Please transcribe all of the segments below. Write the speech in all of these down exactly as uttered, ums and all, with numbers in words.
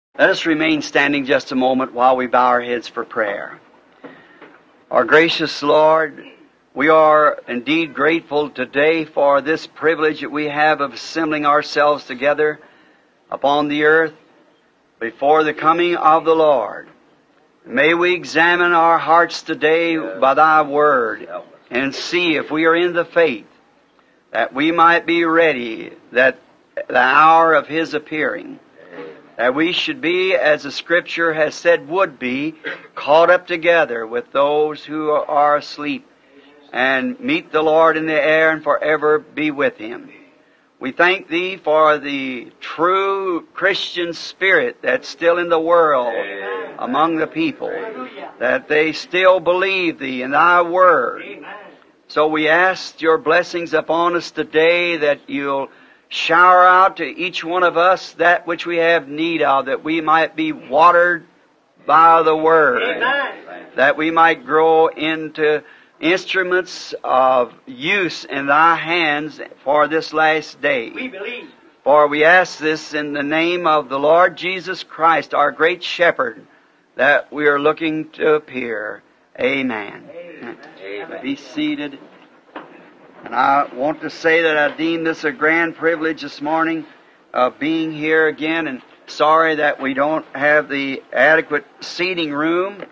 Let us remain standing just a moment while we bow our heads for prayer. Our gracious Lord, we are indeed grateful today for this privilege that we have of assembling ourselves together upon the earth before the coming of the Lord. May we examine our hearts today by Thy Word and see if we are in the faith, that we might be ready that the hour of His appearing, that we should be, as the Scripture has said would be, caught up together with those who are asleep and meet the Lord in the air and forever be with Him. We thank Thee for the true Christian spirit that's still in the world among the people, that they still believe Thee and Thy Word. So we ask Your blessings upon us today, that You'll shower out to each one of us that which we have need of, that we might be watered by the Word, Amen. That we might grow into instruments of use in Thy hands for this last day. We believe. For we ask this in the name of the Lord Jesus Christ, our great Shepherd, that we are looking to appear. Amen. Amen. Amen. Be seated. And I want to say that I deem this a grand privilege this morning of being here again, and sorry that we don't have the adequate seating room.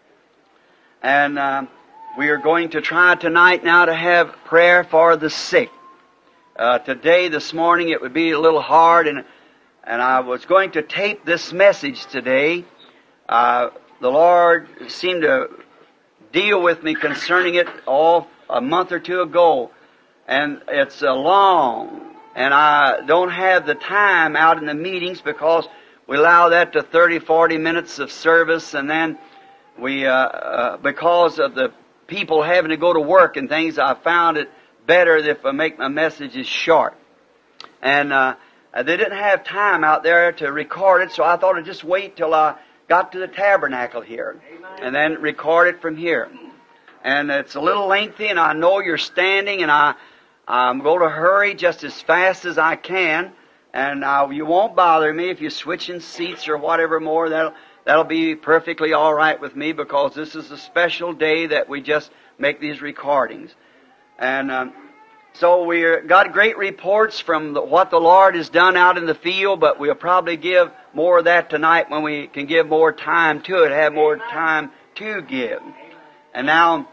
And uh, we are going to try tonight now to have prayer for the sick. Uh, today, this morning, it would be a little hard, and and I was going to tape this message today. Uh, the Lord seemed to deal with me concerning it all a month or two ago. And it's uh, long, and I don't have the time out in the meetings because we allow that to thirty, forty minutes of service, and then we, uh, uh, because of the people having to go to work and things, I found it better if I make my messages short. And uh, they didn't have time out there to record it, so I thought I'd just wait till I got to the tabernacle here, and then record it from here. And it's a little lengthy, and I know you're standing, and I... I'm going to hurry just as fast as I can, and uh, you won't bother me if you're switching seats or whatever more. That'll, that'll be perfectly all right with me, because this is a special day that we just make these recordings. And um, so we got great reports from the, what the Lord has done out in the field, but we'll probably give more of that tonight when we can give more time to it, have more time to give. And now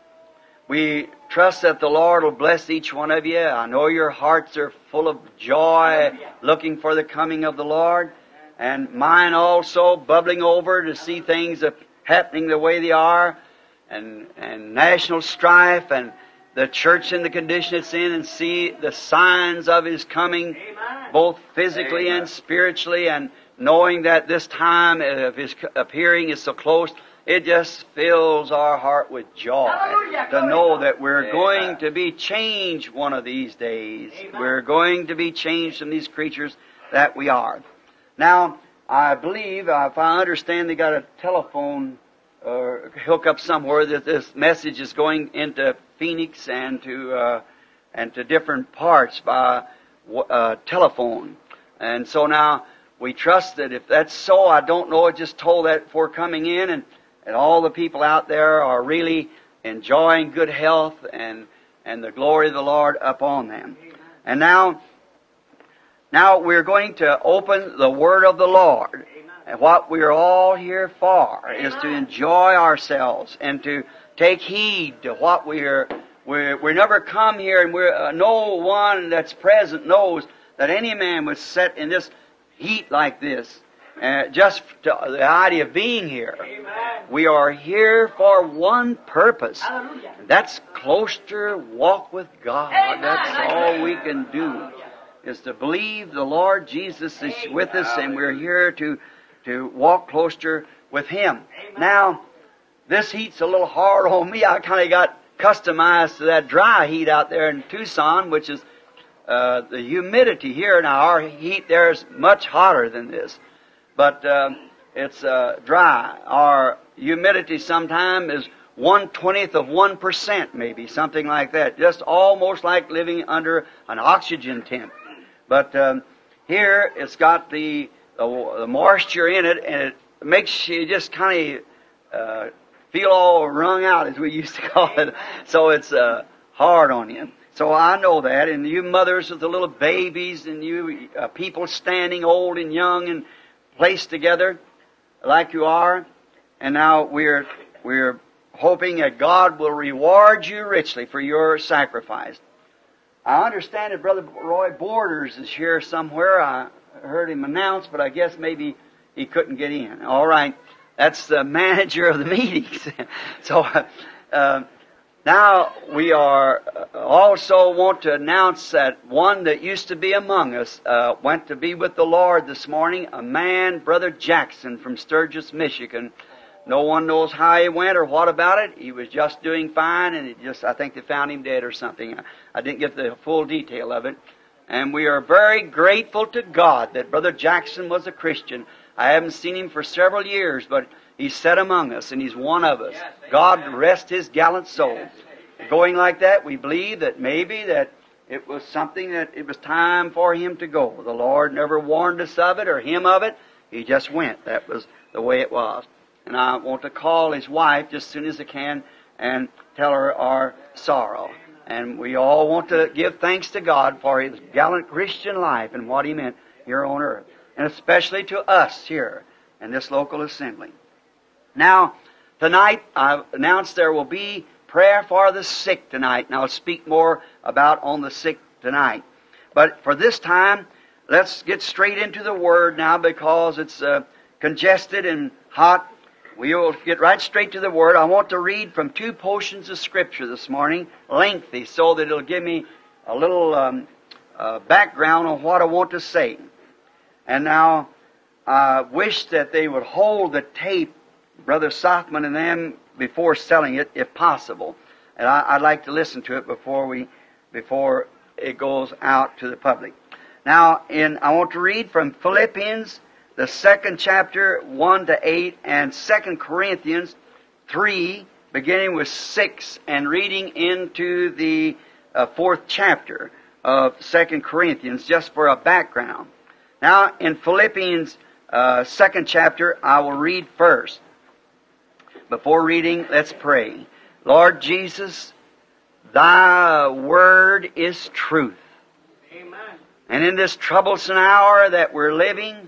we trust that the Lord will bless each one of you. I know your hearts are full of joy, looking for the coming of the Lord. And mine also bubbling over to see things happening the way they are. And, and national strife, and the church in the condition it's in, and see the signs of His coming, both physically and spiritually. And knowing that this time of His appearing is so close, it just fills our heart with joy to know that we're going to be changed one of these days. We're going to be changed from these creatures that we are. Now, I believe, uh, if I understand, they got a telephone uh, hook up somewhere that this message is going into Phoenix and to uh, and to different parts by uh, telephone. And so now we trust that if that's so, I don't know, I just told that before coming in, and And all the people out there are really enjoying good health and, and the glory of the Lord upon them. And now, now we're going to open the Word of the Lord. And what we're all here for is to enjoy ourselves and to take heed to what we're, we're, we never come here, and we're, uh, no one that's present knows that any man was set in this heat like this. Uh, just to the idea of being here. Amen. We are here for one purpose. Hallelujah. And that's closer walk with God. Amen. That's all we can do, is to believe the Lord Jesus is Amen. with us, and we're here to, to walk closer with Him. Amen. Now, this heat's a little hard on me. I kind of got customized to that dry heat out there in Tucson, which is uh, the humidity here. Now, our heat there is much hotter than this. But uh, it's uh, dry. Our humidity sometimes is one twentieth of one percent, maybe something like that. Just almost like living under an oxygen tent. But um, here it's got the the, the moisture in it, and it makes you just kind of uh, feel all wrung out, as we used to call it. So it's uh, hard on you. So I know that, and you mothers with the little babies, and you uh, people standing old and young and placed together like you are, and now we're we're hoping that God will reward you richly for your sacrifice. I understand that Brother Roy Borders is here somewhere. I heard him announce, but I guess maybe he couldn't get in. All right, that's the manager of the meetings. so uh, now we are also want to announce that one that used to be among us uh, went to be with the Lord this morning, a man, Brother Jackson from Sturgis, Michigan. No one knows how he went or what about it. He was just doing fine, and it just I think they found him dead or something. I, I didn't get the full detail of it. And we are very grateful to God that Brother Jackson was a Christian. I haven't seen him for several years, but he's set among us, and he's one of us. God rest his gallant soul. Going like that, we believe that maybe that it was something that it was time for him to go. The Lord never warned us of it or him of it. He just went. That was the way it was. And I want to call his wife just as soon as I can and tell her our sorrow. And we all want to give thanks to God for his gallant Christian life and what he meant here on earth. And especially to us here in this local assembly. Now, tonight, I've announced there will be prayer for the sick tonight. And I'll speak more about on the sick tonight. But for this time, let's get straight into the Word now because it's uh, congested and hot. We will get right straight to the Word. I want to read from two portions of Scripture this morning, lengthy, so that it'll give me a little um, uh, background on what I want to say. And now, I wish that they would hold the tape, Brother Sothman and them, before selling it, if possible. And I, I'd like to listen to it before we, before it goes out to the public. Now, in I want to read from Philippians, the second chapter, one to eight, and Second Corinthians three, beginning with six, and reading into the uh, fourth chapter of Second Corinthians, just for a background. Now, in Philippians uh, second chapter, I will read first. Before reading, let's pray. Lord Jesus, Thy Word is truth. Amen. And in this troublesome hour that we're living,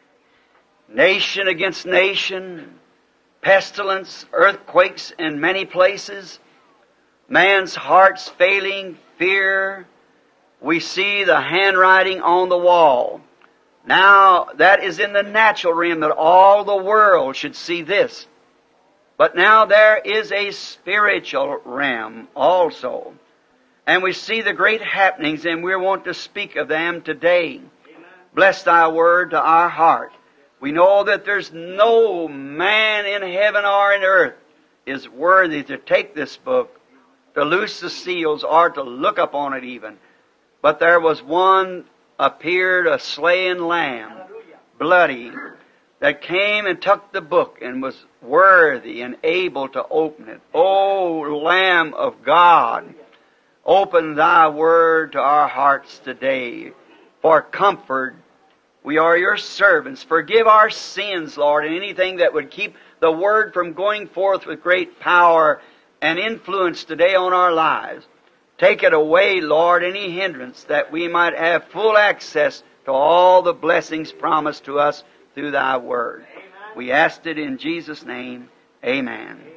nation against nation, pestilence, earthquakes in many places, man's heart's failing, fear. We see the handwriting on the wall. Now, that is in the natural realm that all the world should see this. But now there is a spiritual realm also. And we see the great happenings, and we want to speak of them today. Amen. Bless Thy Word to our heart. We know that there's no man in heaven or in earth is worthy to take this book, to loose the seals, or to look upon it even. But there was one appeared, a slain lamb, bloody, that came and took the book and was worthy and able to open it. O Lamb of God, open Thy Word to our hearts today for comfort. We are Your servants. Forgive our sins, Lord, and anything that would keep the Word from going forth with great power and influence today on our lives. Take it away, Lord, any hindrance, that we might have full access to all the blessings promised to us through Thy Word. Amen. We asked it in Jesus' name. Amen. Amen.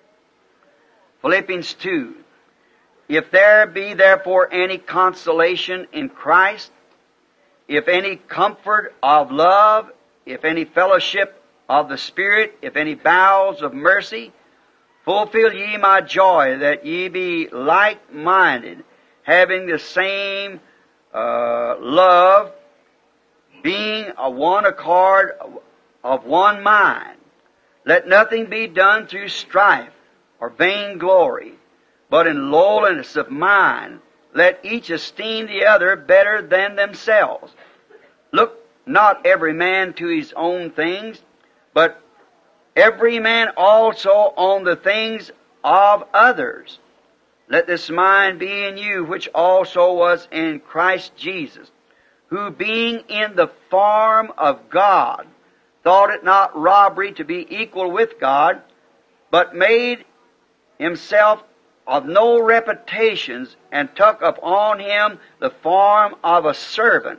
Philippians two. If there be therefore any consolation in Christ, if any comfort of love, if any fellowship of the Spirit, if any bowels of mercy, fulfill ye my joy, that ye be like-minded, having the same uh, love, being of one accord, of one mind. Let nothing be done through strife or vainglory, but in lowliness of mind, let each esteem the other better than themselves. Look not every man to his own things, but every man also on the things of others. Let this mind be in you, which also was in Christ Jesus, who being in the form of God, thought it not robbery to be equal with God, but made himself of no reputations, and took upon him the form of a servant,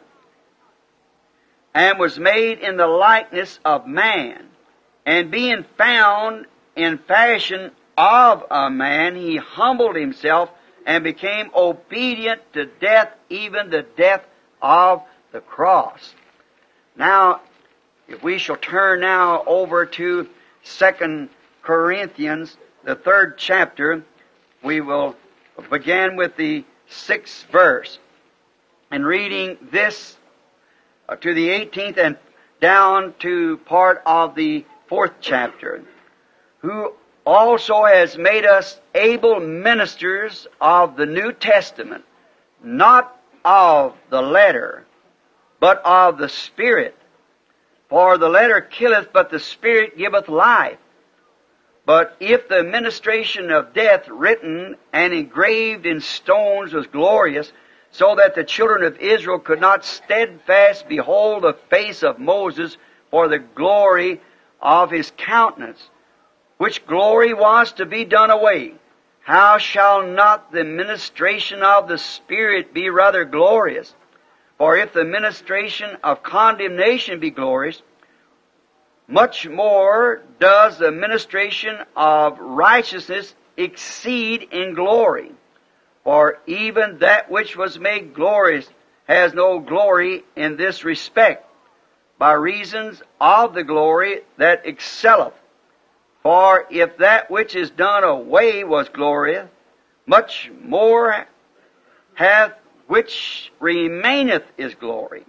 and was made in the likeness of man. And being found in fashion of a man, he humbled himself and became obedient to death, even the death of the cross. Now, if we shall turn now over to Second Corinthians, the third chapter, we will begin with the sixth verse, and reading this uh, to the eighteenth and down to part of the fourth chapter. Who also has made us able ministers of the New Testament, not of the letter, but of the Spirit. For the letter killeth, but the Spirit giveth life. But if the ministration of death written and engraved in stones was glorious, so that the children of Israel could not steadfast behold the face of Moses for the glory of his countenance, which glory was to be done away, how shall not the ministration of the Spirit be rather glorious? For if the ministration of condemnation be glorious, much more does the ministration of righteousness exceed in glory. For even that which was made glorious has no glory in this respect, by reasons of the glory that excelleth. For if that which is done away was glorious, much more hath which remaineth is glory.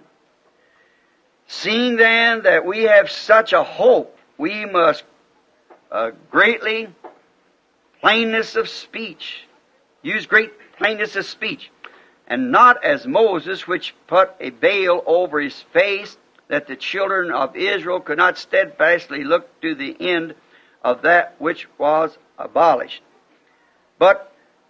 Seeing then that we have such a hope, we must uh, greatly plainness of speech, use great plainness of speech, and not as Moses, which put a veil over his face, that the children of Israel could not steadfastly look to the end of that which was abolished. But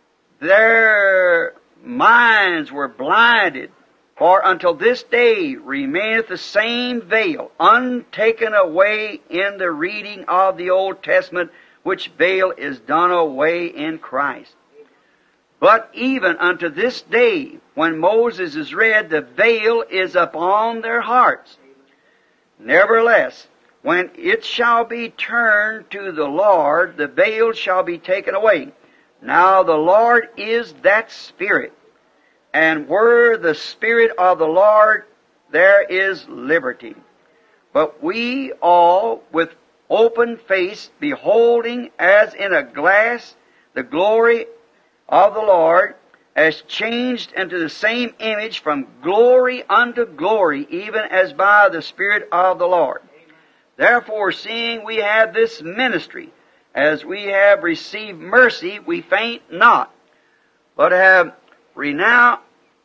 their minds were blinded, for until this day remaineth the same veil, untaken away in the reading of the Old Testament, which veil is done away in Christ. But even unto this day, when Moses is read, the veil is upon their hearts. Nevertheless, when it shall be turned to the Lord, the veil shall be taken away. Now the Lord is that Spirit, and where the Spirit of the Lord, there is liberty. But we all, with open face, beholding as in a glass the glory of the Lord, as changed into the same image from glory unto glory, even as by the Spirit of the Lord. Therefore, seeing we have this ministry, as we have received mercy, we faint not, but have renounced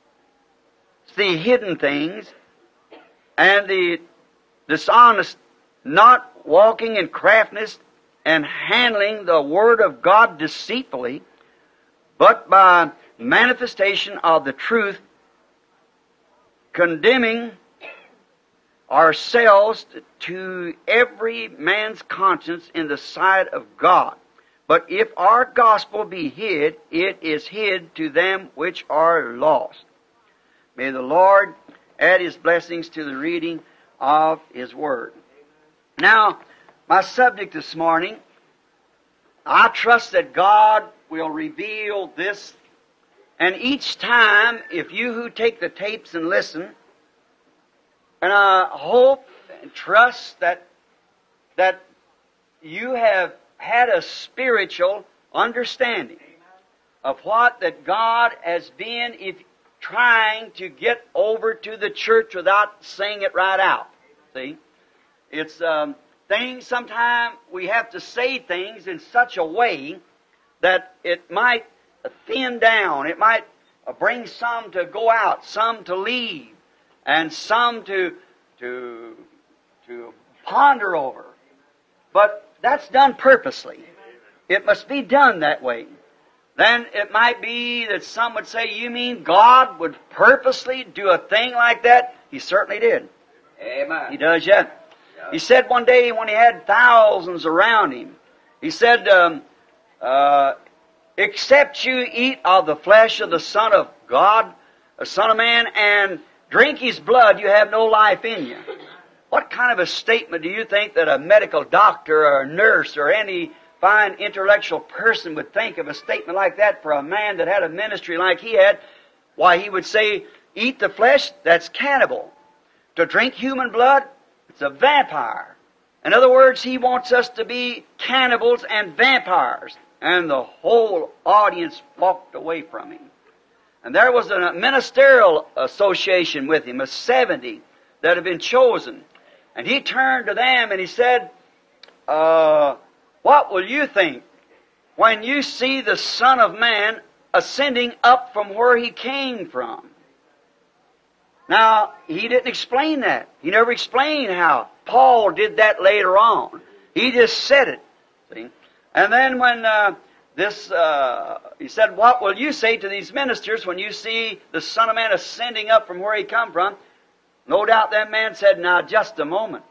the hidden things and the dishonest, not walking in craftiness and handling the Word of God deceitfully, but by manifestation of the truth, condemning ourselves to every man's conscience in the sight of God. But if our gospel be hid, it is hid to them which are lost. May the Lord add His blessings to the reading of His Word. Now, my subject this morning, I trust that God will reveal this. And each time, if you who take the tapes and listen, and I hope and trust that that you have had a spiritual understanding of what that God has been if trying to get over to the church without saying it right out. See? It's um, things, sometimes we have to say things in such a way that it might thin down. It might bring some to go out, some to leave, and some to to to ponder over. But that's done purposely. It must be done that way. Then it might be that some would say, you mean God would purposely do a thing like that He certainly did. Amen. He does yet. He said one day when he had thousands around him, he said, um, uh, except you eat of the flesh of the Son of God, the Son of Man, and drink His blood, you have no life in you. What kind of a statement do you think that a medical doctor or a nurse or any fine intellectual person would think of a statement like that for a man that had a ministry like he had? Why, he would say, eat the flesh, that's cannibal. To drink human blood, it's a vampire. In other words, he wants us to be cannibals and vampires. And the whole audience walked away from him. And there was a ministerial association with him, a seventy that had been chosen. And he turned to them and he said, uh, what will you think when you see the Son of Man ascending up from where He came from? Now, he didn't explain that. He never explained how. Paul did that later on. He just said it. See? And then when uh, this, uh, he said, what will you say to these ministers when you see the Son of Man ascending up from where He come from? No doubt that man said, now just a moment.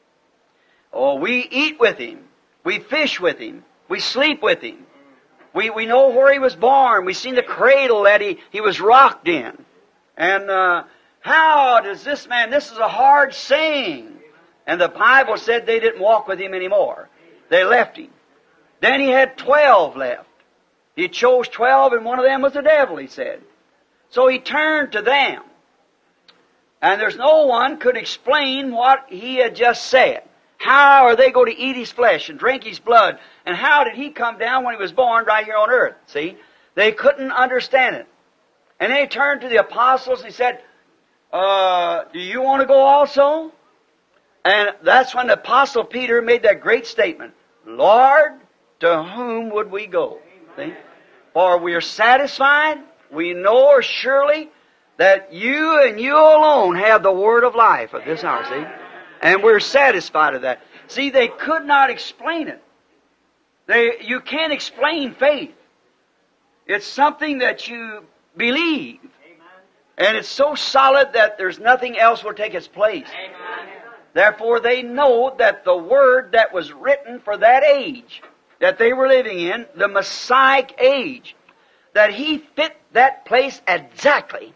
Oh, we eat with Him. We fish with Him. We sleep with Him. We, we know where He was born. We've seen the cradle that He, he was rocked in. And uh, how does this man, this is a hard saying. And the Bible said they didn't walk with Him anymore. They left Him. Then He had twelve left. He chose twelve and one of them was the devil, he said. So He turned to them. And there's no one could explain what He had just said. How are they going to eat His flesh and drink His blood? And how did He come down when He was born right here on earth? See? They couldn't understand it. And then He turned to the apostles and He said, uh, do you want to go also? And that's when the apostle Peter made that great statement, Lord, to whom would we go? See? For we are satisfied, we know surely that you and you alone have the word of life at this hour, see? And we're satisfied of that. See, they could not explain it. They, you can't explain faith. It's something that you believe. And it's so solid that there's nothing else will take its place. Therefore, they know that the word that was written for that age that they were living in, the Messianic age, that He fit that place exactly.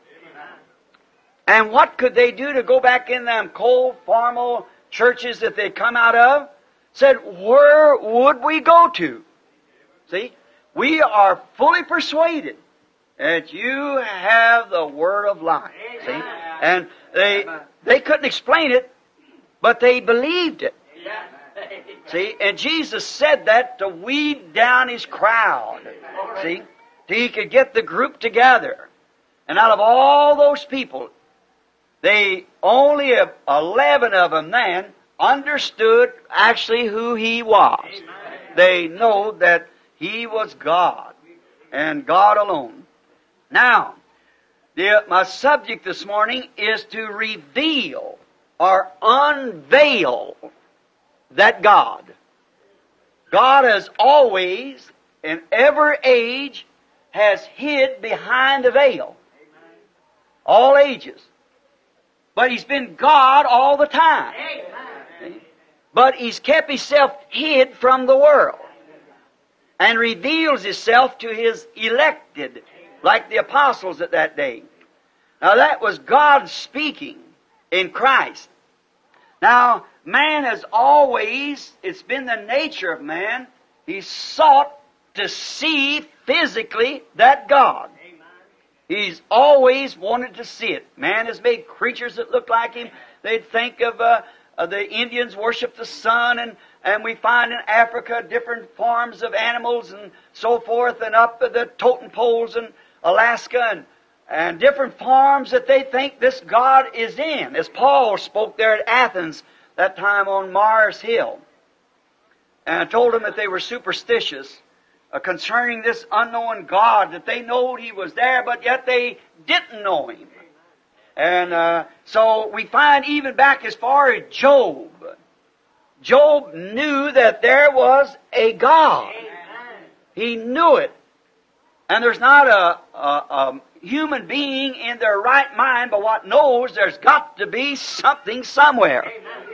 And what could they do to go back in them cold, formal churches that they come out of? Said, where would we go to? See, we are fully persuaded that you have the word of life. See, and they they couldn't explain it, but they believed it. See, and Jesus said that to weed down His crowd. See, till He could get the group together. And out of all those people, they only eleven of them then understood actually who He was. They know that He was God and God alone. Now, the, my subject this morning is to reveal or unveil that God. God has always, in every age, has hid behind a veil. All ages. But He's been God all the time. Amen. But He's kept Himself hid from the world. And reveals Himself to His elected, like the apostles at that day. Now that was God speaking in Christ. Now, man has always, it's been the nature of man, he sought to see physically that God. He's always wanted to see it. Man has made creatures that look like Him. They'd think of, uh, of the Indians worship the sun, and, and we find in Africa different forms of animals and so forth, and up at the totem poles in Alaska, and, and different forms that they think this God is in. As Paul spoke there at Athens that time on Mars Hill, and I told them that they were superstitious Uh, concerning this unknown God, that they knowed He was there, but yet they didn't know Him. And uh, so we find even back as far as Job. Job knew that there was a God. He knew it. And there's not a, a, a human being in their right mind but what knows there's got to be something somewhere.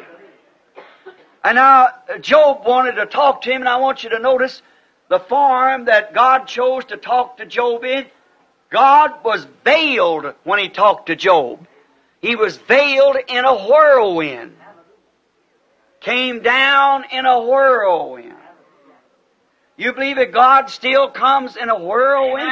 And now Job wanted to talk to him, and I want you to notice the form that God chose to talk to Job in. God was veiled when He talked to Job. He was veiled in a whirlwind. Came down in a whirlwind. You believe that God still comes in a whirlwind?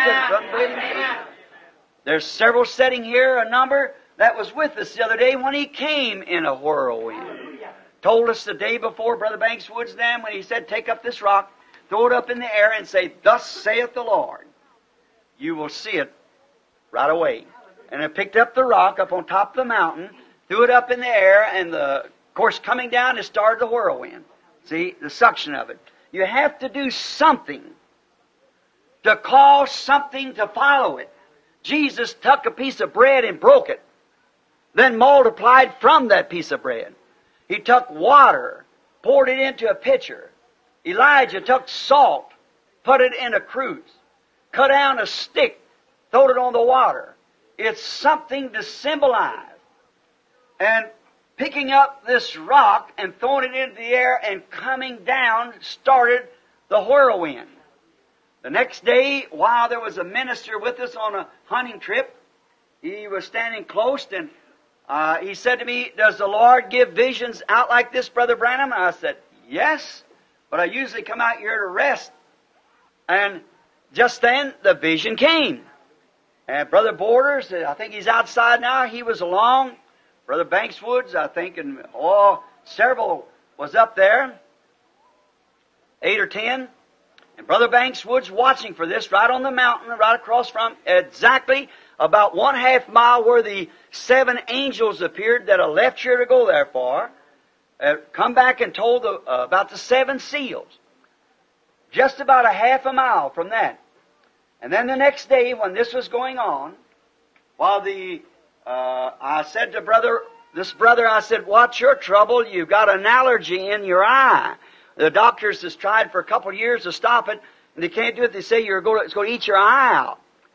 There's several sitting here, a number that was with us the other day when He came in a whirlwind. Told us the day before, Brother Banks Woods then, when he said, take up this rock, throw it up in the air and say, thus saith the Lord. You will see it right away. And I picked up the rock up on top of the mountain, threw it up in the air, and the, of course coming down, it started the whirlwind. See, the suction of it. You have to do something to cause something to follow it. Jesus took a piece of bread and broke it, then multiplied from that piece of bread. He took water, poured it into a pitcher. Elijah took salt, put it in a cruse, cut down a stick, throwed it on the water. It's something to symbolize. And picking up this rock and throwing it into the air and coming down started the whirlwind. The next day, while there was a minister with us on a hunting trip, he was standing close and uh, he said to me, does the Lord give visions out like this, Brother Branham? And I said, yes, but I usually come out here to rest. And just then, the vision came. And Brother Borders, I think he's outside now, he was along. Brother Banks Woods, I think, and oh, several was up there, eight or ten. And Brother Banks Woods watching for this right on the mountain, right across from, exactly about one half mile where the seven angels appeared that I left here to go there for, uh, come back and told the, uh, about the seven seals. Just about a half a mile from that. And then the next day when this was going on, while the, uh, I said to brother, this brother, I said, what's your trouble? You've got an allergy in your eye. The doctors has tried for a couple of years to stop it, and they can't do it. They say you're going to, it's going to eat your eye out.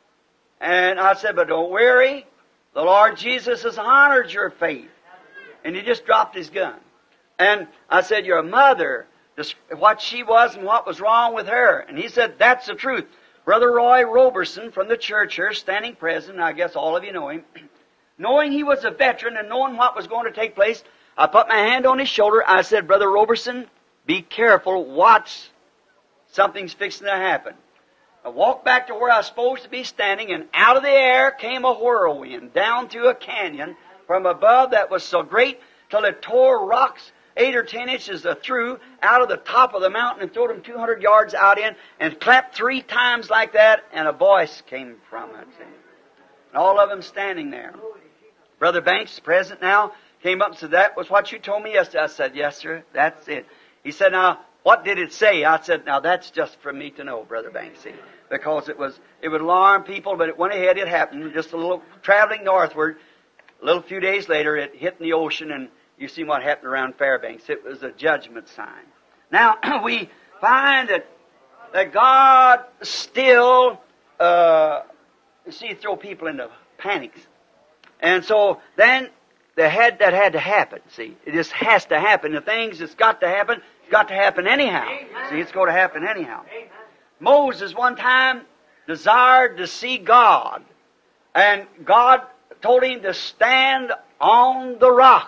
And I said, but don't worry. The Lord Jesus has honored your faith. And he just dropped his gun. And I said, your mother, what she was and what was wrong with her. And he said, that's the truth. Brother Roy Roberson from the church here, standing present, I guess all of you know him, knowing he was a veteran and knowing what was going to take place, I put my hand on his shoulder. I said, Brother Roberson, be careful. Watch. Something's fixing to happen. I walked back to where I was supposed to be standing, and out of the air came a whirlwind down through a canyon from above that was so great till it tore rocks eight or ten inches through out of the top of the mountain and threw them two hundred yards out in and clapped three times like that, and a voice came from it. And all of them standing there. Brother Banks, present now, came up and said, that was what you told me yesterday. I said, yes, sir, that's it. He said, now, what did it say? I said, now, that's just for me to know, Brother Banks, see, because it was, it would alarm people, but it went ahead, it happened, just a little, traveling northward, a little few days later, it hit in the ocean, and you see what happened around Fairbanks. It was a judgment sign. Now, we find that, that God still, uh, you see, throw people into panics. And so then, the had, that had to happen, see. It just has to happen. The things that's got to happen, it's got to happen anyhow. Amen. See, it's going to happen anyhow. Amen. Moses one time desired to see God. And God told him to stand on the rock.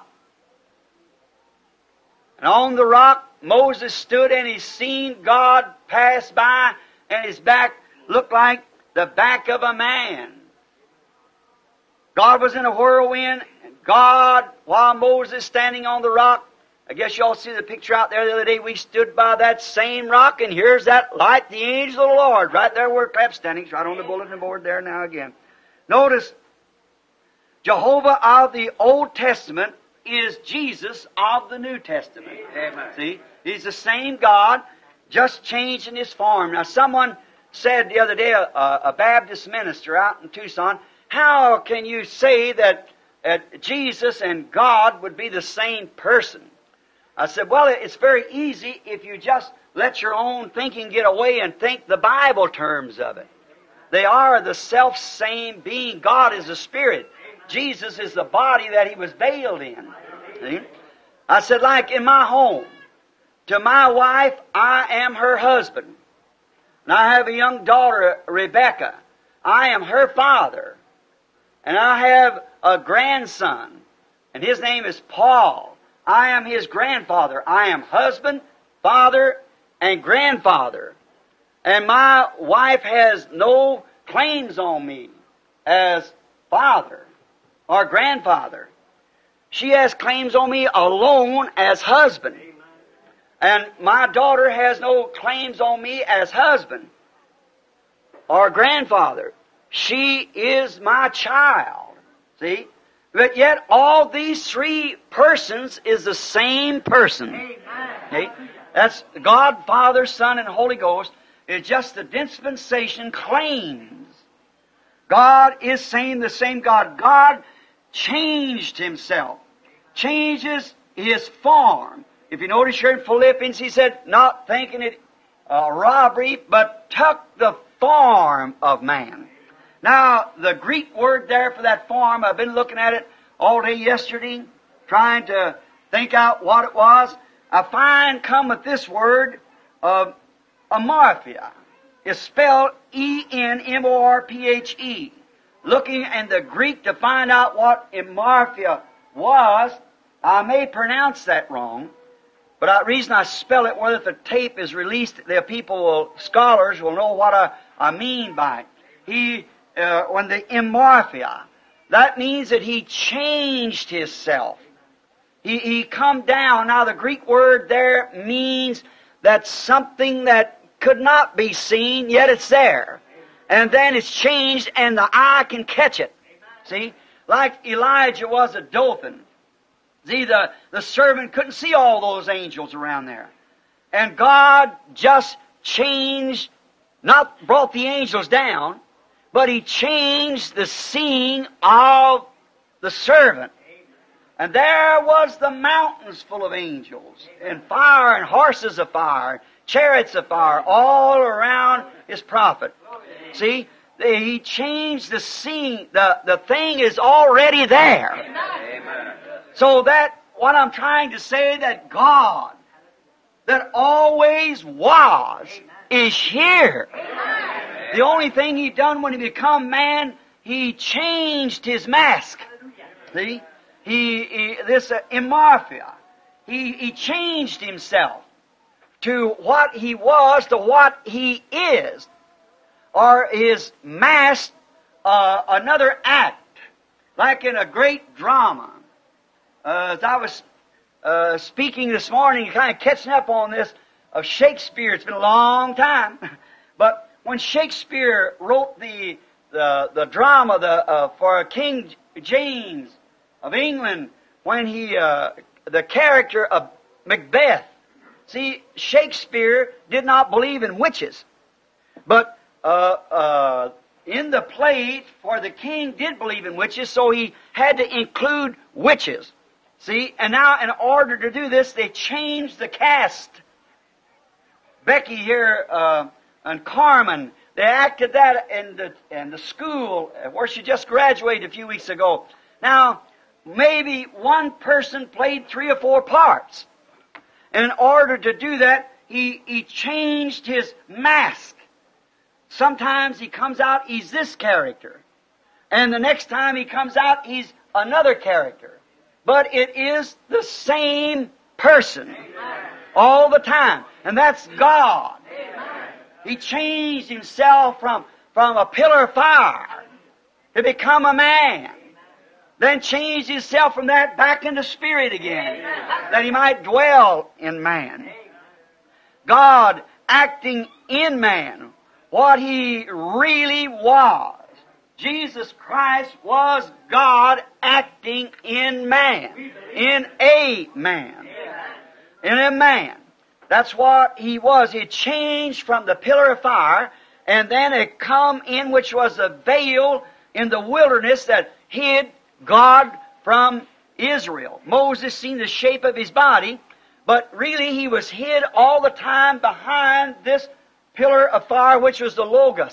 And on the rock, Moses stood and he seen God pass by, and his back looked like the back of a man. God was in a whirlwind. God, while Moses standing on the rock, I guess y'all see the picture out there the other day, we stood by that same rock, and here's that light, the angel of the Lord, right there where Clap's standing, right on the bulletin board there now again. Notice, Jehovah of the Old Testament is Jesus of the New Testament. Amen. See? He's the same God, just changing His form. Now, someone said the other day, a, a Baptist minister out in Tucson, how can you say that Uh, Jesus and God would be the same person? I said, well, it's very easy if you just let your own thinking get away and think the Bible terms of it. They are the self-same being. God is a spirit. Jesus is the body that He was veiled in. See? I said, like in my home, to my wife, I am her husband. And I have a young daughter, Rebecca. I am her father. And I have a grandson, and his name is Paul. I am his grandfather. I am husband, father, and grandfather. And my wife has no claims on me as father or grandfather. She has claims on me alone as husband. And my daughter has no claims on me as husband or grandfather. She is my child. See? But yet all these three persons is the same person. See? That's God, Father, Son, and Holy Ghost. It's just the dispensation claims. God is saying the same God. God changed Himself. Changes His form. If you notice here in Philippians, he said, not thinking it uh, robbery, but took the form of man. Now, the Greek word there for that form, I've been looking at it all day yesterday, trying to think out what it was. I find come with this word of amorphia. It's spelled E N M O R P H E. Looking in the Greek to find out what amorphia was, I may pronounce that wrong. But the reason I spell it, whether the tape is released, the people will, scholars will know what I, I mean by it. He, uh, when the amorphia, that means that he changed himself. He, he come down. Now the Greek word there means that something that could not be seen, yet it's there. And then it's changed and the eye can catch it. See? Like Elijah was a Dothan. See, the, the servant couldn't see all those angels around there. And God just changed, not brought the angels down, but He changed the seeing of the servant. And there was the mountains full of angels, and fire and horses of fire, chariots of fire, all around His prophet. See, He changed the seeing. The, the thing is already there. Amen. So that, what I'm trying to say, that God, that always was, is here. Amen. The only thing He done when He become man, He changed His mask. See? He, he this uh, amorphia. He, he changed Himself to what He was, to what He is. Or His mask, uh, another act. Like in a great drama. Uh, as I was uh, speaking this morning, kind of catching up on this of Shakespeare. It's been a long time. But when Shakespeare wrote the the, the drama the, uh, for King James of England, when he, uh, the character of Macbeth, see, Shakespeare did not believe in witches. But uh, uh, in the play, for the king did believe in witches, so he had to include witches. See, and now in order to do this, they changed the cast. Becky here uh, and Carmen, they acted that in the in the school where she just graduated a few weeks ago. Now, maybe one person played three or four parts. And in order to do that, he, he changed his mask. Sometimes he comes out, he's this character. And the next time he comes out, he's another character. But it is the same person. Amen. All the time. And that's God. Amen. He changed Himself from, from a pillar of fire to become a man. Then changed Himself from that back into spirit again. Amen. That He might dwell in man. Amen. God acting in man what He really was. Jesus Christ was God acting in man. In a man. In a man. That's what He was. He changed from the pillar of fire, and then it come in, which was a veil in the wilderness that hid God from Israel. Moses seen the shape of His body, but really He was hid all the time behind this pillar of fire, which was the Logos.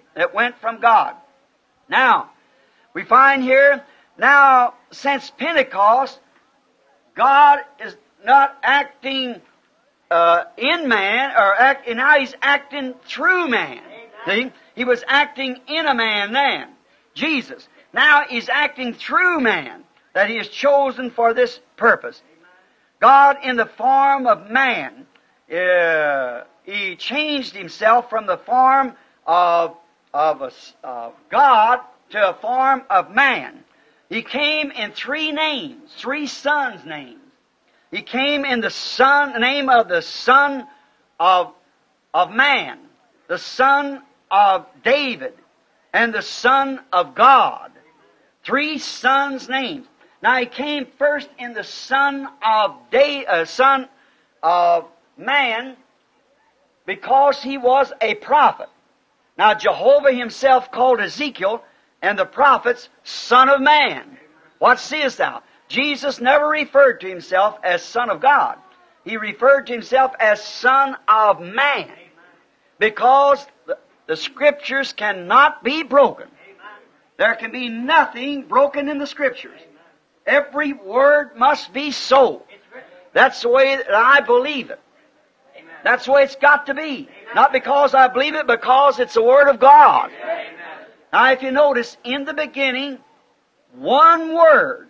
that went from God. Now, we find here, now, since Pentecost, God is not acting uh, in man, or act, and now He's acting through man. See? He was acting in a man then, Jesus. Now He's acting through man, that He has chosen for this purpose. God, in the form of man, uh, He changed Himself from the form of, of, a, of God to a form of man. He came in three names, three sons' names. He came in the son, the name of the Son of, of man, the Son of David, and the Son of God. Three sons' names. Now He came first in the Son of da- uh, Son of man because He was a prophet. Now Jehovah Himself called Ezekiel and the prophets Son of Man. What seest thou? Jesus never referred to Himself as Son of God. He referred to Himself as Son of Man. Because the, the Scriptures cannot be broken. There can be nothing broken in the Scriptures. Every word must be so. That's the way that I believe it. That's the way it's got to be. Not because I believe it, because it's the Word of God. Now if you notice, in the beginning, one word,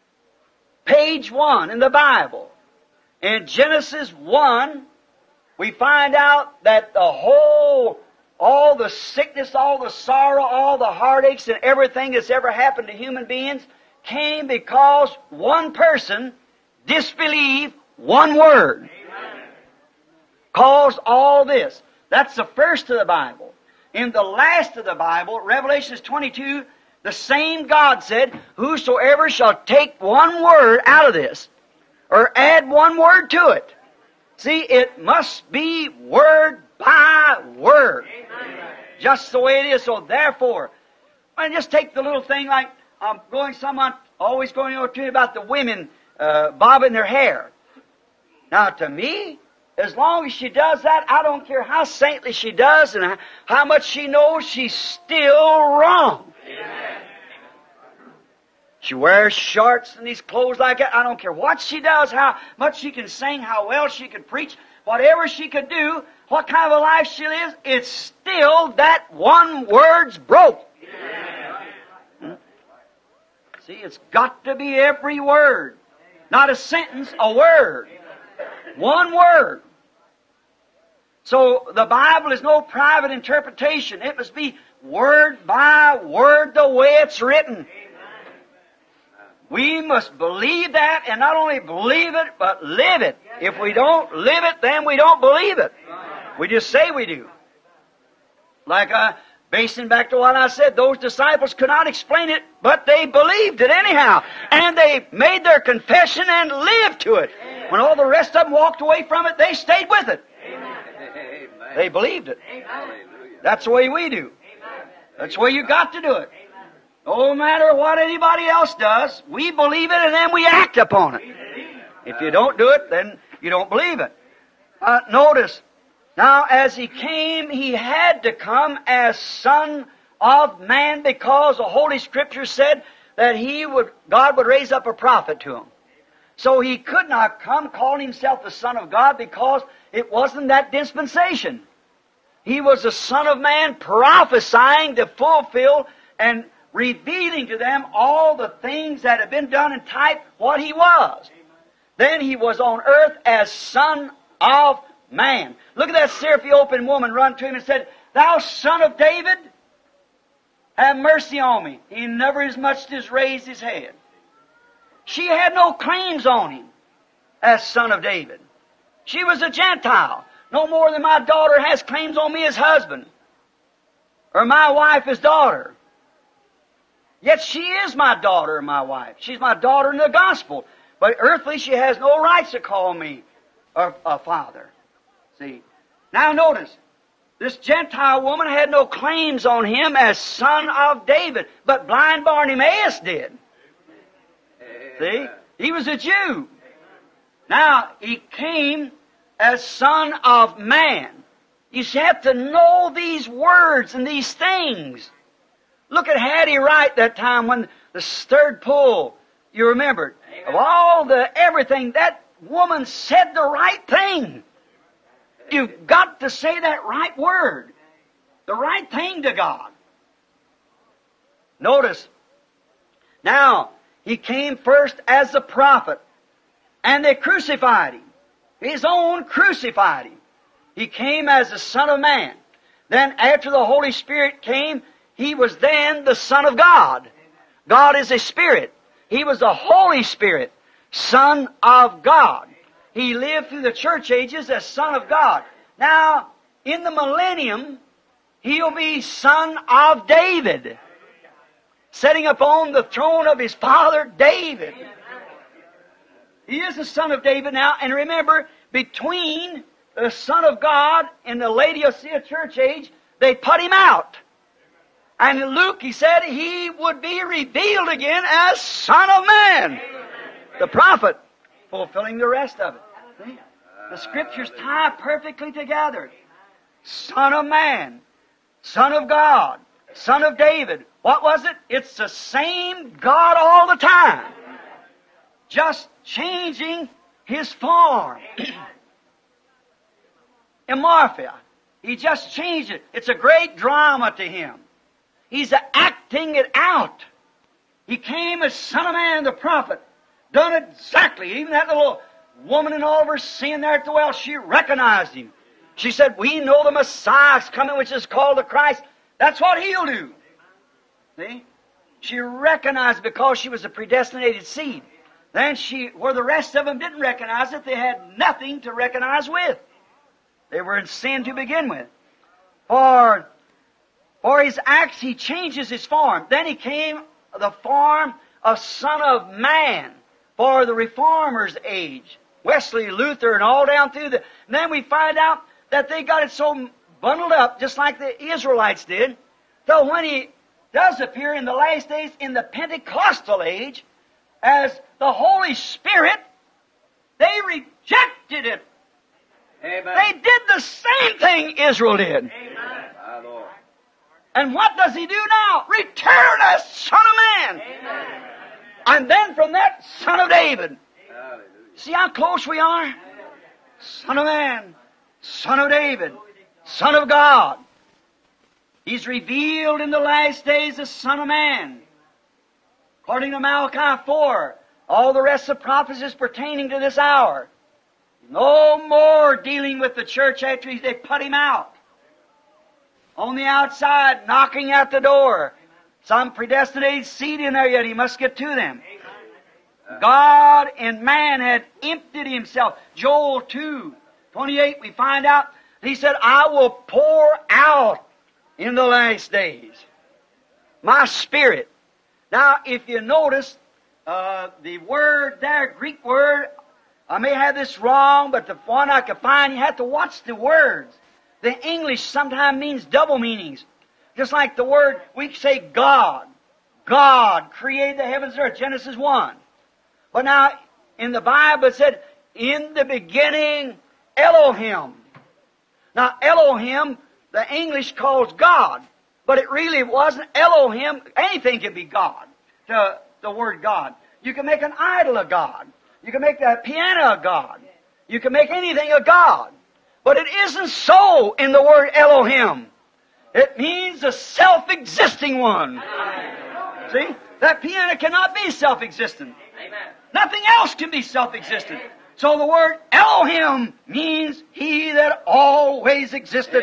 page one in the Bible, in Genesis one, we find out that the whole, all the sickness, all the sorrow, all the heartaches and everything that's ever happened to human beings came because one person disbelieved one word. Amen. Caused all this. That's the first of the Bible. In the last of the Bible, Revelation twenty-two, the same God said, whosoever shall take one word out of this, or add one word to it. See, it must be word by word. Amen. Just the way it is. So therefore, I just take the little thing like, I'm going, someone always going over to me about the women uh, bobbing their hair. Now to me, as long as she does that, I don't care how saintly she does and how much she knows, she's still wrong. Amen. She wears shorts and these clothes like that. I don't care what she does, how much she can sing, how well she can preach, whatever she could do, what kind of a life she lives, it's still that one word's broke. Hmm? See, it's got to be every word. Not a sentence, a word. One word. So the Bible is no private interpretation. It must be word by word the way it's written. We must believe that, and not only believe it, but live it. If we don't live it, then we don't believe it. We just say we do. Like, uh, basing back to what I said, those disciples could not explain it, but they believed it anyhow. And they made their confession and lived to it. When all the rest of them walked away from it, they stayed with it. They believed it. That's the way we do. That's the way you got to do it. No matter what anybody else does, we believe it and then we act upon it. If you don't do it, then you don't believe it. Uh, notice, now as He came, He had to come as Son of Man because the Holy Scripture said that He would, God would raise up a prophet to Him. So He could not come calling Himself the Son of God because it wasn't that dispensation. He was the Son of Man prophesying to fulfill and revealing to them all the things that had been done in type what He was. Then He was on earth as Son of Man. Look at that Syrophoenician woman run to Him and said, "Thou Son of David, have mercy on me." He never as much as raised His head. She had no claims on Him as Son of David. She was a Gentile. No more than my daughter has claims on me as husband, or my wife as daughter. Yet she is my daughter and my wife. She's my daughter in the gospel. But earthly, she has no rights to call me a, a father. See? Now notice, this Gentile woman had no claims on Him as Son of David, but blind Bartimaeus did. See? He was a Jew. Now, He came as Son of Man. You have to know these words and these things. Look at Hattie Wright that time when the third pull, you remembered. Of all the everything, that woman said the right thing. You've got to say that right word. The right thing to God. Notice, now, He came first as a prophet, and they crucified Him. His own crucified Him. He came as the Son of Man. Then after the Holy Spirit came, He was then the Son of God. God is a Spirit. He was the Holy Spirit, Son of God. He lived through the church ages as Son of God. Now, in the millennium, He'll be Son of David, sitting upon the throne of His father David. He is the Son of David now, and remember, between the Son of God and the Laodicea church age, they put Him out. And in Luke, he said He would be revealed again as Son of Man. The prophet, fulfilling the rest of it. See? The Scriptures tie perfectly together. Son of Man, Son of God, Son of David. What was it? It's the same God all the time. Just changing His form. Amorphia. He just changed it. It's a great drama to Him. He's acting it out. He came as Son of Man, the prophet. Done exactly. Even that little woman in all of her sin there at the well, she recognized Him. She said, we know the Messiah is coming, which is called the Christ. That's what He'll do. See? She recognized because she was a predestinated seed. Then she, where the rest of them didn't recognize it, they had nothing to recognize with. They were in sin to begin with. For, for His acts, He changes His form. Then He came the form of Son of Man for the Reformers' age. Wesley, Luther, and all down through the... And then we find out that they got it so bundled up, just like the Israelites did, so when He does appear in the last days, in the Pentecostal age, as the Holy Spirit, they rejected it. Amen. They did the same thing Israel did. Amen. And what does He do now? Return as Son of Man. Amen. And then from that, Son of David. Hallelujah. See how close we are? Son of Man, Son of David, Son of God. He's revealed in the last days as Son of Man. According to Malachi four, all the rest of prophecies pertaining to this hour. No more dealing with the church after they put Him out. On the outside, knocking at the door. Some predestinated seed in there yet. He must get to them. God and man had emptied Himself. Joel two twenty-eight, we find out, He said, I will pour out in the last days my Spirit. Now, if you notice, uh, the word there, Greek word, I may have this wrong, but the one I could find, you have to watch the words. The English sometimes means double meanings. Just like the word, we say God. God created the heavens and earth, Genesis one. But now, in the Bible it said, in the beginning, Elohim. Now, Elohim, the English calls God. But it really wasn't Elohim. Anything can be God. The, the word God. You can make an idol of God. You can make the piano a God. You can make anything a God. But it isn't so in the word Elohim. It means a self-existing one. See? That piano cannot be self-existent. Nothing else can be self-existent. So the word Elohim means He that always existed.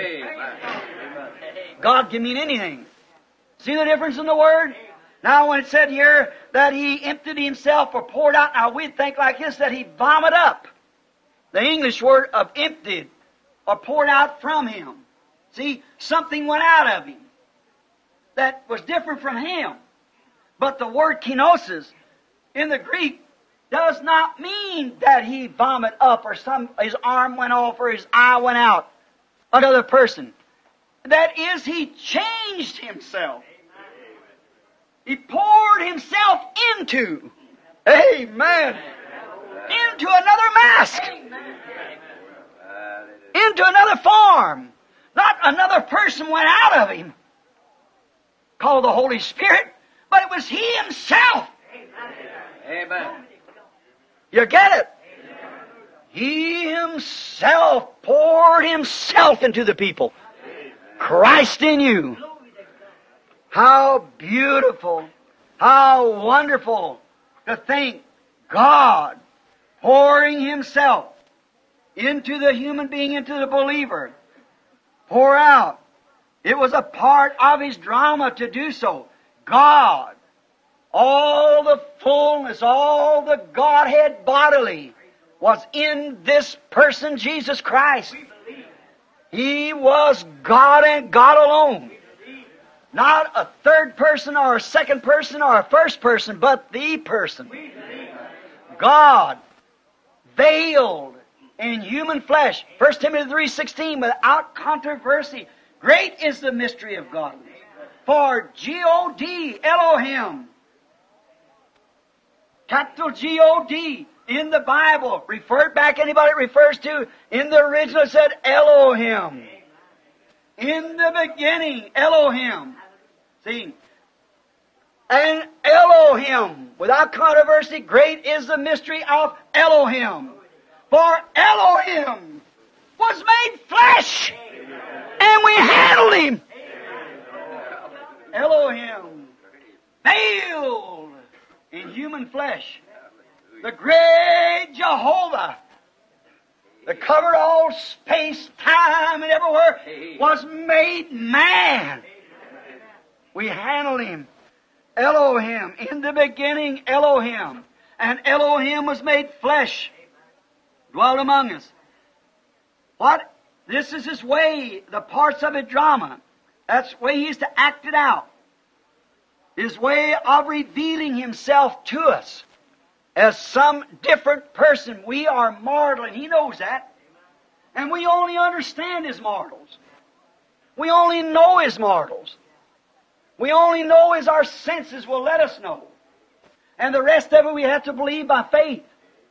God can mean anything. See the difference in the word? Now when it said here that He emptied Himself or poured out, now we'd think like this, that He vomited up. The English word of emptied or poured out from Him. See, something went out of Him that was different from Him. But the word kenosis in the Greek does not mean that He vomited up or some His arm went off or His eye went out. Another person. That is, He changed Himself. He poured Himself into, amen, into another mask, into another form. another person went out of Him, called the Holy Spirit, but it was He Himself. Amen. You get it? He Himself poured Himself into the people. Christ in you. How beautiful, how wonderful to think God pouring Himself into the human being, into the believer. Pour out. It was a part of His drama to do so. God, all the fullness, all the Godhead bodily was in this person, Jesus Christ. He was God and God alone. Not a third person or a second person or a first person, but the person. God, veiled in human flesh. First Timothy three sixteen, without controversy. Great is the mystery of God. For G O D, Elohim, capital G O D, in the Bible, referred back, anybody it refers to, in the original it said Elohim. In the beginning, Elohim. See? And Elohim, without controversy, great is the mystery of Elohim. For Elohim was made flesh, and we handled Him. Elohim, veiled in human flesh. The great Jehovah, that covered all space, time, and everywhere, was made man. We handled Him. Elohim, in the beginning, Elohim. And Elohim was made flesh, dwelt among us. What? This is His way, the parts of His drama. That's the way He used to act it out. His way of revealing Himself to us as some different person. We are mortal, and He knows that. And we only understand His mortals. We only know His mortals. We only know as our senses will let us know. And the rest of it we have to believe by faith.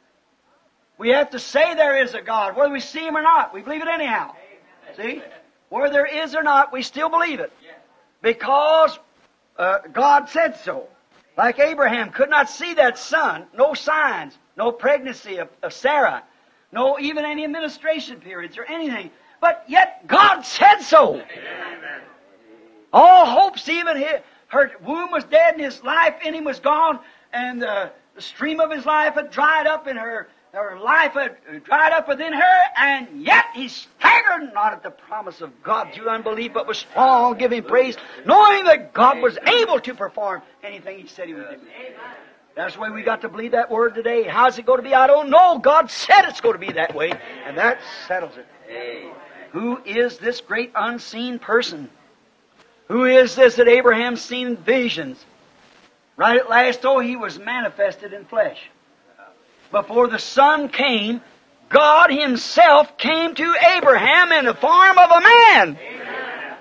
We have to say there is a God, whether we see Him or not. We believe it anyhow. See? Whether there is or not, we still believe it. Because uh, God said so. Like Abraham could not see that son, no signs, no pregnancy of, of Sarah, no even any administration periods or anything. But yet God said so. Amen. All hopes, even his, her womb was dead and his life in him was gone, and uh, the stream of his life had dried up, and her, her life had dried up within her, and yet he staggered not at the promise of God through unbelief, but was strong, giving praise, knowing that God was able to perform anything He said He would do. That's the way we got to believe that word today. How's it going to be? I don't know. God said it's going to be that way, and that settles it. Who is this great unseen person? Who is this that Abraham seen in visions? Right at last, oh, He was manifested in flesh. Before the Son came, God Himself came to Abraham in the form of a man. Amen.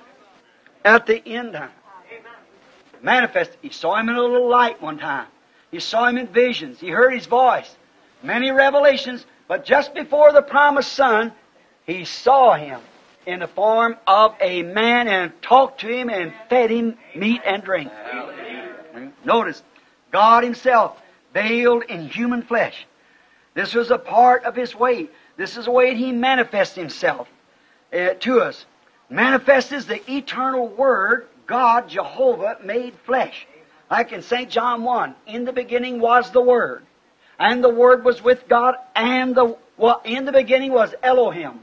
At the end time. Manifested. He saw Him in a little light one time. He saw Him in visions. He heard His voice. Many revelations. But just before the promised Son, He saw Him in the form of a man and talked to Him and fed Him meat and drink. Notice, God Himself veiled in human flesh. This was a part of His way. This is the way He manifests Himself uh, to us. Manifest is the eternal Word, God, Jehovah, made flesh. Like in Saint John one, in the beginning was the Word, and the Word was with God, and the well, in the beginning was Elohim.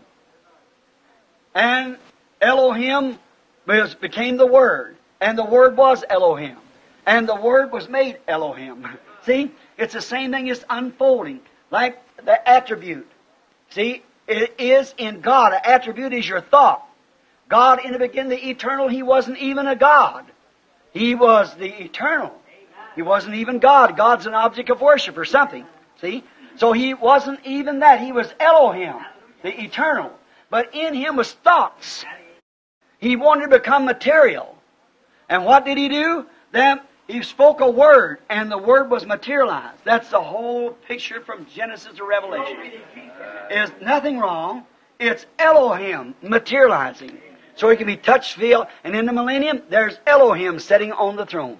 And Elohim was, became the Word. And the Word was Elohim. And the Word was made Elohim. See? It's the same thing as unfolding. Like the attribute. See? It is in God. An attribute is your thought. God in the beginning, the eternal, He wasn't even a God. He was the eternal. He wasn't even God. God's an object of worship or something. See? So He wasn't even that. He was Elohim, the eternal. But in Him was thoughts. He wanted to become material. And what did He do? Then He spoke a word, and the word was materialized. That's the whole picture from Genesis to Revelation. There's nothing wrong. It's Elohim materializing. so He can be touched, feel, and in the millennium, there's Elohim sitting on the throne.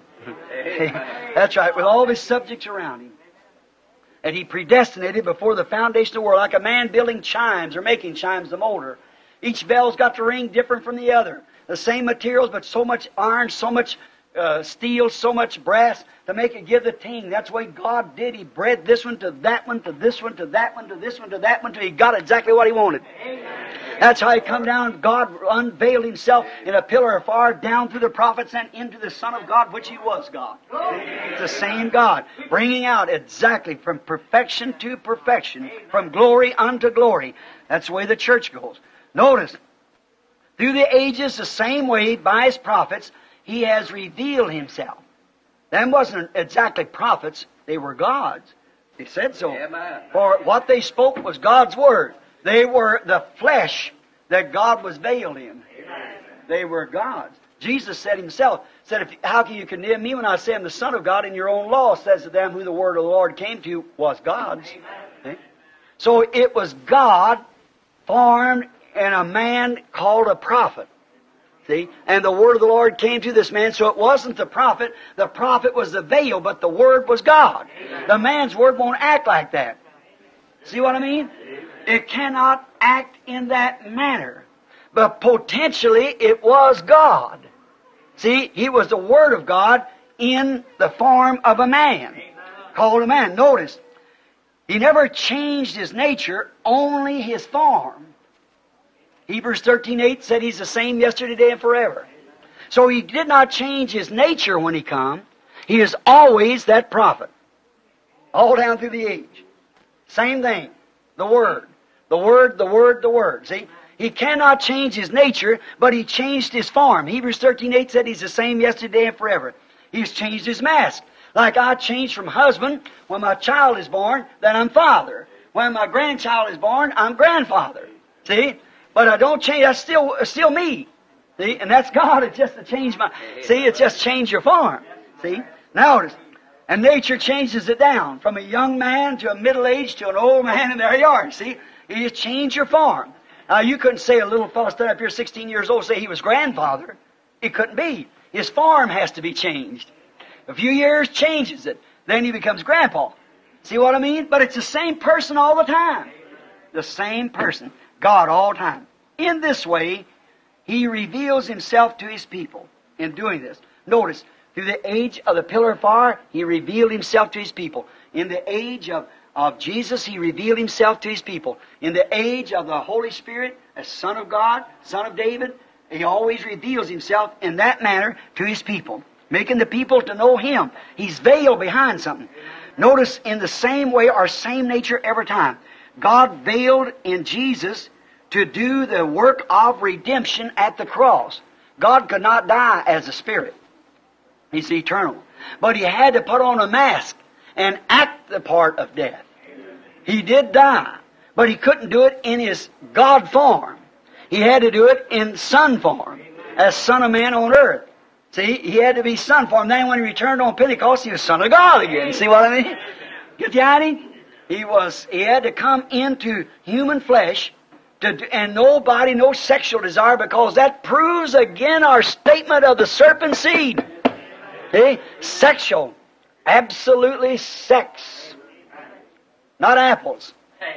That's right, with all of His subjects around Him. And He predestinated before the foundation of the world, like a man building chimes or making chimes, the molder. Each bell's got to ring different from the other. The same materials, but so much iron, so much uh, steel, so much brass to make it give the ting. That's the way God did. He bred this one to that one, to this one, to that one, to this one, to that one, till He got exactly what He wanted. Amen. That's how He come down. God unveiled Himself in a pillar of fire down through the prophets and into the Son of God, which He was God. It's the same God, bringing out exactly from perfection to perfection, from glory unto glory. That's the way the church goes. Notice, through the ages, the same way, by His prophets, He has revealed Himself. Them wasn't exactly prophets, they were gods. He said so. Amen. For what they spoke was God's Word. They were the flesh that God was veiled in. Amen. They were gods. Jesus said Himself, said, if, how can you condemn me when I say I'm the Son of God, and your own law says to them who the Word of the Lord came to was God's. Okay? So it was God formed in a man called a prophet. See? And the Word of the Lord came to this man, so it wasn't the prophet. The prophet was the veil, but the Word was God. Amen. The man's Word won't act like that. See what I mean? It cannot act in that manner. But potentially it was God. See, He was the Word of God in the form of a man. Called a man. Notice, He never changed His nature, only His form. Hebrews thirteen eight said He's the same yesterday, today, and forever. So He did not change His nature when He come. He is always that prophet. All down through the age. Same thing. The Word. The Word, the Word, the Word. See? He cannot change His nature, but He changed His form. Hebrews thirteen eight said He's the same yesterday and forever. He's changed His mask. Like I changed from husband when my child is born, then I'm father. When my grandchild is born, I'm grandfather. See? But I don't change. That's still still me. See? And that's God. It's just to change my... See? It's just change your form. See? Notice. And nature changes it down. From a young man to a middle age to an old man, and there you are. See? You just change your form. Now, you couldn't say a little fellow stood up here sixteen years old say he was grandfather. It couldn't be. His form has to be changed. A few years changes it. Then he becomes grandpa. See what I mean? But it's the same person all the time. The same person. God all the time. In this way, He reveals Himself to His people in doing this. Notice, through the age of the pillar of fire, He revealed Himself to His people. In the age of, of Jesus, He revealed Himself to His people. In the age of the Holy Spirit, as Son of God, Son of David, He always reveals Himself in that manner to His people, making the people to know Him. He's veiled behind something. Notice, in the same way, our same nature every time. God veiled in Jesus to do the work of redemption at the cross. God could not die as a spirit. He's eternal. But He had to put on a mask and act the part of death. He did die, but He couldn't do it in His God form. He had to do it in Son form, as Son of Man on earth. See, He had to be Son form. Then when He returned on Pentecost, He was Son of God again. See what I mean? Get the idea? He was, He had to come into human flesh, to, and nobody, no sexual desire, because that proves again our statement of the serpent seed. See? Sexual. Absolutely sex. Not apples.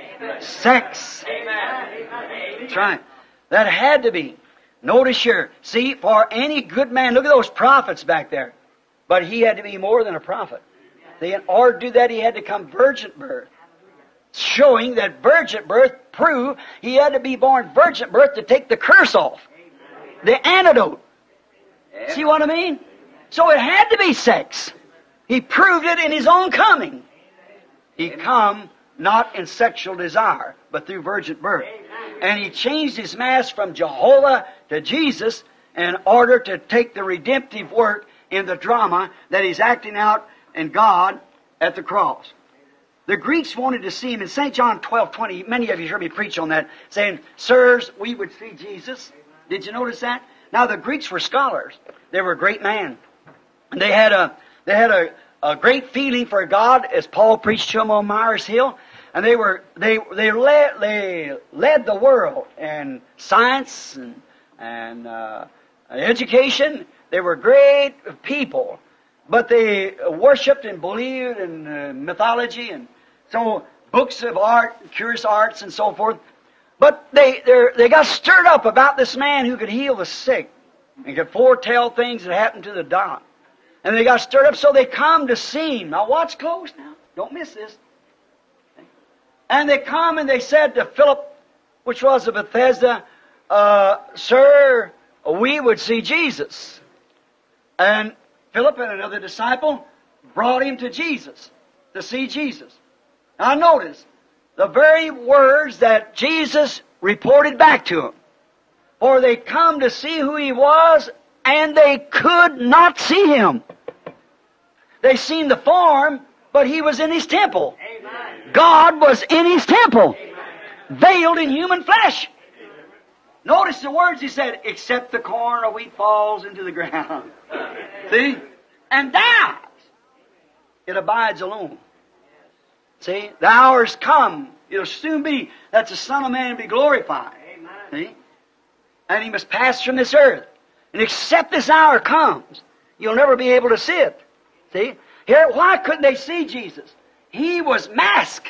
Sex. That's right. That had to be. Notice here. See, for any good man, look at those prophets back there. But he had to be more than a prophet. See, in order to do that, he had to come virgin birth. Showing that virgin birth proved he had to be born virgin birth to take the curse off. The antidote. See what I mean? So it had to be sex. He proved it in His own coming. He come not in sexual desire, but through virgin birth. And He changed His mask from Jehovah to Jesus in order to take the redemptive work in the drama that He's acting out in God at the cross. The Greeks wanted to see Him in Saint John twelve twenty. Many of you heard me preach on that, saying, "Sirs, we would see Jesus." Did you notice that? Now the Greeks were scholars. They were a great man. And they had a they had a, a great feeling for God, as Paul preached to them on Mars Hill. And they were they they led they led the world in science and and uh, education. They were great people, but they worshipped and believed in uh, mythology and so books of art, curious arts, and so forth. But they they got stirred up about this man who could heal the sick and could foretell things that happened to the dying. And they got stirred up, so they come to see him. Now watch close now. Don't miss this. And they come and they said to Philip, which was of Bethesda, uh, Sir, we would see Jesus. And Philip and another disciple brought him to Jesus, to see Jesus. Now notice, the very words that Jesus reported back to him. For they come to see who he was, and they could not see him. They seen the form, but he was in his temple. Amen. God was in his temple, amen, veiled in human flesh. Amen. Notice the words he said, except the corn or wheat falls into the ground. See? And dies. It abides alone. See? The hour's come. It'll soon be that the Son of Man will be glorified. Amen. See? And he must pass from this earth. And except this hour comes, you'll never be able to see it. See? Here, why couldn't they see Jesus? He was masked.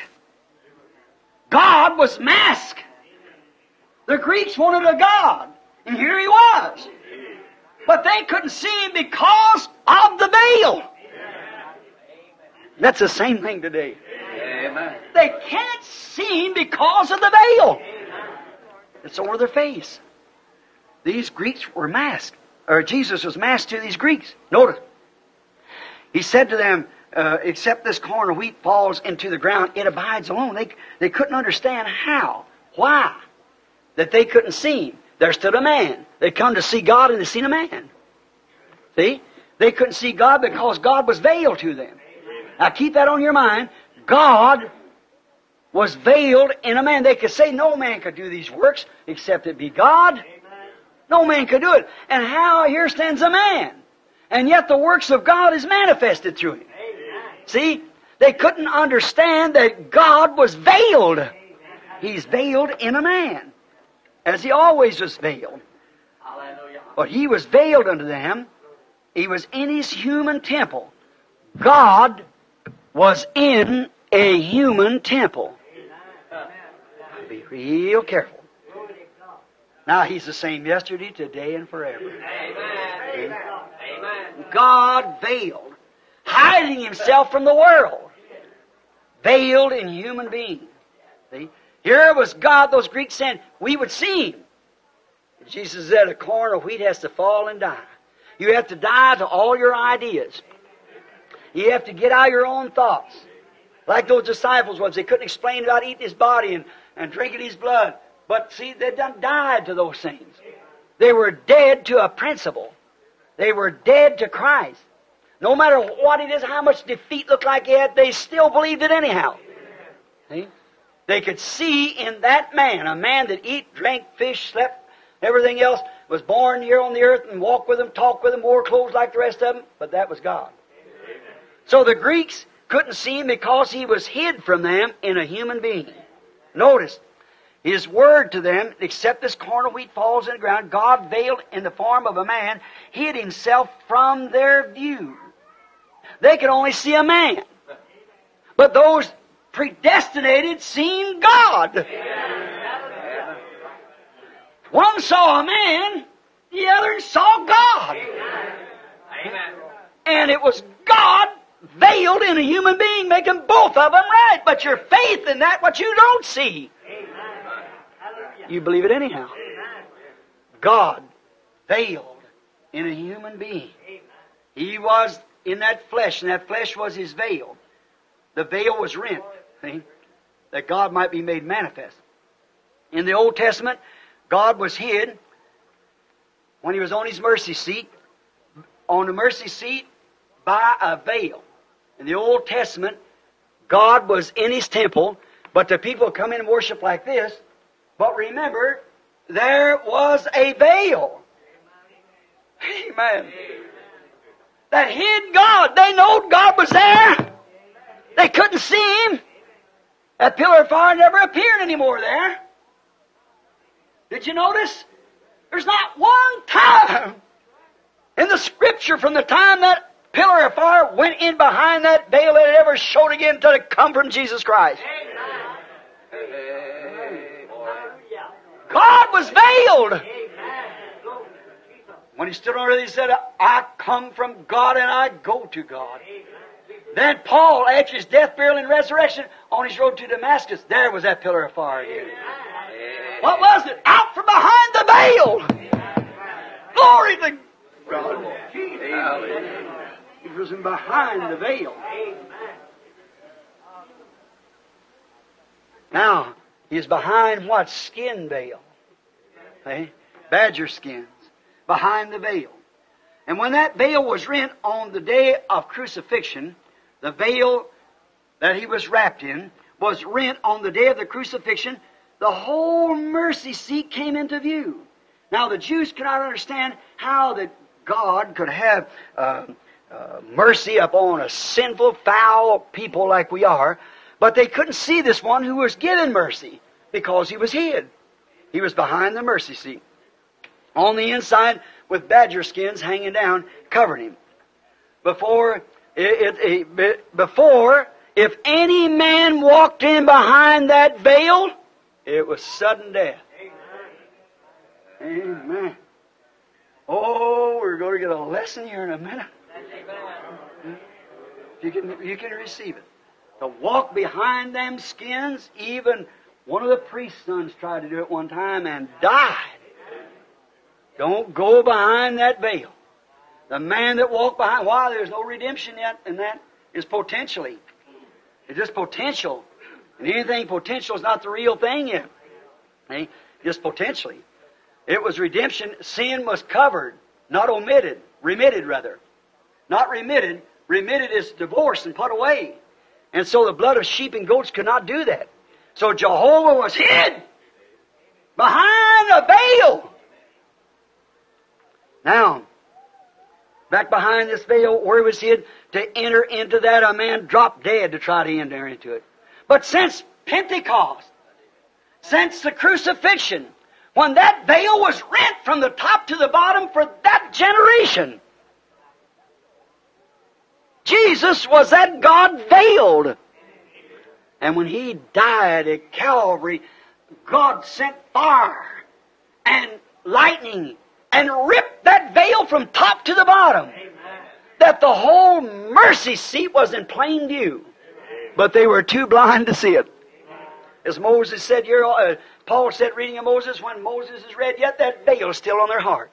God was masked. The Greeks wanted a God, and here he was. But they couldn't see him because of the veil. That's the same thing today. Amen. They can't see him because of the veil. It's over their face. These Greeks were masked, or Jesus was masked to these Greeks. Notice. He said to them, uh, except this corn of wheat falls into the ground, it abides alone. They, they couldn't understand how, why, that they couldn't see him. There stood a man. They come to see God and they seen a man. See? They couldn't see God because God was veiled to them. Now keep that on your mind. God was veiled in a man. They could say no man could do these works except it be God. No man could do it. And how here stands a man. And yet the works of God is manifested through him. Amen. See? They couldn't understand that God was veiled. Amen. He's veiled in a man, as he always was veiled. Hallelujah. But he was veiled unto them. He was in his human temple. God was in a human temple. Amen. Be real careful. Now he's the same yesterday, today, and forever. Amen. Amen. God veiled, hiding himself from the world, veiled in human beings. See? Here was God, those Greeks saying, we would see him. Jesus said, a corn of wheat has to fall and die. You have to die to all your ideas. You have to get out your own thoughts. Like those disciples was, they couldn't explain about eating his body and, and drinking his blood. But see, they done died to those things. They were dead to a principle. They were dead to Christ. No matter what it is, how much defeat looked like it had, they still believed it anyhow. See? They could see in that man, a man that eat, drank, fish, slept, everything else, was born here on the earth and walked with them, talked with them, wore clothes like the rest of them, but that was God. So the Greeks couldn't see him because he was hid from them in a human being. Notice, his word to them, except this corn of wheat falls in the ground, God veiled in the form of a man, hid himself from their view. They could only see a man. But those predestinated seen God. Amen. One saw a man, the other saw God. Amen. And it was God veiled in a human being, making both of them right. But your faith in that, what you don't see. You believe it anyhow. God veiled in a human being. He was in that flesh, and that flesh was his veil. The veil was rent, see, that God might be made manifest. In the Old Testament, God was hid when he was on his mercy seat, on the mercy seat by a veil. In the Old Testament, God was in his temple, but the people come in and worship like this. But remember, there was a veil. Amen. That hid God. They knowed God was there. They couldn't see him. That pillar of fire never appeared anymore there. Did you notice? There's not one time in the Scripture from the time that pillar of fire went in behind that veil that it ever showed again until it come from Jesus Christ. God was veiled. When he stood on earth, he said, I come from God and I go to God. Then Paul, after his death, burial, and resurrection, on his road to Damascus, there was that pillar of fire again. What was it? Out from behind the veil. Glory to God. He was in behind the veil. Now, he's behind what? Skin veil. Okay? Badger skins. Behind the veil. And when that veil was rent on the day of crucifixion, the veil that he was wrapped in was rent on the day of the crucifixion, the whole mercy seat came into view. Now the Jews could not understand how that God could have uh, uh, mercy upon a sinful, foul people like we are, but they couldn't see this one who was given mercy because he was hid. He was behind the mercy seat. On the inside, with badger skins hanging down, covering him. Before, it, it, it, before, if any man walked in behind that veil, it was sudden death. Amen. Amen. Oh, we're going to get a lesson here in a minute. You can, you can receive it. To walk behind them skins, even one of the priest's sons tried to do it one time and died. Don't go behind that veil. The man that walked behind, why there's no redemption yet, and that is potentially. It's just potential. And anything potential is not the real thing yet. See? Just potentially. It was redemption. Sin was covered, not omitted. Remitted, rather. Not remitted. Remitted is divorced and put away. And so the blood of sheep and goats could not do that. So Jehovah was hid behind a veil. Now, back behind this veil where he was hid, to enter into that, a man dropped dead to try to enter into it. But since Pentecost, since the crucifixion, when that veil was rent from the top to the bottom for that generation, Jesus was that God veiled. And when He died at Calvary, God sent fire and lightning and ripped that veil from top to the bottom. Amen. That the whole mercy seat was in plain view. Amen. But they were too blind to see it. As Moses said here, uh, Paul said reading of Moses, when Moses is read, yet that veil is still on their heart.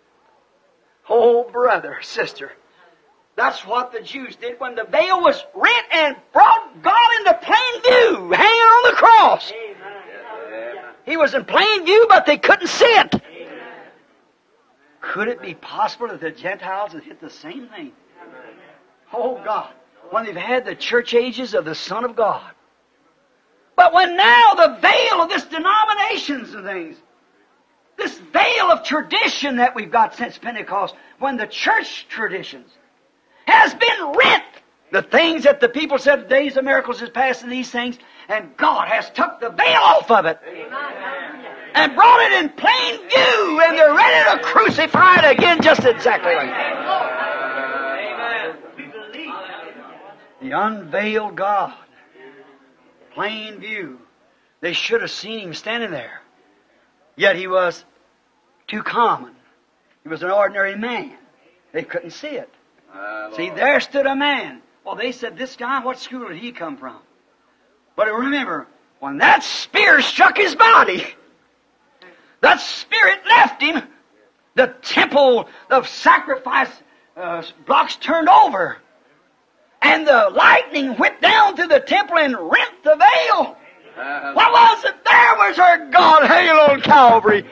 Oh, brother, sister, that's what the Jews did when the veil was rent and brought God into plain view, hanging on the cross. Amen. He was in plain view, but they couldn't see it. Could it be possible that the Gentiles had hit the same thing? Oh God, when they've had the church ages of the Son of God. But when now the veil of this denominations and things, this veil of tradition that we've got since Pentecost, when the church traditions has been rent, the things that the people said the days of miracles is past and these things, and God has took the veil off of it. Amen. And brought it in plain view, and they're ready to crucify it again just exactly like that. The unveiled God, plain view. They should have seen Him standing there. Yet He was too common. He was an ordinary man. They couldn't see it. See, there stood a man. Well, they said, this guy, what school did he come from? But remember, when that spear struck his body, that spirit left him. The temple of sacrifice uh, blocks turned over. And the lightning whipped down through the temple and rent the veil. Uh, what was it? There was our God hanging on Calvary.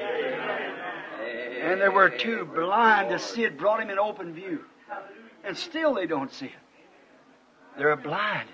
And they were too blind to see it, brought Him in open view. And still they don't see it. They're blinded.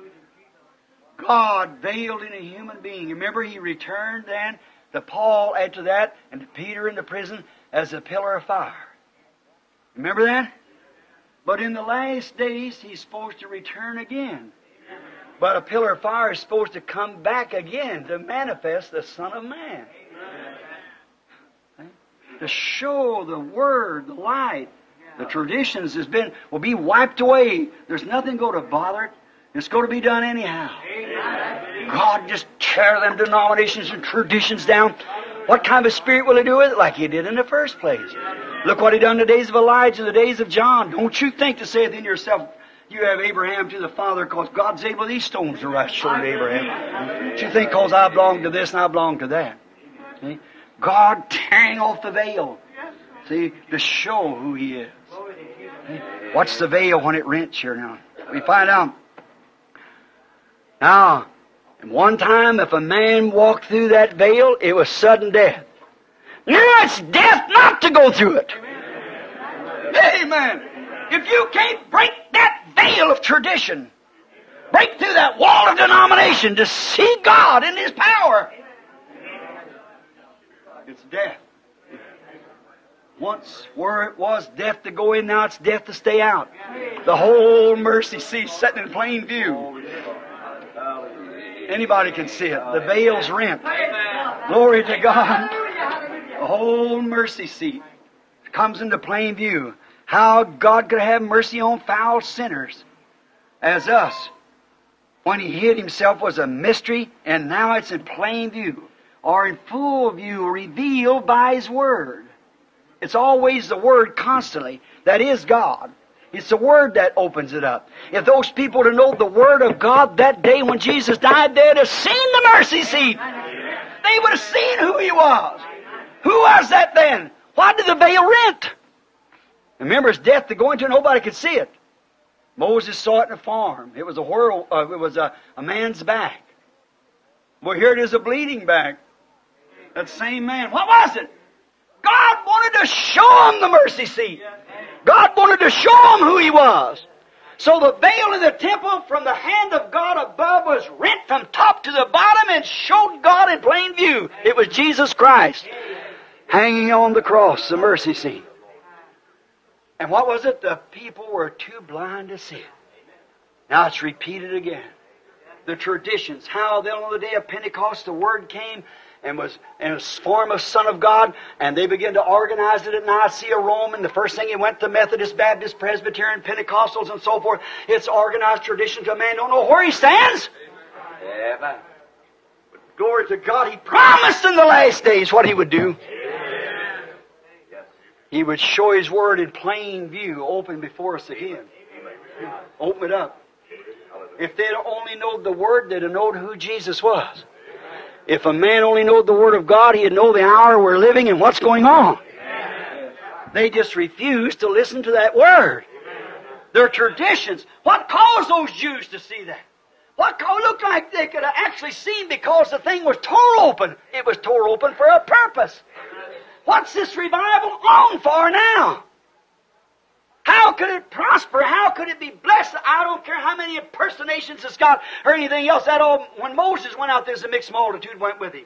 God veiled in a human being. Remember, He returned then to Paul after that, and to Peter in the prison as a pillar of fire. Remember that? But in the last days, He's supposed to return again. But a pillar of fire is supposed to come back again to manifest the Son of Man. to show the Word, the light. The traditions has been will be wiped away. There's nothing going to bother it. It's going to be done anyhow. God just tear them denominations and traditions down. What kind of a spirit will He do with it? Like He did in the first place. Look what He done in the days of Elijah, the days of John. Don't you think to say within yourself, you have Abraham to the Father, because God's able these stones to rise short of Abraham. Don't you think because I belong to this and I belong to that? See? God tearing off the veil. See, to show who He is. See? What's the veil when it rents here now? We find out. Now, one time if a man walked through that veil, it was sudden death. Now it's death not to go through it. Amen. If you can't break that veil of tradition, break through that wall of denomination to see God in His power, it's death. Once where it was death to go in, now it's death to stay out. The whole mercy seat sitting in plain view. Anybody can see it. The veil's rent. Glory to God. The whole mercy seat comes into plain view. How God could have mercy on foul sinners as us. When He hid Himself was a mystery, and now it's in plain view, or in full view, revealed by His Word. It's always the Word constantly. That is God. It's the Word that opens it up. If those people would have known the Word of God that day when Jesus died, they'd have seen the mercy seat. They would have seen who He was. Who was that then? Why did the veil rent? Remember, it's death to go into, nobody could see it. Moses saw it in a farm. It was a whirl, uh, it was a, a man's back. Well, here it is, a bleeding back. That same man. What was it? God wanted to show him the mercy seat. God wanted to show him who He was. So the veil in the temple from the hand of God above was rent from top to the bottom and showed God in plain view. It was Jesus Christ hanging on the cross, the mercy seat. And what was it? The people were too blind to see it. Now it's repeated again. The traditions, how then on the day of Pentecost the Word came and was in a form of Son of God, and they began to organize it at Nicaea, Rome, and the first thing it went to Methodist, Baptist, Presbyterian, Pentecostals, and so forth. It's organized tradition to a man don't know where he stands. Amen. But glory to God, He promised in the last days what He would do. He would show His Word in plain view, open before us again. Open it up. If they'd only known the Word, they'd have known who Jesus was. If a man only knew the Word of God, he'd know the hour we're living and what's going on. They just refused to listen to that Word. Their traditions. What caused those Jews to see that? What looked like they could have actually seen because the thing was tore open. It was tore open for a purpose. What's this revival on for now? How could it prosper? How could it be blessed? I don't care how many impersonations it's got or anything else. That all, when Moses went out, there's a mixed multitude went with him.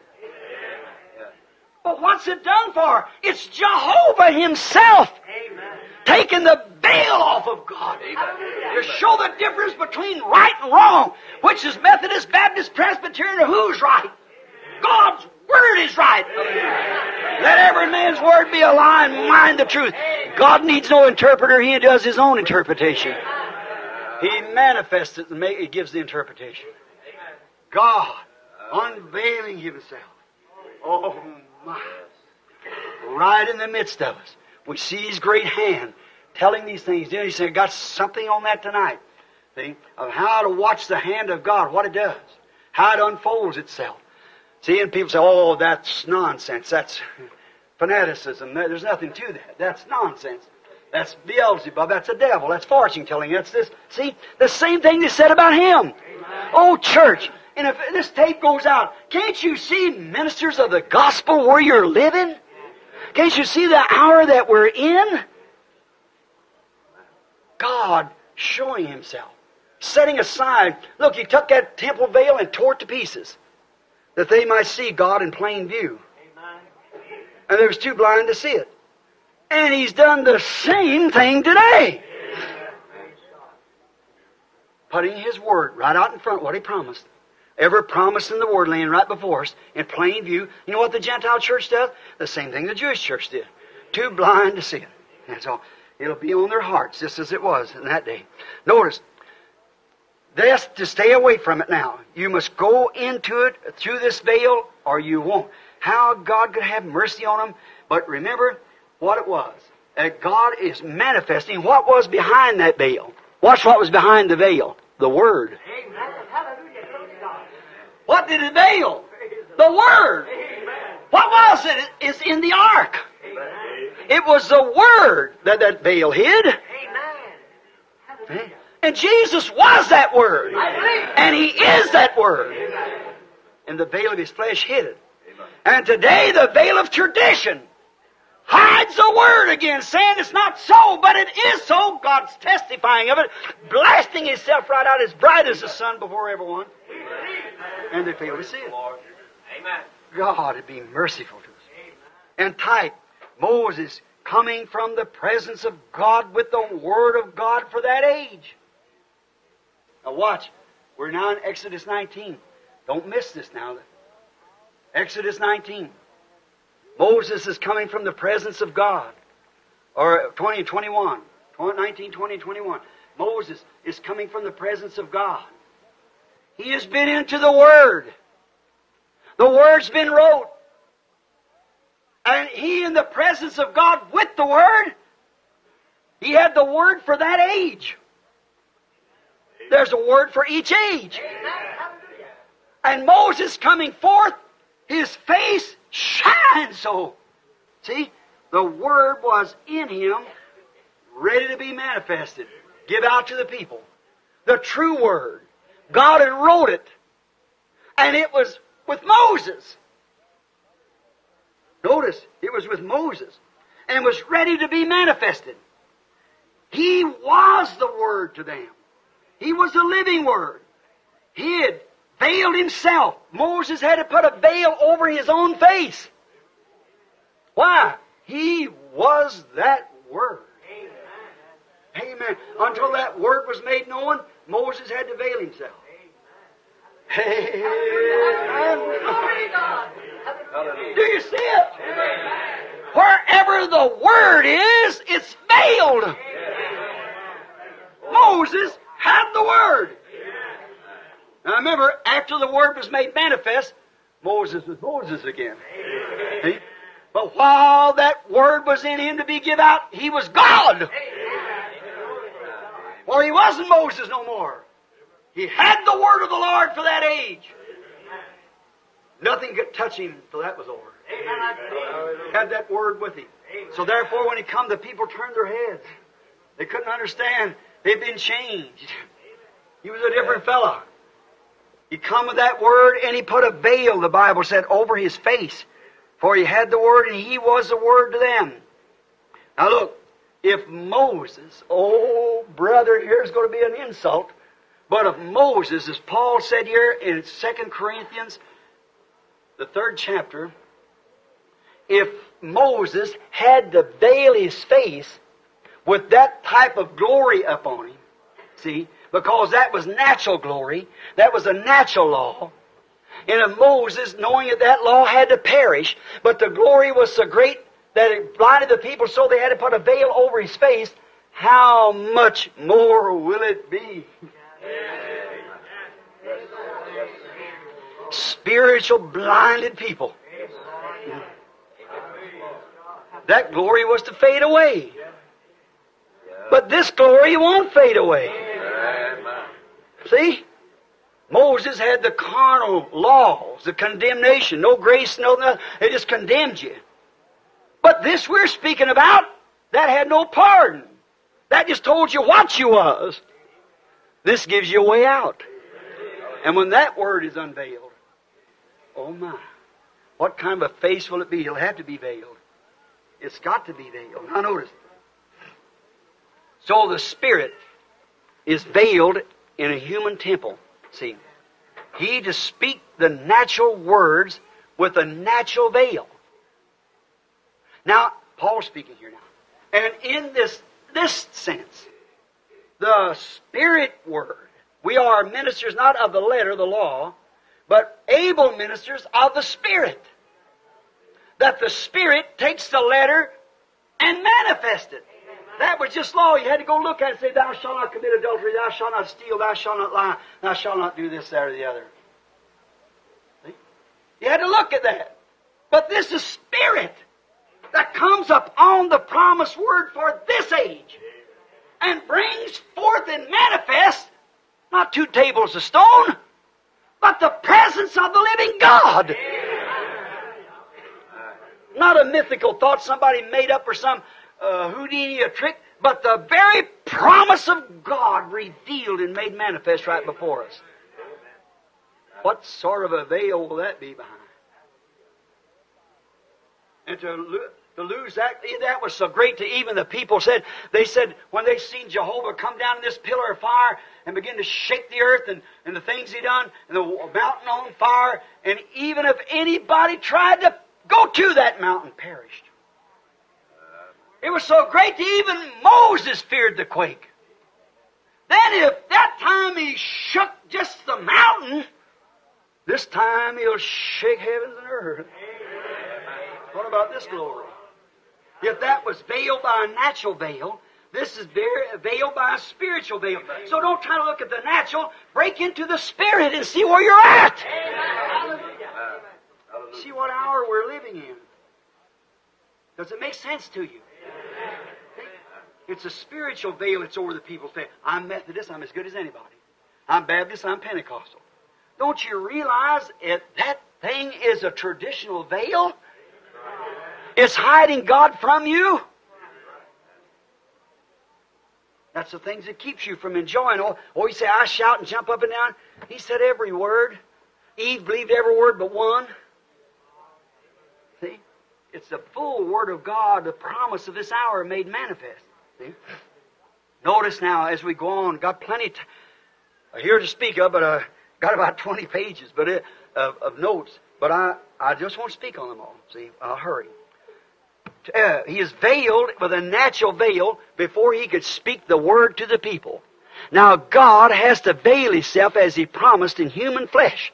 But what's it done for? It's Jehovah Himself taking the veil off of God to show the difference between right and wrong, which is Methodist, Baptist, Presbyterian, or who's right. God's Word is right. Let every man's word be a lie and mine the truth. God needs no interpreter. He does His own interpretation. He manifests it and He gives the interpretation. God unveiling Himself. Oh my. Right in the midst of us. We see His great hand telling these things. Then He said, I got something on that tonight. See? Of how to watch the hand of God, what it does. How it unfolds itself. See, and people say, oh, that's nonsense. That's fanaticism. There's nothing to that. That's nonsense. That's Beelzebub. That's a devil. That's fortune telling. That's this. See, the same thing they said about Him. Amen. Oh, church. And if this tape goes out, can't you see ministers of the gospel where you're living? Can't you see the hour that we're in? God showing Himself. Setting aside. Look, He took that temple veil and tore it to pieces. That they might see God in plain view. Amen. And they was too blind to see it. And He's done the same thing today. Putting His Word right out in front, what He promised. Every promise in the Word laying right before us in plain view. You know what the Gentile church does? The same thing the Jewish church did. too blind to see it. That's all. It'll be on their hearts, just as it was in that day. Notice, that's to stay away from it now. You must go into it through this veil, or you won't. How God could have mercy on them. But remember what it was. That God is manifesting what was behind that veil. Watch what was behind the veil. The Word. What did it veil? The Word. What was it? It's in the ark. It was the Word that that veil hid. Amen. And Jesus was that Word. And He is that Word. And the veil of His flesh hid it. And today the veil of tradition hides the Word again, saying it's not so, but it is so. God's testifying of it, blasting Himself right out as bright as the sun before everyone. And they fail to see it. God would be merciful to us. And type, Moses coming from the presence of God with the Word of God for that age. Now watch. We're now in Exodus nineteen. Don't miss this now. Exodus nineteen. Moses is coming from the presence of God. Or twenty, twenty-one. nineteen, twenty, twenty-one. Moses is coming from the presence of God. He has been into the Word. The Word's been wrote. And he in the presence of God with the Word, he had the Word for that age. There's a Word for each age. And Moses coming forth, his face shines so. See, the Word was in him, ready to be manifested, give out to the people. The true Word. God had wrote it. And it was with Moses. Notice, it was with Moses. And was ready to be manifested. He was the Word to them. He was the living Word. He had veiled Himself. Moses had to put a veil over his own face. Why? He was that Word. Amen. Amen. Until that Word was made known, Moses had to veil himself. Amen. Do you see it? Wherever the Word is, it's veiled. Moses had the Word. Now remember, after the Word was made manifest, Moses was Moses again. See? But while that Word was in him to be given out, he was God. Well, he wasn't Moses no more. He had the Word of the Lord for that age. Nothing could touch him till that was over. He had that Word with him. So therefore, when he come, the people turned their heads. They couldn't understand. They'd been changed. He was a different fellow. He come with that Word, and he put a veil, the Bible said, over his face. For he had the Word, and he was the Word to them. Now look, if Moses, oh brother, here's going to be an insult. But if Moses, as Paul said here in Second Corinthians, the third chapter, if Moses had to veil his face with that type of glory upon him, see, because that was natural glory, that was a natural law, and if Moses, knowing that that law had to perish, but the glory was so great that it blinded the people so they had to put a veil over his face, how much more will it be? Spiritual blinded people. That glory was to fade away. But this glory won't fade away. See? Moses had the carnal laws, the condemnation, no grace, no nothing. It just condemned you. But this we're speaking about, that had no pardon. That just told you what you was. This gives you a way out. And when that Word is unveiled, oh my, what kind of a face will it be? It'll have to be veiled. It's got to be veiled. Now notice. So the Spirit is veiled in a human temple. See, He to speak the natural words with a natural veil. Now, Paul's speaking here now. And in this, this sense, the Spirit Word, we are ministers not of the letter, the law, but able ministers of the Spirit. That the Spirit takes the letter and manifested. That was just law. You had to go look at it and say, thou shalt not commit adultery, thou shalt not steal, thou shalt not lie, thou shalt not do this, that, or the other. See? You had to look at that. But this is Spirit that comes up on the promised Word for this age and brings forth and manifests not two tables of stone, but the presence of the living God. Not a mythical thought somebody made up or some uh, Houdini a trick, but the very promise of God revealed and made manifest right before us. What sort of a veil will that be behind? And to, lo- to lose that, that was so great to even the people said, they said when they seen Jehovah come down in this pillar of fire and begin to shake the earth and, and the things He done, and the mountain on fire, and even if anybody tried to go to that mountain, perished. It was so great that even Moses feared the quake. Then if that time he shook just the mountain, this time He'll shake heavens and earth. What about this glory? If that was veiled by a natural veil, this is veiled by a spiritual veil. So don't try to look at the natural. Break into the Spirit and see where you're at. See what hour we're living in. Does it make sense to you? It's a spiritual veil that's over the people's head. I'm Methodist, I'm as good as anybody. I'm Baptist, I'm Pentecostal. Don't you realize it, that thing is a traditional veil? It's hiding God from you. That's the things that keeps you from enjoying. Or, or you say, I shout and jump up and down. He said every word. Eve believed every word but one. See? It's the full Word of God, the promise of this hour made manifest. See? Notice now as we go on, got plenty t- here to speak of, but uh, got about twenty pages but it, of, of notes. But I, I just won't speak on them all. See, I'll hurry. Uh, he is veiled with a natural veil before He could speak the Word to the people. Now God has to veil Himself as He promised in human flesh.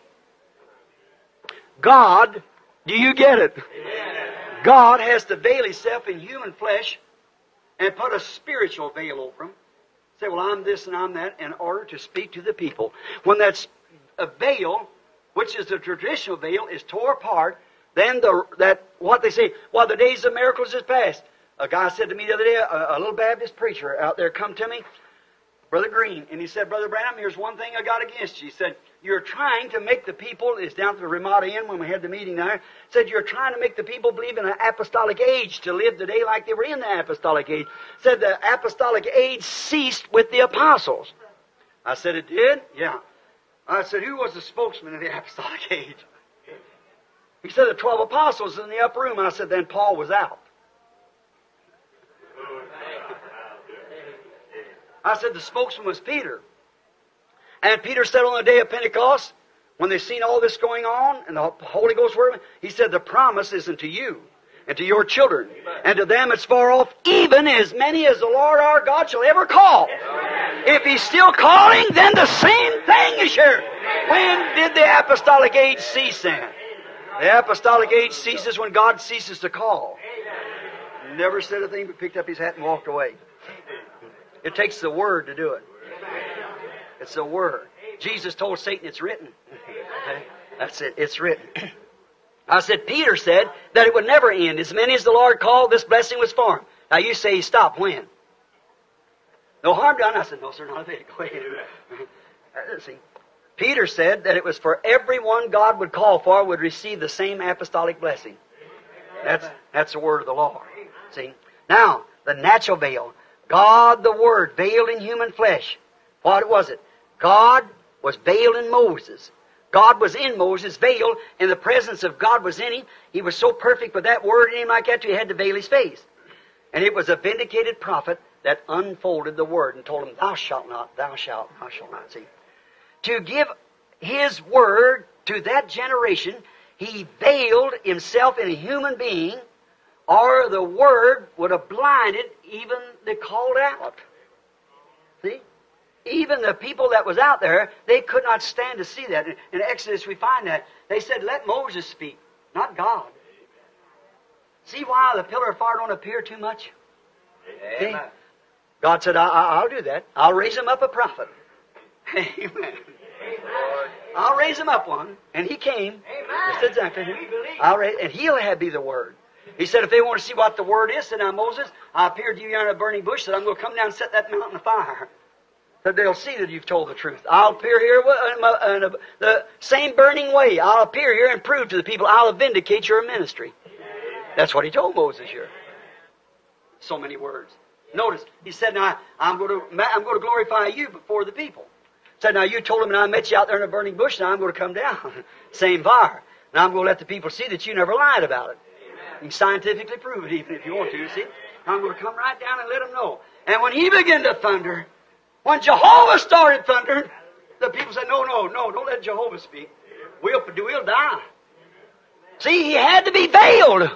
God, do you get it? God has to veil Himself in human flesh and put a spiritual veil over Him. Say, well, I'm this and I'm that, in order to speak to the people. When that's a veil, which is the traditional veil, is tore apart, then the that what they say, well, the days of miracles is past. A guy said to me the other day, a, a little Baptist preacher out there come to me, Brother Green, and he said, Brother Branham, here's one thing I got against you. He said, you're trying to make the people, it's down to the Ramada Inn when we had the meeting there, said you're trying to make the people believe in an apostolic age, to live today like they were in the apostolic age. Said the apostolic age ceased with the apostles. I said, it did? Yeah. I said, who was the spokesman of the apostolic age? He said, the twelve apostles in the upper room. I said, then Paul was out. I said, the spokesman was Peter. And Peter said on the day of Pentecost, when they seen all this going on, and the Holy Ghost were, he said, the promise isn't to you, and to your children, and to them it's far off, even as many as the Lord our God shall ever call. If He's still calling, then the same thing is here. When did the apostolic age cease then? The apostolic age ceases when God ceases to call. Never said a thing but picked up his hat and walked away. It takes the Word to do it. It's the Word. Jesus told Satan, it's written. Okay? That's it. It's written. I said, Peter said that it would never end. As many as the Lord called, this blessing was for him. Now you say, stop when? No harm done? I said, no, sir, not a bit. Go ahead. See, Peter said that it was for everyone God would call for would receive the same apostolic blessing. That's, that's the word of the Lord. See? Now, the natural veil. God, the Word, veiled in human flesh. What was it? God was veiled in Moses. God was in Moses, veiled, and the presence of God was in him. He was so perfect with that Word in him like that, he had to veil his face. And it was a vindicated prophet that unfolded the Word and told him, thou shalt not, thou shalt, thou shalt not. See? To give His Word to that generation, He veiled Himself in a human being, or the Word would have blinded even the called out. See? Even the people that was out there, they could not stand to see that. In Exodus we find that. They said, let Moses speak, not God. See why the pillar of fire don't appear too much? Amen. See? God said, I, I, I'll do that. I'll raise him up a prophet. Amen. I'll raise him up one. And he came. Amen. Just exactly. I'll raise, and he'll have be the Word. He said, if they want to see what the Word is, said, now Moses, I appeared to you under a burning bush, said, I'm going to come down and set that mountain afire. Said, they'll see that you've told the truth. I'll appear here in a, the same burning way. I'll appear here and prove to the people, I'll vindicate your ministry. That's what he told Moses here. So many words. Notice, he said, now, I'm going to, I'm going to glorify you before the people. Said, now, you told him, and I met you out there in a burning bush, now I'm going to come down. Same fire. Now I'm going to let the people see that you never lied about it. You can scientifically prove it, even if you want to, see? I'm going to come right down and let them know. And when he began to thunder, when Jehovah started thundering, the people said, no, no, no, don't let Jehovah speak. We'll, we'll die. See, he had to be veiled.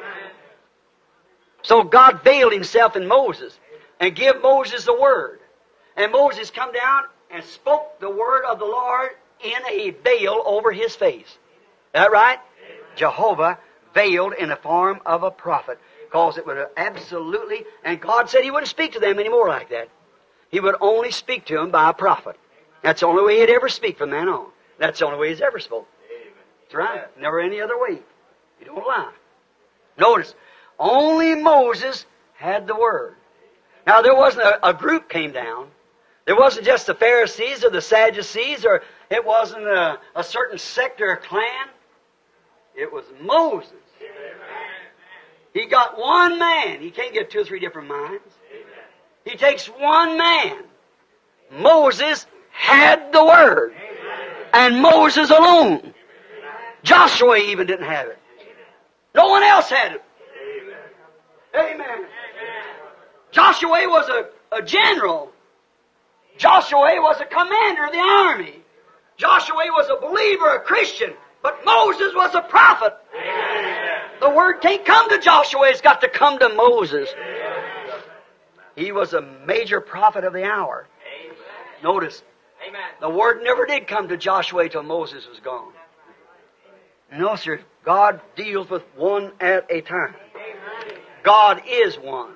So God veiled himself in Moses and gave Moses the word. And Moses come down and spoke the word of the Lord in a veil over his face. Is that right? Jehovah veiled in the form of a prophet. Because it would absolutely, and God said he wouldn't speak to them anymore like that. He would only speak to them by a prophet. That's the only way he'd ever speak from then on. That's the only way he's ever spoke. That's right. Never any other way. You don't lie. Notice, only Moses had the Word. Now, there wasn't a, a group came down. There wasn't just the Pharisees or the Sadducees, or it wasn't a, a certain sect or a clan. It was Moses. He got one man. He can't get two or three different minds. He takes one man. Moses had the Word. And Moses alone. Joshua even didn't have it. No one else had it. Amen. Joshua was a, a general. Joshua was a commander of the army. Joshua was a believer, a Christian. But Moses was a prophet. The Word can't come to Joshua. It's got to come to Moses. He was a major prophet of the hour. Notice, the Word never did come to Joshua till Moses was gone. No, sir. God deals with one at a time. God is one.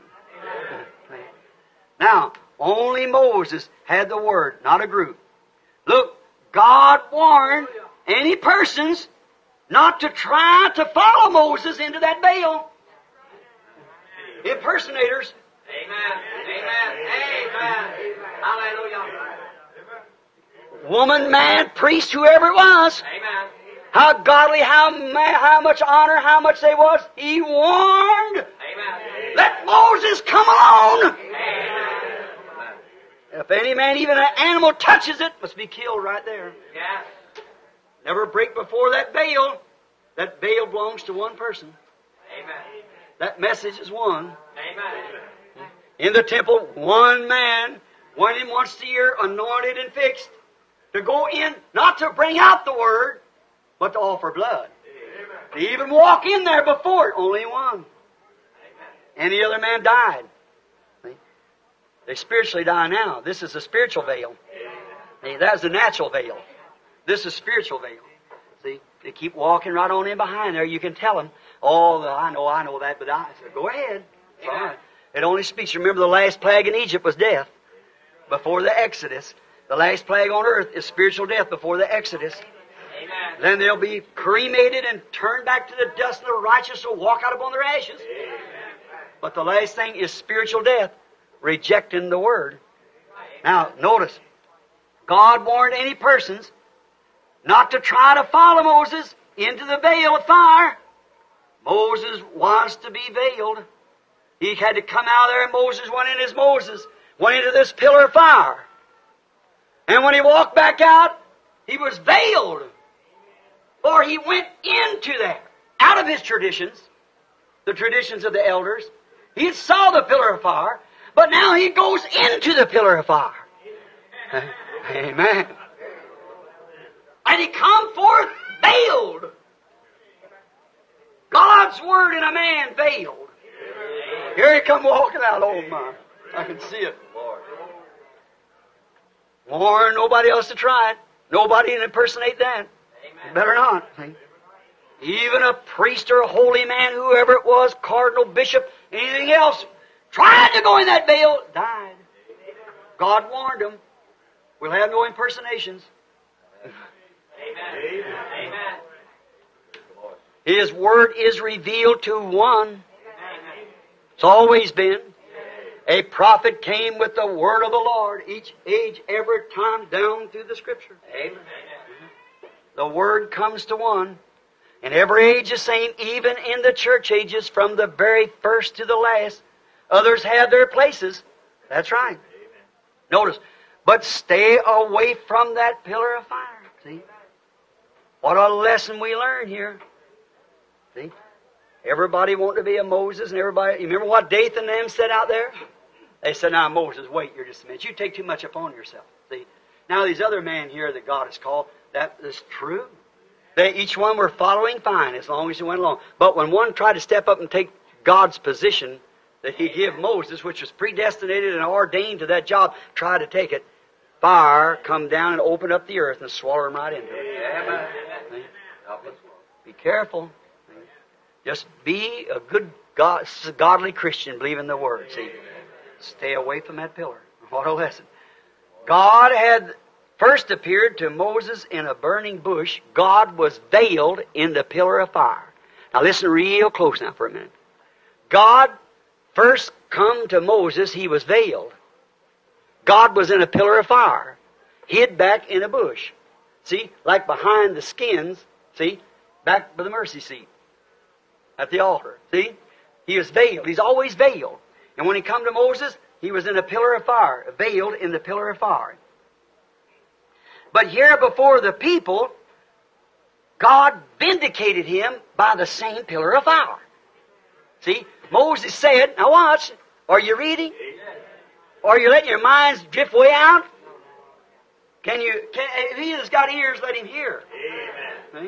Now, only Moses had the Word, not a group. Look, God warned any persons not to try to follow Moses into that veil. Impersonators. Amen. Amen. Amen. Hallelujah. Woman, man, priest, whoever it was. Amen. How godly, how ma- how much honor, how much they was. He warned. Amen. Let Moses come alone. Amen. If any man, even an animal, touches it, must be killed right there. Yes. Never break before that veil. That veil belongs to one person. Amen. That message is one. Amen. In the temple, one man went in once a year, anointed and fixed, to go in, not to bring out the Word, but to offer blood. Amen. To even walk in there before it, only one. Amen. Any other man died. See? They spiritually die now. This is a spiritual veil. See, that's the natural veil. This is spiritual veil. See, they keep walking right on in behind there. You can tell them, oh, I know, I know that, but I said, go ahead. It's all right. It only speaks. Remember, the last plague in Egypt was death before the Exodus. The last plague on earth is spiritual death before the Exodus. Amen. Then they'll be cremated and turned back to the dust, and the righteous will walk out upon their ashes. Amen. But the last thing is spiritual death, rejecting the Word. Now, notice, God warned any persons not to try to follow Moses into the veil of fire. Moses was to be veiled. He had to come out there, and Moses went in as Moses, went into this pillar of fire. And when he walked back out, he was veiled. For he went into that, out of his traditions, the traditions of the elders. He saw the pillar of fire, but now he goes into the pillar of fire. Amen. And he come forth veiled. God's Word in a man veiled. Here he come walking out. Oh my, I can see it. Warn nobody else to try it. Nobody to impersonate that. Better not. Even a priest or a holy man, whoever it was, cardinal, bishop, anything else, tried to go in that veil, died. God warned them. We'll have no impersonations. Amen. Amen. His Word is revealed to one. It's always been. A prophet came with the Word of the Lord, each age, every time, down through the Scripture. Amen. The Word comes to one. And every age the same, even in the church ages, from the very first to the last. Others have their places. That's right. Notice, but stay away from that pillar of fire. See? What a lesson we learn here. See? Everybody wanted to be a Moses, and everybody, you remember what Dathan and them said out there? They said, now Moses, wait here just a minute. You take too much upon yourself. See? Now these other men here that God has called, that is true. They, each one were following fine as long as they went along. But when one tried to step up and take God's position that He gave Moses, which was predestinated and ordained to that job, tried to take it, fire come down and open up the earth and swallow him right into it. Amen. Be careful. Just be a good, God, godly Christian, believe in the Word. See, stay away from that pillar. What a lesson. God had first appeared to Moses in a burning bush. God was veiled in the pillar of fire. Now listen real close now for a minute. God first come to Moses, He was veiled. God was in a pillar of fire, hid back in a bush. See, like behind the skins, see, back by the mercy seat at the altar. See, He was veiled. He's always veiled. And when He come to Moses, He was in a pillar of fire, veiled in the pillar of fire. But here before the people, God vindicated Him by the same pillar of fire. See, Moses said, now watch, are you reading? Are you letting your minds drift way out? Can you, can, if he has got ears, let him hear. Amen. See?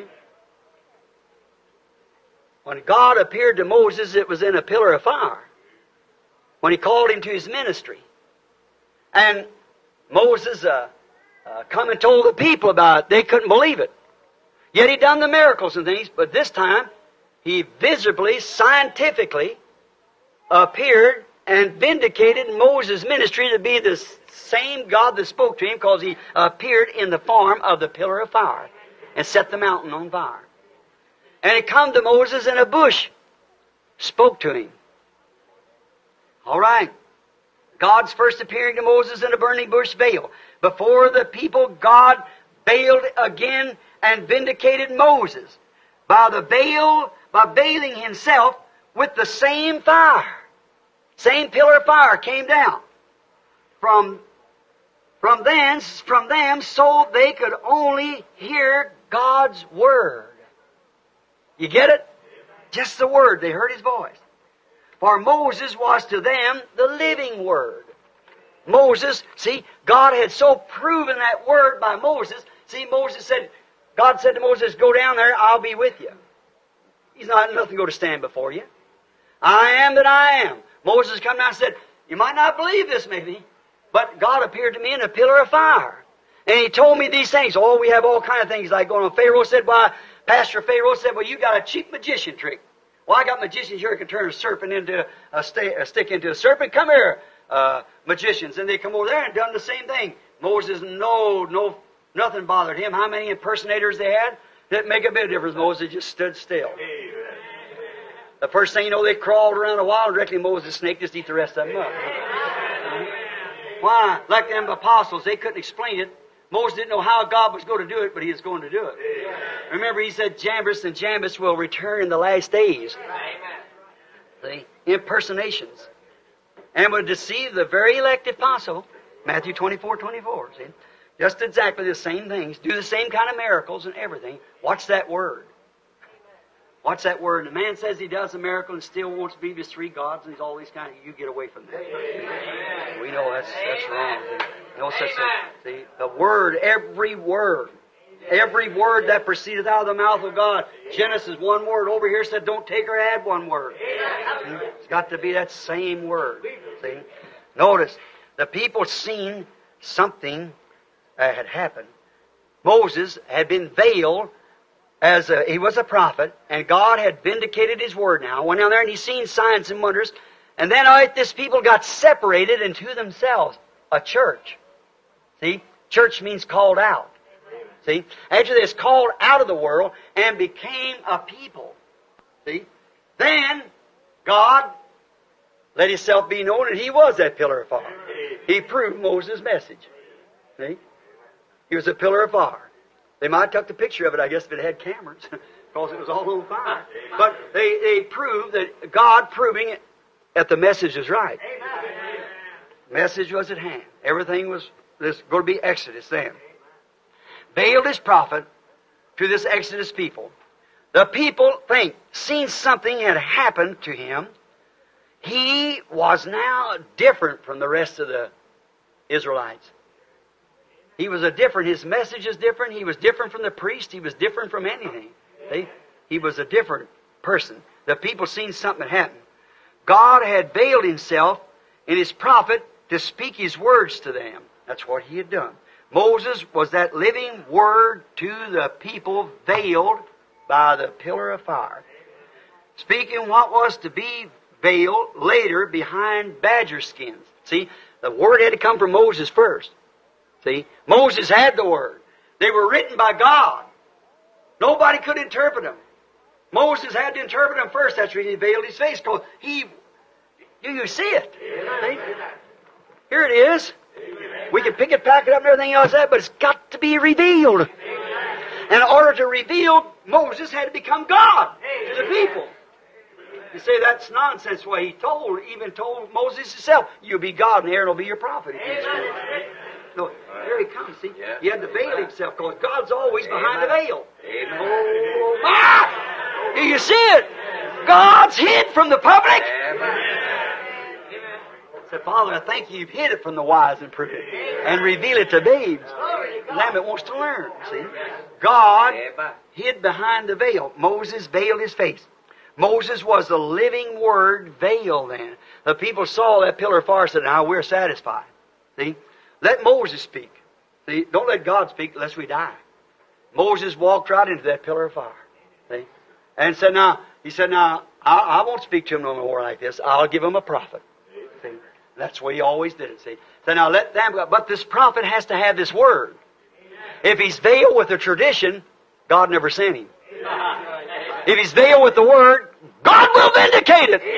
When God appeared to Moses, it was in a pillar of fire. When He called him to his ministry. And Moses uh, uh, come and told the people about it. They couldn't believe it. Yet He done the miracles and things, but this time He visibly, scientifically appeared and vindicated Moses' ministry to be the same God that spoke to him, because He appeared in the form of the pillar of fire and set the mountain on fire. And He come to Moses in a bush, spoke to him. All right. God's first appearing to Moses in a burning bush veil. Before the people, God veiled again and vindicated Moses by the veil, by veiling Himself with the same fire. Same pillar of fire came down from, from thence, from them, so they could only hear God's Word. You get it? Just the Word. They heard His voice. For Moses was to them the living Word. Moses, see, God had so proven that Word by Moses. See, Moses said, God said to Moses, go down there, I'll be with you. He's not nothing going to stand before you. I am that I am. Moses come down and said, you might not believe this maybe, but God appeared to me in a pillar of fire. And He told me these things. Oh, we have all kind of things like going on. Pharaoh said, why, Pastor Pharaoh said, well, you got a cheap magician trick. Well, I got magicians here who can turn a serpent into a, sta- a stick into a serpent. Come here, uh, magicians. And they come over there and done the same thing. Moses, no, no, nothing bothered him. How many impersonators they had? Didn't make a bit of difference. Moses just stood still. Amen. The first thing you know, they crawled around a while, and directly Moses' snake just eat the rest of them up. Why? Like them apostles, they couldn't explain it. Moses didn't know how God was going to do it, but He was going to do it. Amen. Remember, He said, Jambres and Jambres will return in the last days. Amen. See? Impersonations. And would deceive the very elect if possible. Matthew twenty-four, twenty-four. See? Just exactly the same things. Do the same kind of miracles and everything. Watch that Word. Watch that Word. And the man says he does a miracle and still wants to be with three gods, and he's all these kind of, you get away from that. Amen. We know that's that's wrong. No such thing. Amen. See, the Word, every word, every word that proceedeth out of the mouth of God. Genesis, one word. Over here said, don't take or add one word. See? It's got to be that same word. See? Notice, the people seen something that had happened. Moses had been veiled as a, he was a prophet, and God had vindicated His word now. Went down there and He seen signs and wonders. And then all right, this people got separated into themselves. A church. See? Church means called out. See? After this, called out of the world and became a people. See? Then God let Himself be known, and He was that pillar of fire. He proved Moses' message. See? He was a pillar of fire. They might have took the picture of it, I guess, if it had cameras, because it was all on fire. But they, they proved that God proving it, that the message was right. The message was at hand. Everything was this going to be Exodus then. Veiled His prophet to this Exodus people. The people think, seen something had happened to him. He was now different from the rest of the Israelites. He was a different, his message is different. He was different from the priest. He was different from anything. See? He was a different person. The people seen something happen. God had veiled Himself in His prophet to speak His words to them. That's what He had done. Moses was that living word to the people, veiled by the pillar of fire. Speaking what was to be veiled later behind badger skins. See, the word had to come from Moses first. See, Moses had the word. They were written by God. Nobody could interpret them. Moses had to interpret them first. That's why He veiled His face, because He, do you see it? See? Here it is. We can pick it, pack it up, and everything else like that, but it's got to be revealed. And in order to reveal, Moses had to become God to the people. You say that's nonsense. Well, He told, even told Moses Himself, "You'll be God, and Aaron will be your prophet." So here He comes. See, He had to veil Himself, because God's always behind the veil. Oh my! Do you see it? God's hid from the public. Said, Father, I thank You, You've hid it from the wise and prudent, and reveal it to babes. The lamb that wants to learn. See, God hid behind the veil. Moses veiled his face. Moses was the living word veiled then. The people saw that pillar of fire and said, now we're satisfied. See? Let Moses speak. See? Don't let God speak lest we die. Moses walked right into that pillar of fire. See? And said, now, he said, now, I, I won't speak to him no more like this. I'll give him a prophet. See? That's the way he always did it. See? So now let them go. But this prophet has to have this word. If he's veiled with the tradition, God never sent him. If he's veiled with the word, God will vindicate it.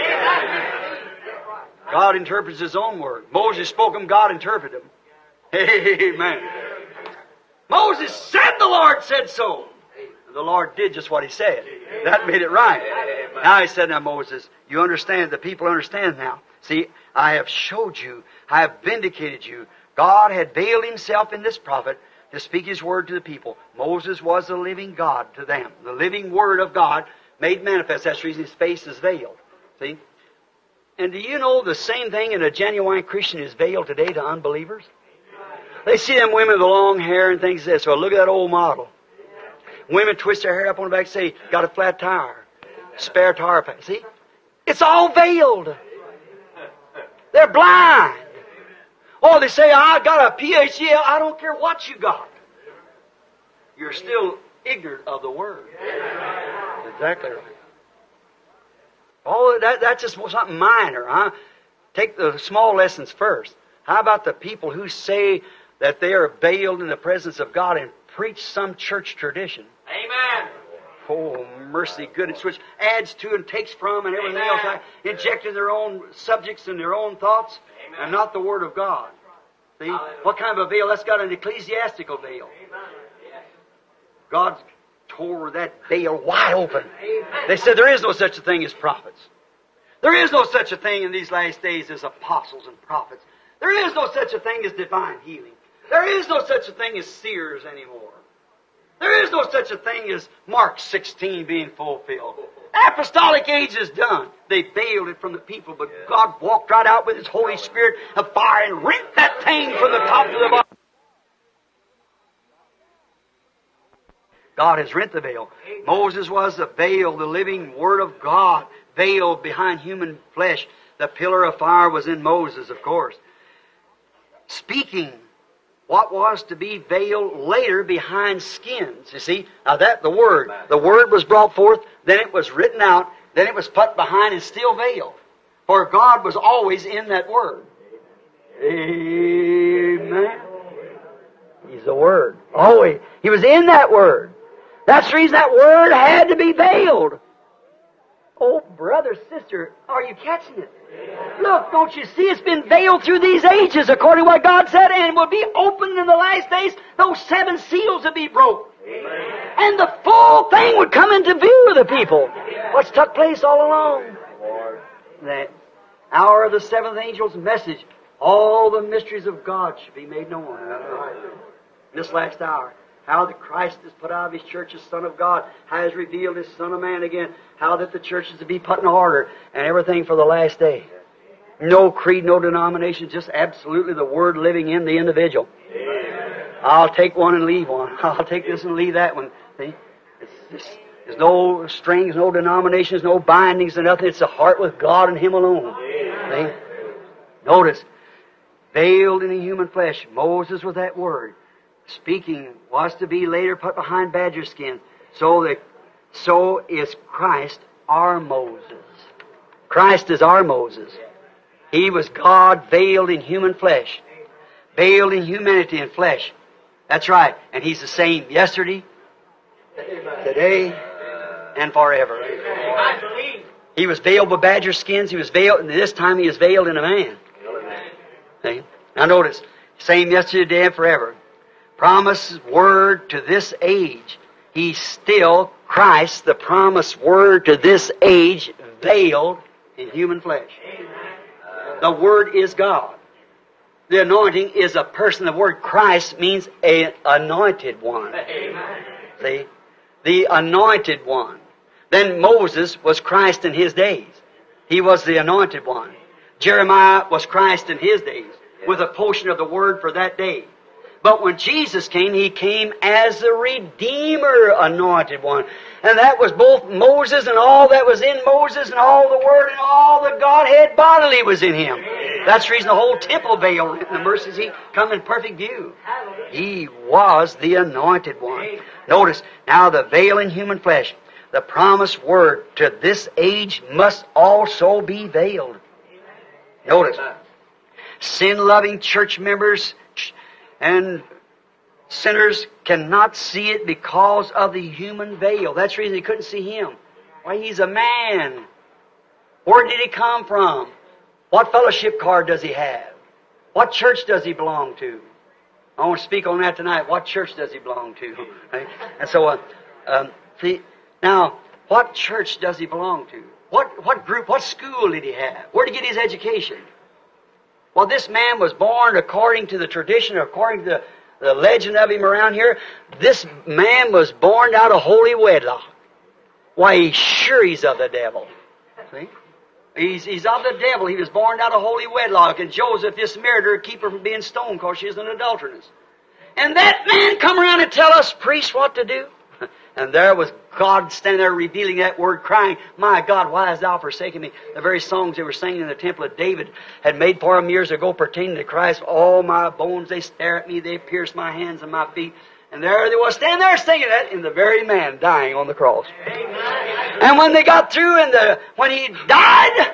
God interprets His own word. Moses spoke them, God interpreted them. Amen. Moses said the Lord said so. The Lord did just what He said. That made it right. Now He said, now Moses, you understand, the people understand now. See, I have showed you, I have vindicated you. God had veiled Himself in this prophet to speak His word to the people. Moses was the living God to them. The living word of God made manifest. That's the reason His face is veiled. See? And do you know the same thing in a genuine Christian is veiled today to unbelievers? They see them women with the long hair and things like this. Well, look at that old model. Women twist their hair up on the back and say, got a flat tire. Spare tire. See? It's all veiled. They're blind. Oh, they say, I got a P H D. I don't care what you got. You're still ignorant of the Word. Exactly right. Oh, that, that's just something minor. Huh? Take the small lessons first. How about the people who say that they are veiled in the presence of God and preach some church tradition? Amen. Oh, mercy, goodness, which adds to and takes from and everything Amen. else, injecting their own subjects and their own thoughts, Amen. and not the Word of God. See? Hallelujah. What kind of a veil? That's got an ecclesiastical veil. Amen. Yes. God tore that veil wide open. Amen. They said there is no such a thing as prophets. There is no such a thing in these last days as apostles and prophets. There is no such a thing as divine healing. There is no such a thing as seers anymore. There is no such a thing as Mark sixteen being fulfilled. Apostolic age is done. They veiled it from the people, but God walked right out with His Holy Spirit of fire and rent that thing from the top to the bottom. God has rent the veil. Moses was the veil, the living Word of God, veiled behind human flesh. The pillar of fire was in Moses, of course. Speaking what was to be veiled later behind skins. You see, now that the Word, the Word was brought forth, then it was written out, then it was put behind and still veiled. For God was always in that Word. Amen. He's the Word. Always. He was in that Word. That's the reason that Word had to be veiled. Oh, brother, sister, are you catching it? Look, don't you see? It's been veiled through these ages, according to what God said, and will be opened in the last days. Those seven seals will be broke. Amen. And the full thing would come into view of the people. What's took place all along? The hour of the seventh angel's message. All the mysteries of God should be made known. This last hour. How that Christ is put out of His church as Son of God, has revealed His Son of Man again, how that the church is to be put in order, and everything for the last day. No creed, no denomination, just absolutely the Word living in the individual. Amen. I'll take one and leave one. I'll take this and leave that one. See? It's just, there's no strings, no denominations, no bindings, and nothing. It's the heart with God and Him alone. See? Notice, veiled in the human flesh, Moses with that Word. Speaking was to be later put behind badger skin. So that, so is Christ our Moses. Christ is our Moses. He was God veiled in human flesh. Veiled in humanity and flesh. That's right. And He's the same yesterday, today, and forever. He was veiled with badger skins. He was veiled, and this time He is veiled in a man. See? Now notice, same yesterday, today, and forever. Promised Word to this age. He's still Christ, the promised Word to this age, veiled in human flesh. Amen. The Word is God. The anointing is a person. The word Christ means an anointed one. Amen. See? The anointed one. Then Moses was Christ in his days. He was the anointed one. Jeremiah was Christ in his days, with a portion of the Word for that day. But when Jesus came, He came as the Redeemer anointed one. And that was both Moses and all that was in Moses and all the Word and all the Godhead bodily was in Him. That's the reason the whole temple veil and the mercy seat come in perfect view. He was the anointed one. Notice, now the veil in human flesh, the promised Word to this age must also be veiled. Notice, sin-loving church members and sinners cannot see it because of the human veil. That's the reason they couldn't see Him. Why, He's a man. Where did He come from? What fellowship card does He have? What church does He belong to? I want to speak on that tonight. What church does He belong to? Right? And so, uh, um, see, now, what church does He belong to? What, what group, what school did He have? Where did He get His education? Well, this man was born according to the tradition, according to the, the legend of him around here. This man was born out of holy wedlock. Why, he's sure he's of the devil. See? He's, he's of the devil. He was born out of holy wedlock. And Joseph, this married her, keep her from being stoned because she is an adulteress. And that man come around and tell us priests what to do. And there was God standing there revealing that Word, crying, "My God, why hast Thou forsaken me?" The very songs they were singing in the temple of David had made for him years ago pertaining to Christ. "All my bones, they stare at me, they pierce my hands and my feet." And there they was standing there singing that in the very man dying on the cross. Amen. And when they got through and the, when He died,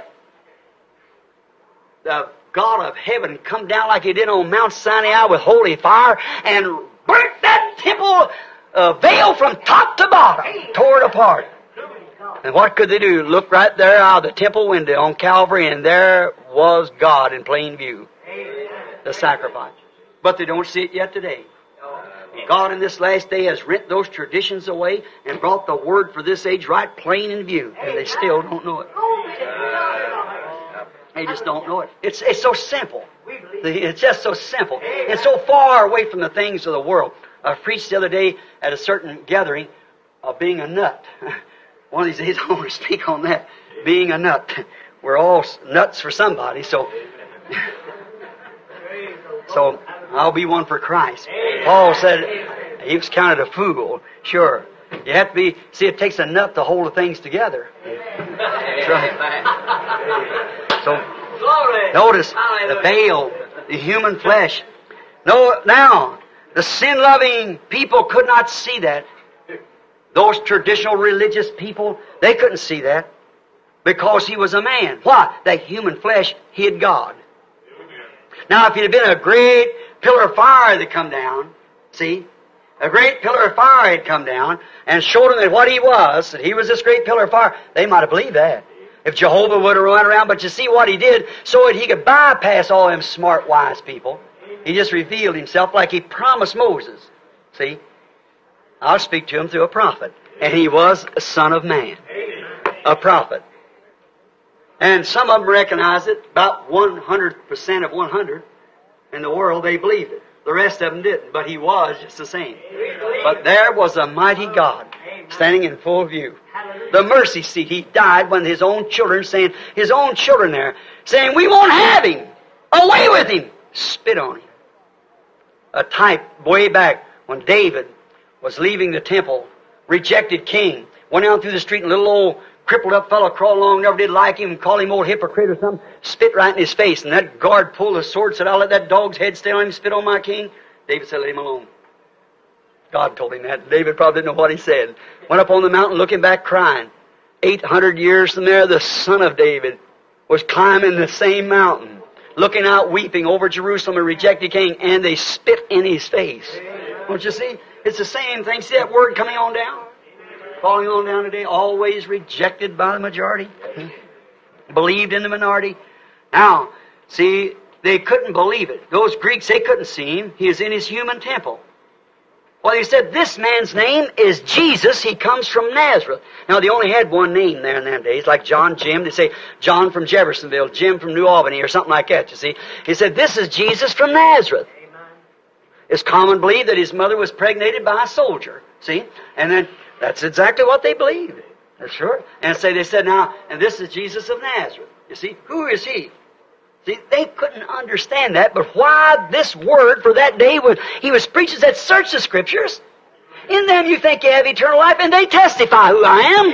the God of heaven come down like He did on Mount Sinai with holy fire and burnt that temple Uh, veil from top to bottom, tore it apart. And what could they do? Look right there out of the temple window on Calvary, and there was God in plain view. The sacrifice. But they don't see it yet today. God in this last day has rent those traditions away and brought the Word for this age right plain in view, and they still don't know it. They just don't know it. It's, it's so simple. It's just so simple. It's so far away from the things of the world. I preached the other day at a certain gathering of being a nut. One of these days I want to speak on that. Being a nut. We're all nuts for somebody, so so I'll be one for Christ. Paul said he was counted a fool. Sure. You have to be, see, it takes a nut to hold the things together. That's right. So, notice the veil, the human flesh. No, now, the sin-loving people could not see that. Those traditional religious people, they couldn't see that because He was a man. Why? That human flesh hid God. Now, if He'd have been a great pillar of fire that come down, see, a great pillar of fire had come down and showed them that what He was, that He was this great pillar of fire, they might have believed that. If Jehovah would have run around, but you see what He did, so that He could bypass all them smart, wise people. He just revealed Himself like He promised Moses. See? I'll speak to him through a prophet. And he was a son of man. A prophet. And some of them recognized it, about one hundred percent of one hundred in the world, they believed it. The rest of them didn't, but he was just the same. But there was a mighty God standing in full view. The mercy seat. He died when his own children, saying, his own children there, saying, we won't have him. Away with him. Spit on him. A type way back when David was leaving the temple, rejected king, went down through the street and a little old crippled up fellow crawled along, never did like him, called him old hypocrite or something, spit right in his face. And that guard pulled his sword, said, I'll let that dog's head stay on him, spit on my king. David said, let him alone. God told him that. David probably didn't know what he said. Went up on the mountain looking back crying. Eight hundred years from there, the son of David was climbing the same mountain, looking out weeping over Jerusalem, a rejected king, and they spit in his face. Don't you see? It's the same thing. See that word coming on down? Falling on down today, always rejected by the majority, believed in the minority. Now, see, they couldn't believe it. Those Greeks, they couldn't see Him. He is in His human temple. Well, He said, this man's name is Jesus. He comes from Nazareth. Now, they only had one name there in them days, like John, Jim. They say John from Jeffersonville, Jim from New Albany, or something like that, you see. He said, this is Jesus from Nazareth. It's common belief that his mother was pregnated by a soldier. See? And then that's exactly what they believed. That's sure. And so they said, now, and this is Jesus of Nazareth. You see? Who is He? See, they couldn't understand that, but why this word for that day was, He was preaching, said, search the Scriptures. In them you think you have eternal life, and they testify who I am.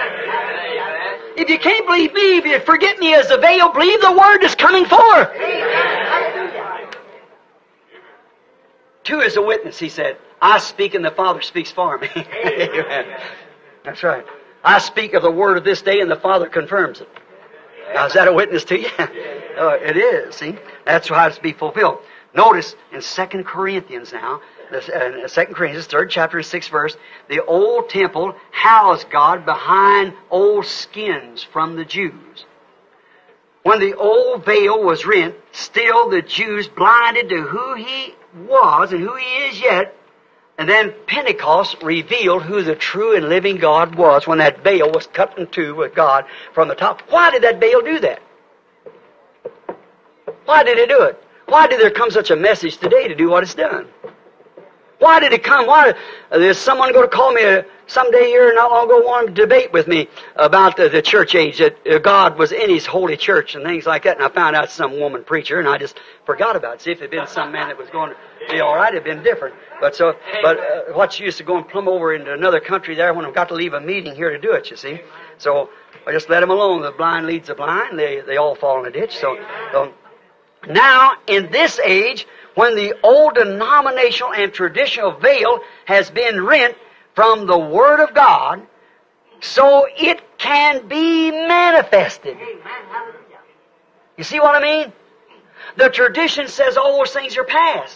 Amen. If you can't believe me, if you forget me as the veil, believe the word that's coming forth. Amen. Two is a witness, He said. I speak and the Father speaks for me. That's right. I speak of the word of this day and the Father confirms it. Now, is that a witness to you? uh, it is, see? That's how it's to be fulfilled. Notice in Second Corinthians now, uh, Second Corinthians, third chapter, sixth verse, the old temple housed God behind old skins from the Jews. When the old veil was rent, still the Jews blinded to who He was and who He is yet, and then Pentecost revealed who the true and living God was when that veil was cut in two with God from the top. Why did that veil do that? Why did it do it? Why did there come such a message today to do what it's done? Why did it come? Why? Uh, there's someone going to call me uh, someday here not long ago, want to debate with me about the, the church age, that uh, God was in His holy church and things like that. And I found out some woman preacher, and I just forgot about it. See, if it had been some man that was going to be all right, it'd been different. But so, but uh, what's used to going plumb over into another country there when I've got to leave a meeting here to do it, you see. So I just let them alone. The blind leads the blind. They they all fall in a ditch. So, so now in this age, when the old denominational and traditional veil has been rent from the Word of God, so it can be manifested. You see what I mean? The tradition says all those things are past.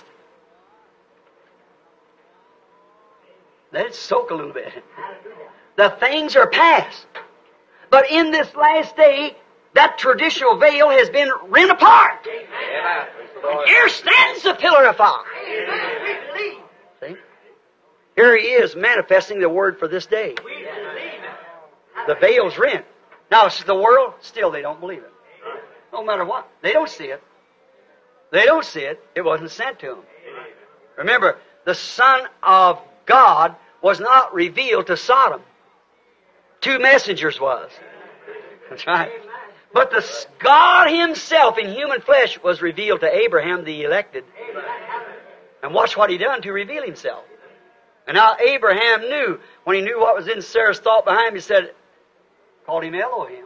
Let it soak a little bit. The things are past. But in this last day, that traditional veil has been rent apart. Amen. Here stands the pillar of fire. Amen. See? Here He is manifesting the Word for this day. The veil's rent. Now, it's the world, still they don't believe it. No matter what. They don't see it. They don't see it. It wasn't sent to them. Remember, the Son of God was not revealed to Sodom. Two messengers was. That's right. But the God Himself in human flesh was revealed to Abraham, the elected. And watch what He done to reveal Himself. And now Abraham knew, when he knew what was in Sarah's thought behind him, he said, called him Elohim,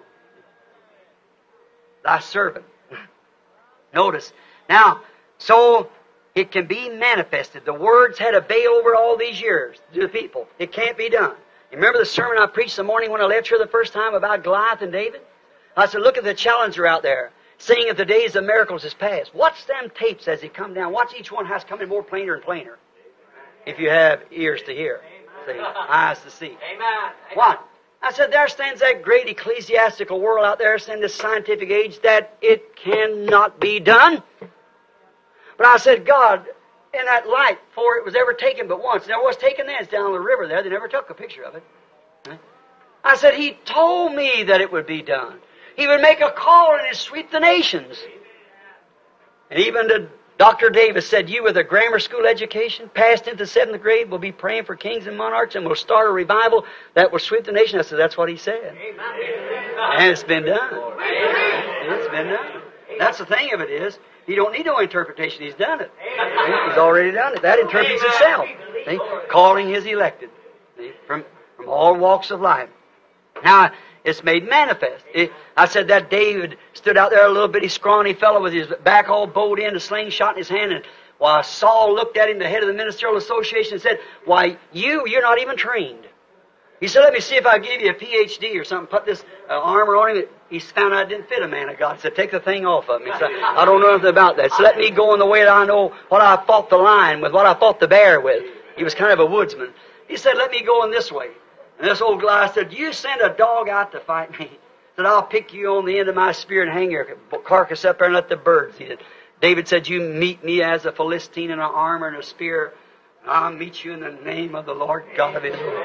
thy servant. Notice. Now, so It can be manifested. The Word's had a veil over all these years to the people. It can't be done. You remember the sermon I preached the morning when I left here the first time about Goliath and David? I said, look at the challenger out there, saying that the days of miracles is past. Watch them tapes as they come down. Watch each one has coming more plainer and plainer. If you have ears to hear, see, eyes to see. Amen. What? I said, there stands that great ecclesiastical world out there in this scientific age that it cannot be done. But I said, God, in that light, before it was ever taken but once, it never was taken then, it's down the river there, they never took a picture of it. I said, He told me that it would be done. He would make a call and He'd sweep the nations. And even the Doctor Davis said, you with a grammar school education, passed into seventh grade, will be praying for kings and monarchs and will start a revival that will sweep the nation. I said, that's what he said. And it's been done. It's been done. That's the thing of it is, He don't need no interpretation. He's done it. He's already done it. That interprets itself. See? Calling His elected. See? From, from all walks of life. Now, it's made manifest. It, I said that David stood out there, a little bitty scrawny fellow with his back all bowed in, a slingshot in his hand, and while Saul looked at him, the head of the ministerial association, and said, why, you, you're not even trained. He said, let me see if I give you a P H D or something, put this uh, armor on him. He found out it didn't fit a man of God. He said, take the thing off of me. He said, I don't know anything about that. So let me go in the way that I know what I fought the lion with, what I fought the bear with. He was kind of a woodsman. He said, let me go in this way. And this old Goliath said, you send a dog out to fight me. He said, I'll pick you on the end of my spear and hang your carcass up there and let the birds eat it. David said, you meet me as a Philistine in an armor and a spear. And I'll meet you in the name of the Lord God of Israel.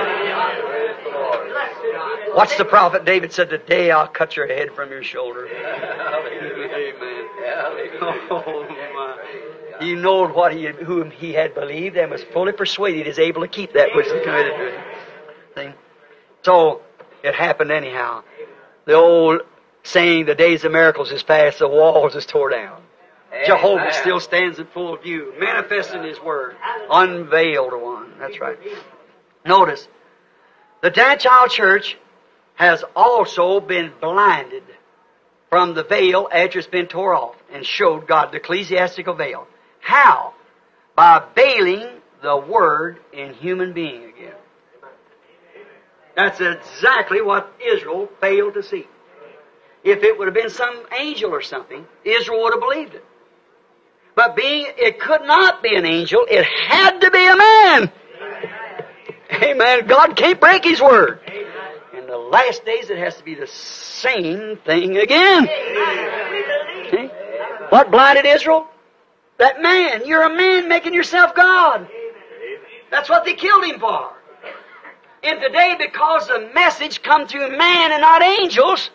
What's the prophet David said, today I'll cut your head from your shoulder. Amen. Oh, my. He knew what he had, whom he had believed and was fully persuaded is able to keep that which is committed to him. See? So, it happened anyhow. The old saying, the days of miracles is past, the walls is tore down. Amen. Jehovah still stands in full view, manifesting His Word, unveiled one. That's right. Notice, the Gentile church has also been blinded from the veil after it's been tore off and showed God the ecclesiastical veil. How? By veiling the Word in human being again. That's exactly what Israel failed to see. If it would have been some angel or something, Israel would have believed it. But being, it could not be an angel, it had to be a man. Amen. God can't break His Word. In the last days, it has to be the same thing again. See? What blinded Israel? That man. You're a man making yourself God. That's what they killed Him for. And today, because the message come through man and not angels,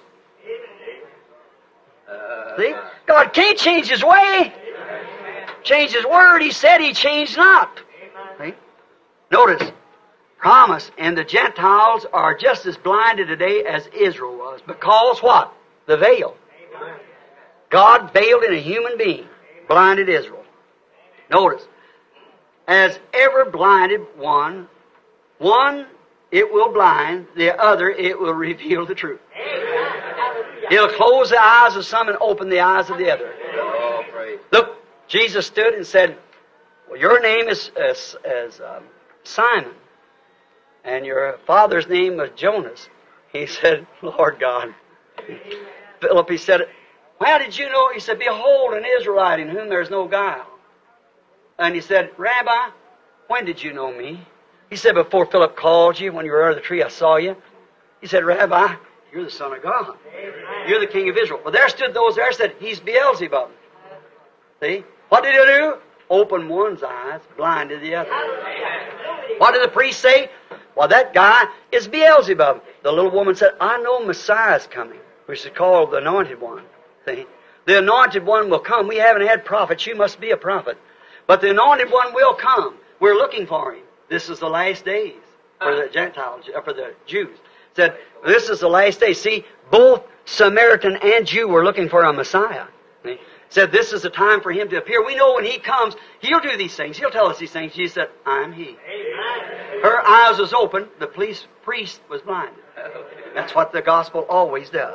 see? God can't change His way. Change His Word. He said He changed not. See? Notice, promise, and the Gentiles are just as blinded today as Israel was. Because what? The veil. God veiled in a human being, blinded Israel. Notice, as ever blinded one, one it will blind, the other it will reveal the truth. It'll close the eyes of some and open the eyes of the other. Look, Jesus stood and said, well, your name is as, as um, Simon, and your father's name was Jonas. He said, Lord God. Philip, he said, how did you know? He said, behold, an Israelite in whom there is no guile. And he said, Rabbi, when did you know me? He said, before Philip called you, when you were under the tree, I saw you. He said, Rabbi, you're the Son of God. Amen. You're the King of Israel. Well, there stood those there and said, he's Beelzebub. See? What did he do? Open one's eyes, blinded the other. Amen. What did the priest say? Well, that guy is Beelzebub. The little woman said, I know Messiah's coming, which is called the Anointed One. See? The Anointed One will come. We haven't had prophets. You must be a prophet. But the Anointed One will come. We're looking for Him. This is the last days for the Gentiles, for the Jews. Said, this is the last days. See, both Samaritan and Jew were looking for a Messiah. See? Said, this is the time for Him to appear. We know when He comes, He'll do these things. He'll tell us these things. She said, I'm He. Amen. Her eyes was open. The priest, priest was blinded. That's what the gospel always does.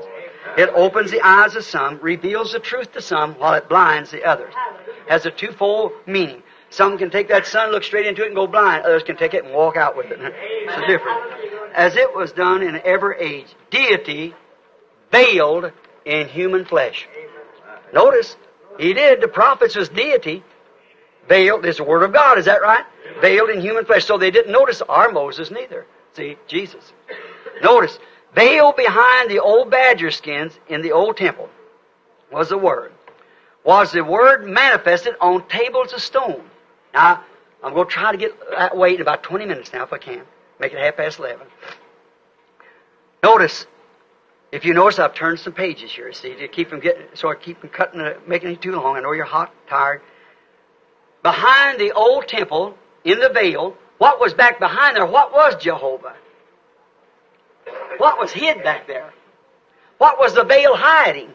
It opens the eyes of some, reveals the truth to some, while it blinds the others. Has a twofold meaning. Some can take that sun, look straight into it, and go blind. Others can take it and walk out with it. It's the difference. As it was done in every age, deity veiled in human flesh. Notice, He did. The prophets was deity. Veiled is the Word of God. Is that right? Veiled in human flesh. So they didn't notice our Moses neither. See, Jesus. Notice, veiled behind the old badger skins in the old temple was the Word. Was the Word manifested on tables of stone. Now, I'm going to try to get that way in about twenty minutes now if I can. Make it half past eleven. Notice, if you notice, I've turned some pages here, see, to keep them getting, so I keep them cutting, uh, making it too long. I know you're hot, tired. Behind the old temple, in the veil, what was back behind there? What was Jehovah? What was hid back there? What was the veil hiding?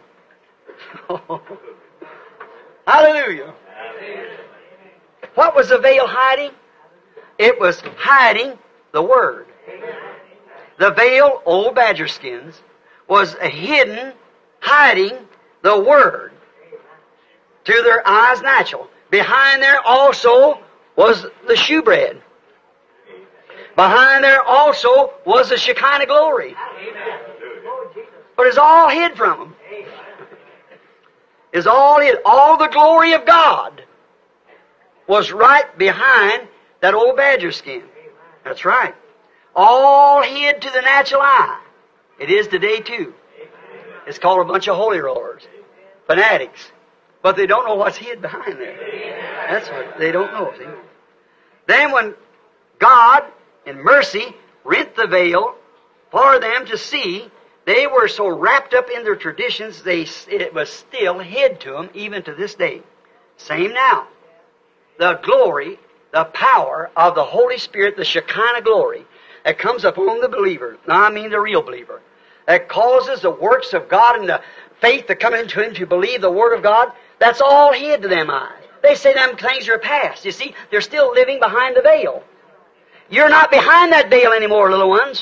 Hallelujah. What was the veil hiding? It was hiding the Word. The veil, old badger skins, was hidden, hiding the Word to their eyes natural. Behind there also was the shewbread. Behind there also was the Shekinah glory. But it's all hid from them. It's all hid. All the glory of God was right behind that old badger skin. That's right. All hid to the natural eye. It is today too. It's called a bunch of holy rollers, fanatics. But they don't know what's hid behind there. That's what they don't know, see. Then when God, in mercy, rent the veil for them to see, they were so wrapped up in their traditions, they, it was still hid to them, even to this day. Same now. The glory, the power of the Holy Spirit, the Shekinah glory, that comes upon the believer, now I mean the real believer, that causes the works of God and the faith to come into him to believe the Word of God, that's all hid to them eyes. They say them things are past. You see, they're still living behind the veil. You're not behind that veil anymore, little ones.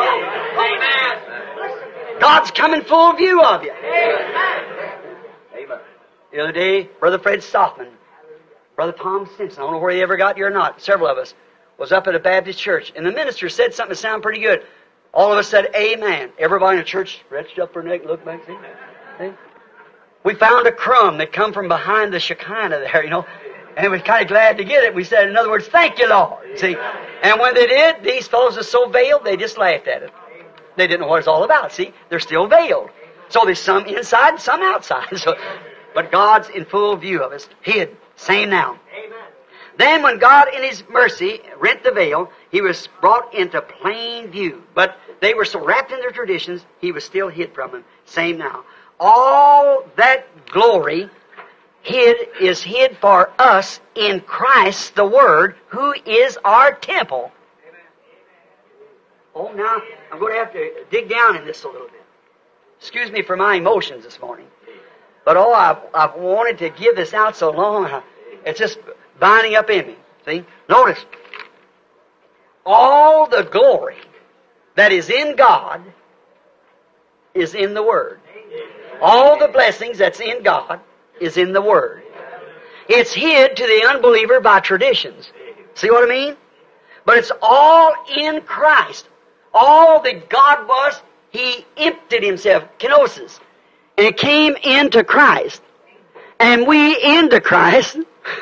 Amen. God's coming full view of you. Amen. The other day, Brother Fred Stockman, Brother Tom Simpson, I don't know where he ever got here or not, several of us, was up at a Baptist church, and the minister said something that sounded pretty good. All of us said, Amen. Everybody in the church stretched up their neck and looked back. See? See? We found a crumb that come from behind the Shekinah there, you know, and we're kind of glad to get it. We said, in other words, thank you, Lord. See? And when they did, these fellows are so veiled, they just laughed at it. They didn't know what it's all about. See? They're still veiled. So there's some inside and some outside. So, but God's in full view of us, hid. Same now. Amen. Then when God in His mercy rent the veil, He was brought into plain view. But they were so wrapped in their traditions, He was still hid from them. Same now. All that glory hid is hid for us in Christ the Word, who is our temple. Oh, now I'm going to have to dig down in this a little bit. Excuse me for my emotions this morning. But oh, I've, I've wanted to give this out so long, it's just binding up in me. See? Notice, all the glory that is in God is in the Word. All the blessings that's in God is in the Word. It's hid to the unbeliever by traditions. See what I mean? But it's all in Christ. All that God was, He emptied Himself, kenosis, and came into Christ. And we into Christ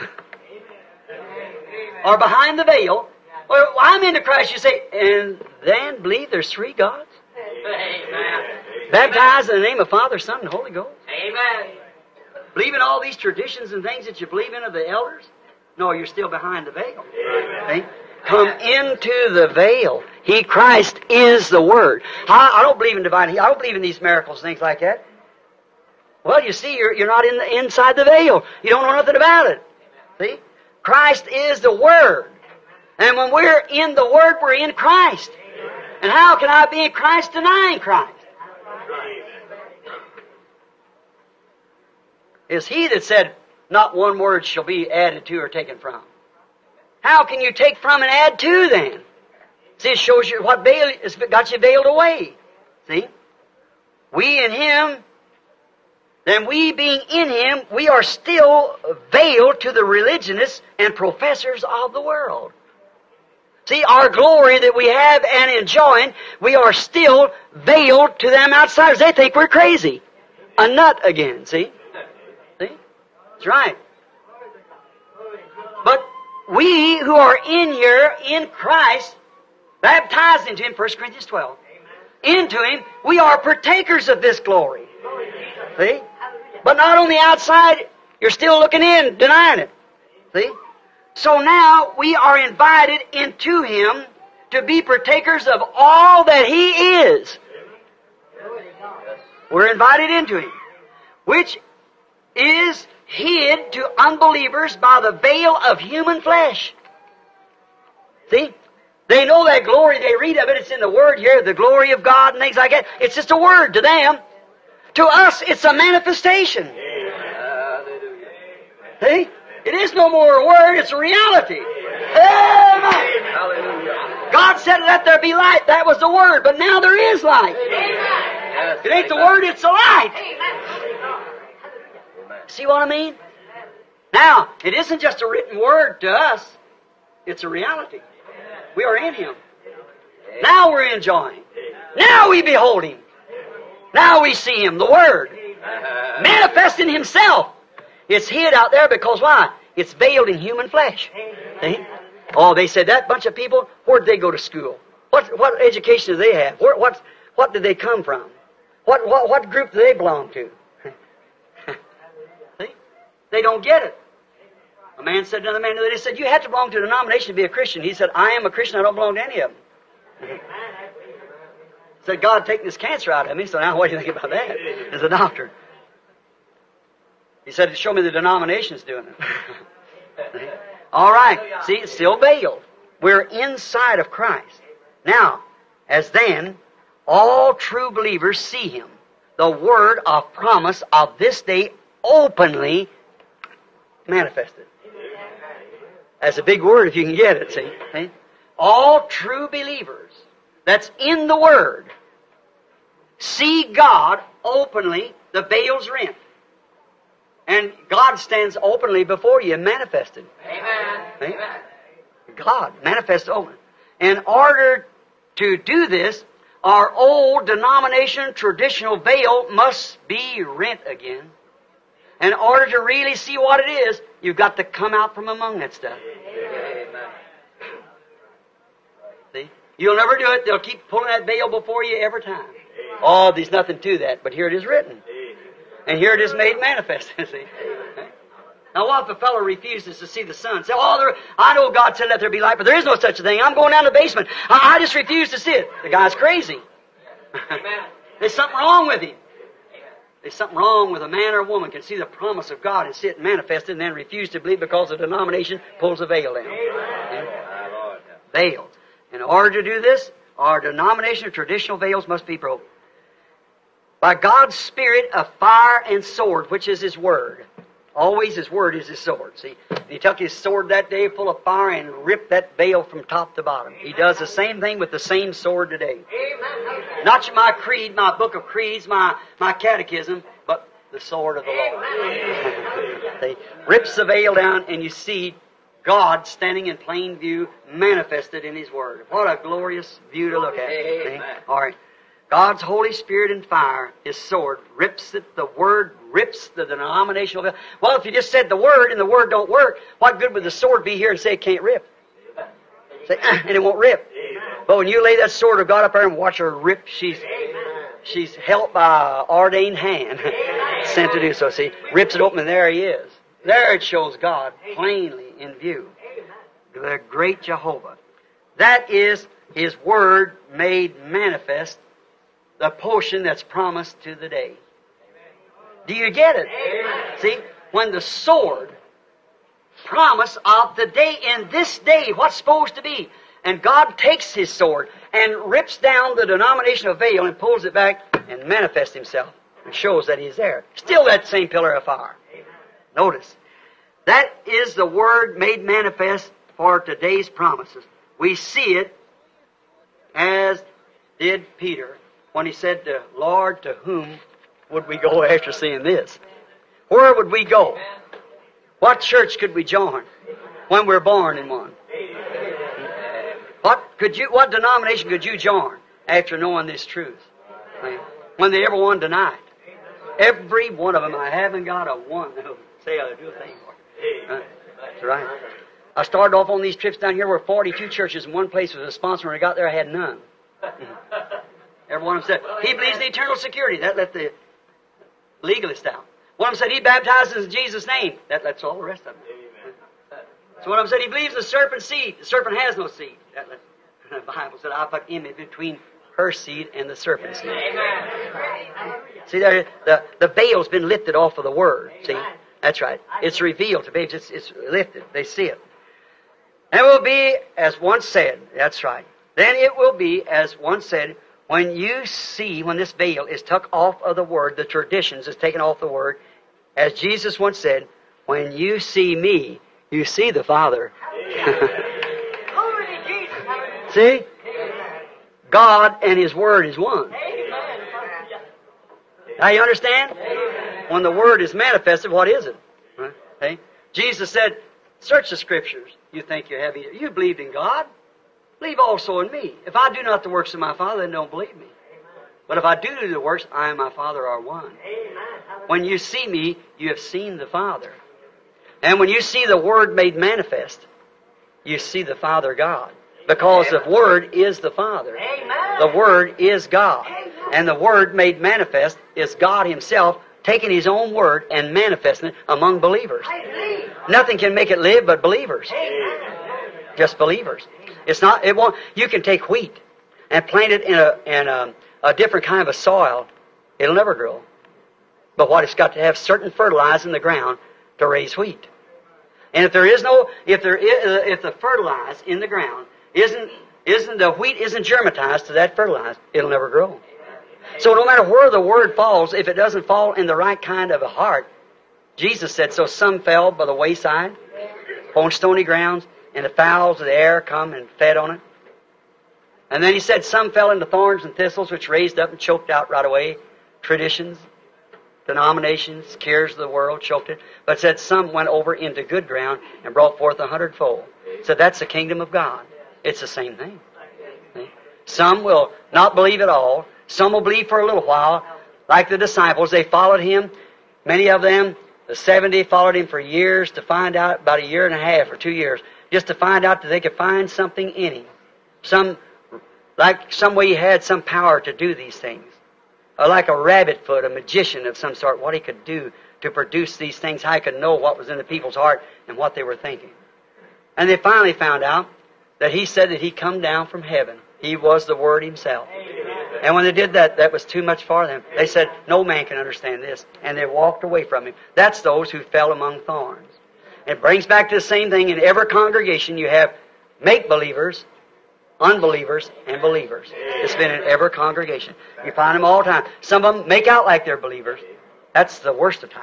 are behind the veil. Well, I'm into Christ, you say, and then believe there's three gods? Amen. Baptized in the name of Father, Son, and Holy Ghost? Amen. Believe in all these traditions and things that you believe in of the elders? No, you're still behind the veil. Amen. Come into the veil. He, Christ, is the Word. I, I don't believe in divine healing. I don't believe in these miracles, things like that. Well, you see, you're, you're not in the, inside the veil. You don't know nothing about it. See? Christ is the Word. And when we're in the Word, we're in Christ. And how can I be in Christ denying Christ? It's He that said, not one word shall be added to or taken from. How can you take from and add to then? See, it shows you what veil has got you veiled away. See? we in Him, then we being in Him, we are still veiled to the religionists and professors of the world. See, our glory that we have and enjoying, we are still veiled to them outsiders. They think we're crazy. A nut again, see? See? That's right. But we who are in here, in Christ, baptized into Him, First Corinthians twelve, into Him, we are partakers of this glory. See? But not on the outside, you're still looking in, denying it. See? So now we are invited into Him to be partakers of all that He is. We're invited into Him, which is hid to unbelievers by the veil of human flesh. See? They know that glory, they read of it, it's in the Word here, the glory of God and things like that. It's just a word to them. To us, it's a manifestation. See? It is no more a word, it's a reality. Amen. God said, let there be light. That was the Word, but now there is light. It ain't the Word, it's the light. See what I mean? Now, it isn't just a written word to us, it's a reality. We are in Him. Now we're enjoying. Now we behold Him. Now we see Him, the Word, manifesting Himself. It's hid out there because why? It's veiled in human flesh. See? Oh, they said that bunch of people, where did they go to school? What what education do they have? Where, what what did they come from? What what what group do they belong to? See? They don't get it. A man said to another man, they said, you have to belong to a denomination to be a Christian. He said, I am a Christian, I don't belong to any of them. Said, God taking this cancer out of me, so now what do you think about that as a doctor? He said, show me the denominations doing it. All right. See, it's still veiled. We're inside of Christ. Now, as then, all true believers see Him, the word of promise of this day openly manifested. That's a big word if you can get it, see? see? All true believers that's in the Word see God openly, the veil's rent. And God stands openly before you, manifested. Amen. See? God manifested openly. In order to do this, our old denomination traditional veil must be rent again. In order to really see what it is, you've got to come out from among that stuff. Amen. See? You'll never do it. They'll keep pulling that veil before you every time. Oh, there's nothing to that, but here it is written. And here it is made manifest. See? Now, what if a fellow refuses to see the sun? Say, oh, there, I know God said let there be light, but there is no such a thing. I'm going down to the basement. I, I just refuse to see it. The guy's crazy. There's something wrong with him. There's something wrong with a man or a woman can see the promise of God and see it manifested and then refuse to believe because the denomination pulls the veil down. Yeah? Veils. In order to do this, our denomination of traditional veils must be broken. By God's Spirit of fire and sword, which is His Word. Always His Word is His sword. See, He took His sword that day full of fire and ripped that veil from top to bottom. He does the same thing with the same sword today. Not my creed, my book of creeds, my, my catechism, but the sword of the Lord. He rips the veil down and you see God standing in plain view, manifested in His Word. What a glorious view to look at. See? All right. God's Holy Spirit and fire, His sword, rips it, the Word rips the denominational veil. Well, if you just said the Word and the Word don't work, what good would the sword be here and say it can't rip? Say, ah, and it won't rip. But when you lay that sword of God up there and watch her rip, she's she's helped by an ordained hand sent to do so. See, rips it open and there He is. There it shows God plainly in view. The great Jehovah. That is His Word made manifest, the portion that's promised to the day. Do you get it? Amen. See, when the sword, promise of the day in this day, what's supposed to be, and God takes His sword and rips down the denominational veil and pulls it back and manifests Himself and shows that He's there. Still that same pillar of fire. Notice, that is the Word made manifest for today's promises. We see it as did Peter when he said, to, Lord, to whom would we go after seeing this? Where would we go? What church could we join when we're born in one? What could you? What denomination could you join after knowing this truth? When they ever one deny it. Every one of them, I haven't got a one who say I'll do a thing for it. Uh, that's right. I started off on these trips down here where forty-two churches in one place was a sponsor. When I got there, I had none. Every one of them said, he believes in eternal security. That let the legalist out. One of them said, he baptizes in Jesus' name. That lets all the rest of them. So one of them said, he believes in the serpent's seed. The serpent has no seed. That lets, the Bible said, I put him in between her seed and the serpent's seed. See, there, the, the veil's been lifted off of the Word. See? That's right. It's revealed to babes. It's, it's lifted. They see it. And it will be, as once said, that's right. Then it will be, as once said, when you see, when this veil is took off of the Word, the traditions is taken off the Word, as Jesus once said, when you see me, you see the Father. See? God and His Word is one. Now you understand? When the Word is manifested, what is it? Right? Okay? Jesus said, search the Scriptures. You think you have either. You believed in God. Believe also in me. If I do not the works of my Father, then don't believe me. But if I do do the works, I and my Father are one. When you see me, you have seen the Father. And when you see the Word made manifest, you see the Father God. Because the Word is the Father. The Word is God. And the Word made manifest is God Himself taking His own Word and manifesting it among believers. Nothing can make it live but believers. Just believers. It's not, it won't, you can take wheat and plant it in a, in a, a different kind of a soil. It'll never grow. But what, it's got to have certain fertilizer in the ground to raise wheat. And if there is no, if there is, if the fertilizer in the ground isn't, isn't, the wheat isn't germatized to that fertilizer, it'll never grow. So no matter where the Word falls, if it doesn't fall in the right kind of a heart, Jesus said, so some fell by the wayside, on stony grounds, and the fowls of the air come and fed on it. And then He said, some fell into thorns and thistles, which raised up and choked out right away. Traditions, denominations, cares of the world choked it. But said some went over into good ground and brought forth a hundredfold. So that's the kingdom of God. It's the same thing. See? Some will not believe at all. Some will believe for a little while. Like the disciples, they followed Him. Many of them, the seventy, followed Him for years to find out, about a year and a half or two years, just to find out that they could find something in Him. Some, like some way He had some power to do these things. Or like a rabbit foot, a magician of some sort, what He could do to produce these things, how He could know what was in the people's heart and what they were thinking. And they finally found out that He said that He'd come down from heaven. He was the Word Himself. And when they did that, that was too much for them. They said, no man can understand this. And they walked away from Him. That's those who fell among thorns. It brings back to the same thing. In every congregation you have make-believers, unbelievers, and believers. It's been in every congregation. You find them all the time. Some of them make out like they're believers. That's the worst of time.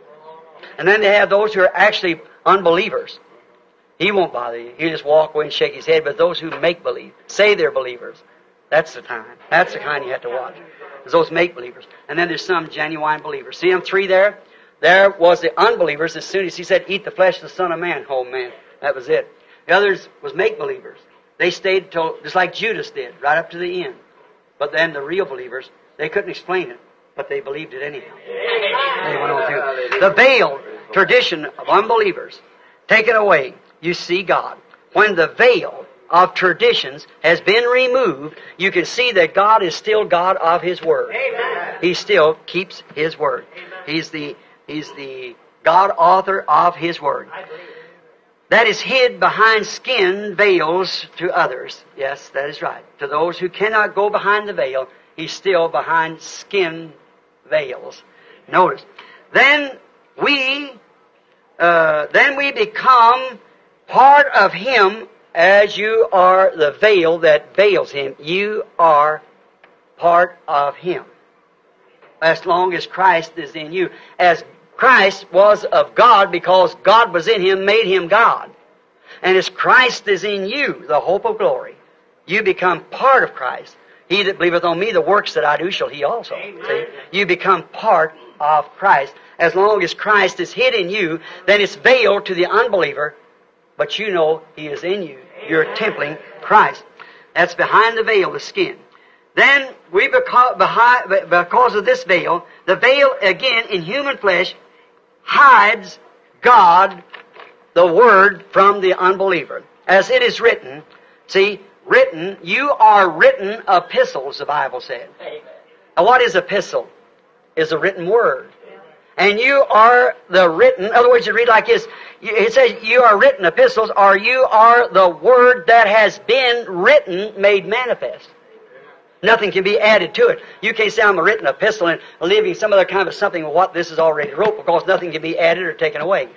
And then they have those who are actually unbelievers. He won't bother you. He'll just walk away and shake his head. But those who make believe, say they're believers, that's the time. That's the kind you have to watch. There's those make-believers. And then there's some genuine believers. See them three there? There was the unbelievers. As soon as He said, eat the flesh of the Son of Man. Oh, man, that was it. The others was make-believers. They stayed till, just like Judas did, right up to the end. But then the real believers, they couldn't explain it, but they believed it anyhow. They went on through. The veiled tradition of unbelievers taken away, you see God. When the veil of traditions has been removed, you can see that God is still God of His Word. Amen. He still keeps His Word. Amen. He's the He's the God author of His Word. That is hid behind skin veils to others. Yes, that is right. To those who cannot go behind the veil, He's still behind skin veils. Notice. Then we, uh, then we become part of Him as you are the veil that veils Him. You are part of Him. As long as Christ is in you. As Christ was of God because God was in Him, made Him God. And as Christ is in you, the hope of glory, you become part of Christ. He that believeth on me, the works that I do shall he also. See? You become part of Christ. As long as Christ is hid in you, then it's veiled to the unbeliever, but you know He is in you. You're templing Christ. That's behind the veil, the skin. Then, we because, behind, because of this veil, the veil, again, in human flesh, hides God, the Word, from the unbeliever. As it is written, see, written, you are written epistles, the Bible said. Now, what is epistle? Is a written word. And you are the written, in other words, you read like this, it says you are written epistles, or you are the Word that has been written, made manifest. Nothing can be added to it. You can't say I'm a written epistle and leaving some other kind of something of what this is already wrote, because nothing can be added or taken away.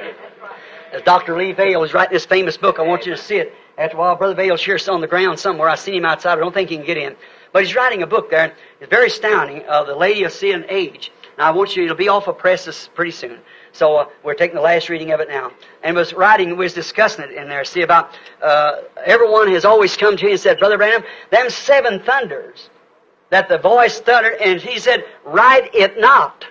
As Doctor Lee Vail is writing this famous book, I want you to see it. After a while, Brother Vail's here on the ground somewhere. I've seen him outside. I don't think he can get in. But he's writing a book there. It's very astounding, uh, The Laodicean Age. Now, I want you, it'll be off of press this pretty soon. So uh, we're taking the last reading of it now. And was writing, was discussing it in there. See about, uh, everyone has always come to you and said, Brother Branham, them seven thunders, that the voice thundered, and he said, write it not.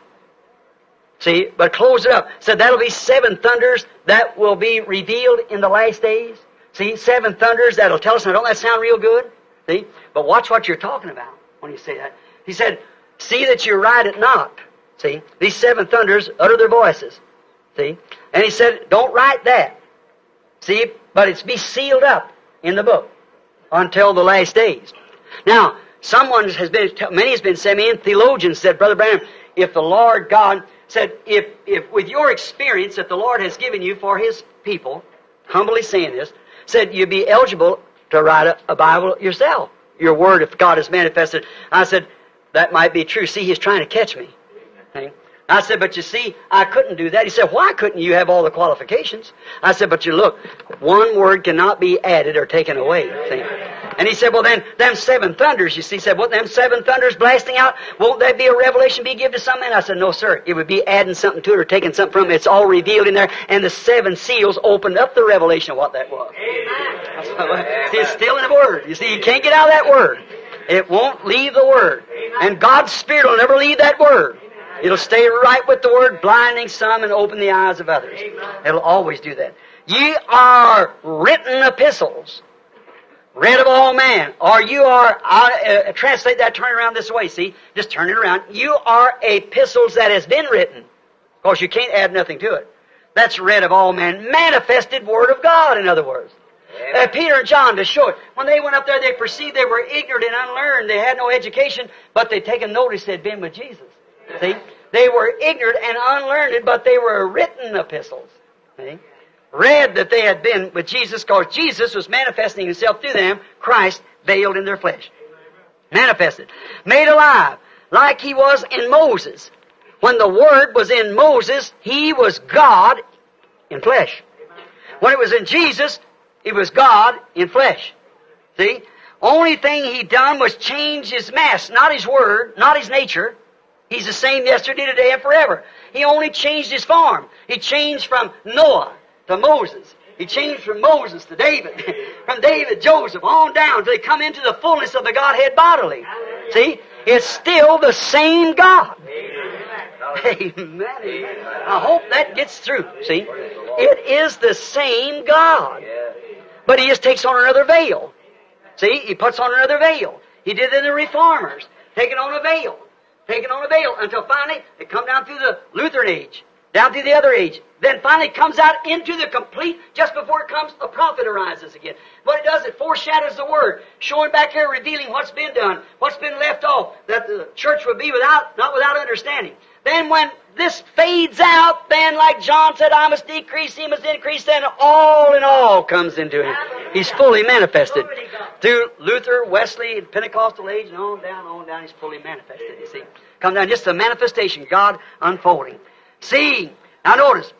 See, but close it up. Said that'll be seven thunders that will be revealed in the last days. See, seven thunders that'll tell us, now don't that sound real good? See, but watch what you're talking about when you say that. He said, see that you write it not. See, these seven thunders utter their voices. See, and he said, don't write that. See, but it's be sealed up in the book until the last days. Now, someone has been, many has been saying, many theologians said, Brother Branham, if the Lord God said, if, if with your experience that the Lord has given you for His people, humbly saying this, said you'd be eligible to write a, a Bible yourself. Your word, if God has manifested. I said, that might be true. See, He's trying to catch me. Okay? I said, but you see, I couldn't do that. He said, why couldn't you have all the qualifications? I said, but you look, one word cannot be added or taken away. See? And he said, well then, them seven thunders, you see, he said, what, them seven thunders blasting out, won't that be a revelation be given to some man? I said, no, sir. It would be adding something to it or taking something from it. It's all revealed in there. And the seven seals opened up the revelation of what that was. Amen. See, it's still in the Word. You see, you can't get out of that Word. It won't leave the Word. And God's Spirit will never leave that Word. It'll stay right with the Word, blinding some and open the eyes of others. It'll always do that. Ye are written epistles, read of all man. Or you are, I'll uh, translate that, turn it around this way, see? Just turn it around. You are epistles that has been written. Of course, you can't add nothing to it. That's read of all man. Manifested Word of God, in other words. Uh, Peter and John, to show it. When they went up there, they perceived they were ignorant and unlearned. They had no education, but they'd taken notice they'd been with Jesus. See? They were ignorant and unlearned, but they were written epistles. See? Read that they had been with Jesus, because Jesus was manifesting Himself through them, Christ veiled in their flesh. Manifested. Made alive, like He was in Moses. When the Word was in Moses, He was God in flesh. When it was in Jesus, He was God in flesh. See? Only thing He done was change His mass, not His Word, not His nature. He's the same yesterday, today, and forever. He only changed His form. He changed from Noah to Moses. He changed from Moses to David. From David, Joseph, on down till they come into the fullness of the Godhead bodily. See? It's still the same God. Amen. Amen. I hope that gets through. See? It is the same God. But He just takes on another veil. See? He puts on another veil. He did it in the Reformers. Taking on a veil. Taking on a veil until finally it come down through the Lutheran age, down through the other age. Then finally it comes out into the complete, just before it comes, a prophet arises again. What it does, it foreshadows the Word, showing back here, revealing what's been done, what's been left off, that the church would be without, not without understanding. Then when this fades out, then like John said, I must decrease, He must increase, then all in all comes into Him. He's fully manifested. Through Luther, Wesley, Pentecostal age, and on down, on down, He's fully manifested, you see. Come down, just the manifestation, God unfolding. See, now notice,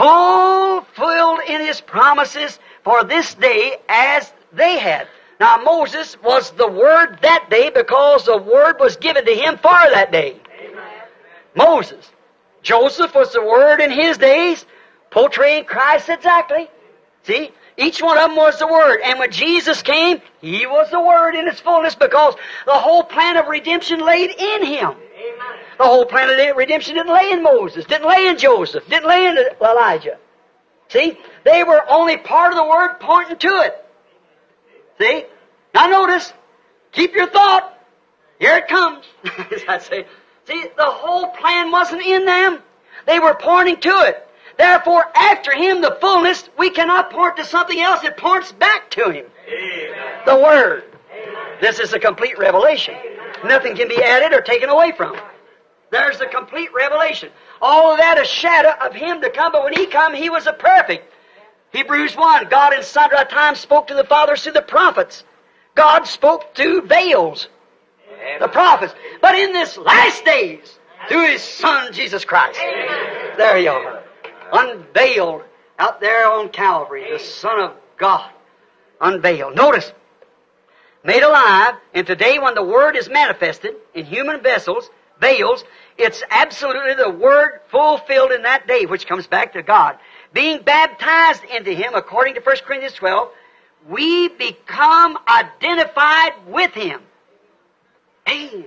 fulfilled in His promises for this day as they had. Now Moses was the Word that day because the Word was given to him for that day. Amen. Moses. Joseph was the Word in his days, portraying Christ exactly. See? Each one of them was the Word. And when Jesus came, He was the Word in its fullness, because the whole plan of redemption laid in Him. The whole plan of redemption didn't lay in Moses, didn't lay in Joseph, didn't lay in Elijah. See? They were only part of the Word pointing to it. See? Now notice, keep your thought. Here it comes. As I say. See, the whole plan wasn't in them. They were pointing to it. Therefore, after Him, the fullness, we cannot point to something else. It points back to Him. Amen. The Word. Amen. This is a complete revelation. Nothing can be added or taken away from. There's the complete revelation. All of that is shadow of Him to come, but when He come, He was a perfect. Hebrews one, God in sundry times spoke to the fathers through the prophets. God spoke through veils, Amen. The prophets. But in this last days, through His Son, Jesus Christ. Amen. There you are. Unveiled out there on Calvary, the Son of God. Unveiled. Notice, made alive, and today when the Word is manifested in human vessels, veils, it's absolutely the Word fulfilled in that day, which comes back to God. Being baptized into Him, according to First Corinthians twelve, we become identified with Him. Amen.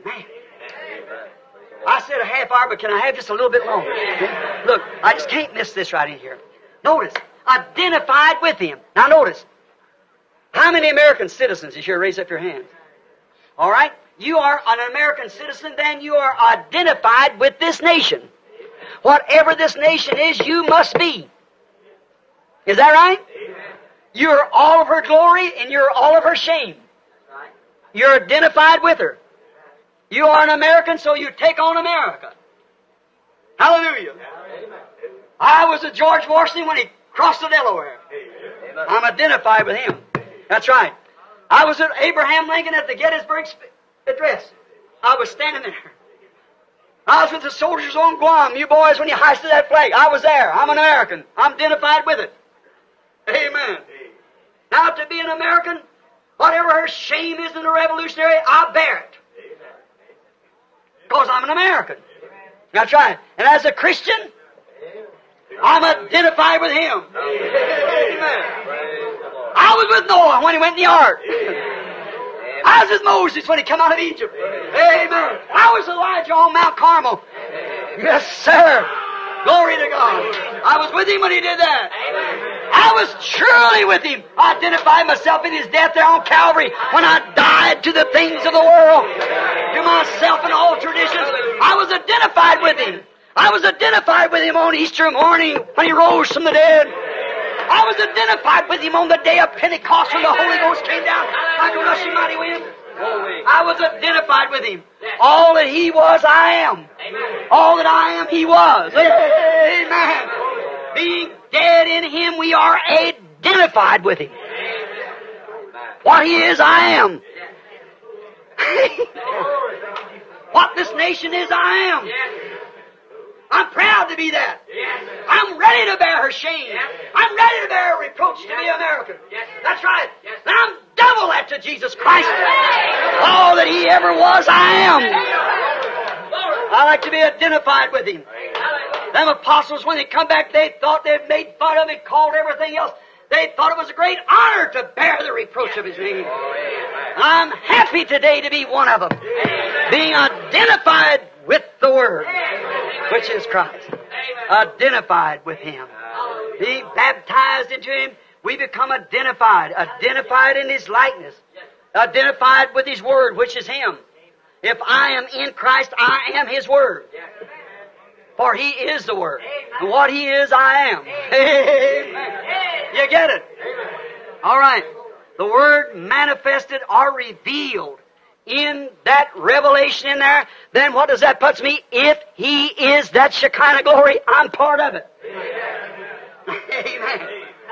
I said a half hour, but can I have just a little bit longer? Okay? Look, I just can't miss this right in here. Notice, identified with Him. Now notice, how many American citizens is here? Raise up your hands. All right? You are an American citizen, then you are identified with this nation. Whatever this nation is, you must be. Is that right? You're all of her glory and you're all of her shame. You're identified with her. You are an American, so you take on America. Hallelujah. I was a George Washington when he crossed the Delaware. I'm identified with him. That's right. I was at Abraham Lincoln at the Gettysburg Address. I was standing there. I was with the soldiers on Guam. You boys, when you hoisted that flag, I was there. I'm an American. I'm identified with it. Amen. Now, to be an American, whatever her shame is in the Revolutionary, I bear it. Because I'm an American. That's right. And as a Christian, I'm identified with Him. Amen. I was with Noah when he went in the ark. I was with Moses when he came out of Egypt. Amen. I was Elijah on Mount Carmel. Yes, sir. Glory to God. I was with Him when He did that. I was truly with Him. I identified myself in His death there on Calvary when I died to the things of the world, to myself and all traditions. I was identified with Him. I was identified with Him on Easter morning when He rose from the dead. I was identified with Him on the day of Pentecost when the Holy Ghost came down like a rushing mighty wind. I was identified with Him. All that He was, I am. All that I am, He was. Amen. Being dead in Him, we are identified with Him. What He is, I am. What this nation is, I am. I'm proud to be that. I'm ready to bear her shame. I'm ready to bear her reproach to be American. That's right. And I'm double that to Jesus Christ. All that He ever was, I am. I like to be identified with Him. Them apostles, when they come back, they thought they'd made fun of Him, called everything else. They thought it was a great honor to bear the reproach of His name. I'm happy today to be one of them. Being identified with the Word, which is Christ. Identified with Him. Being baptized into Him, we become identified. Identified in His likeness. Identified with His Word, which is Him. If I am in Christ, I am His Word. For He is the Word. And what He is, I am. Amen. You get it? All right. The Word manifested or revealed in that revelation in there, then what does that put me? If He is that Shekinah glory, I'm part of it. Amen. Amen.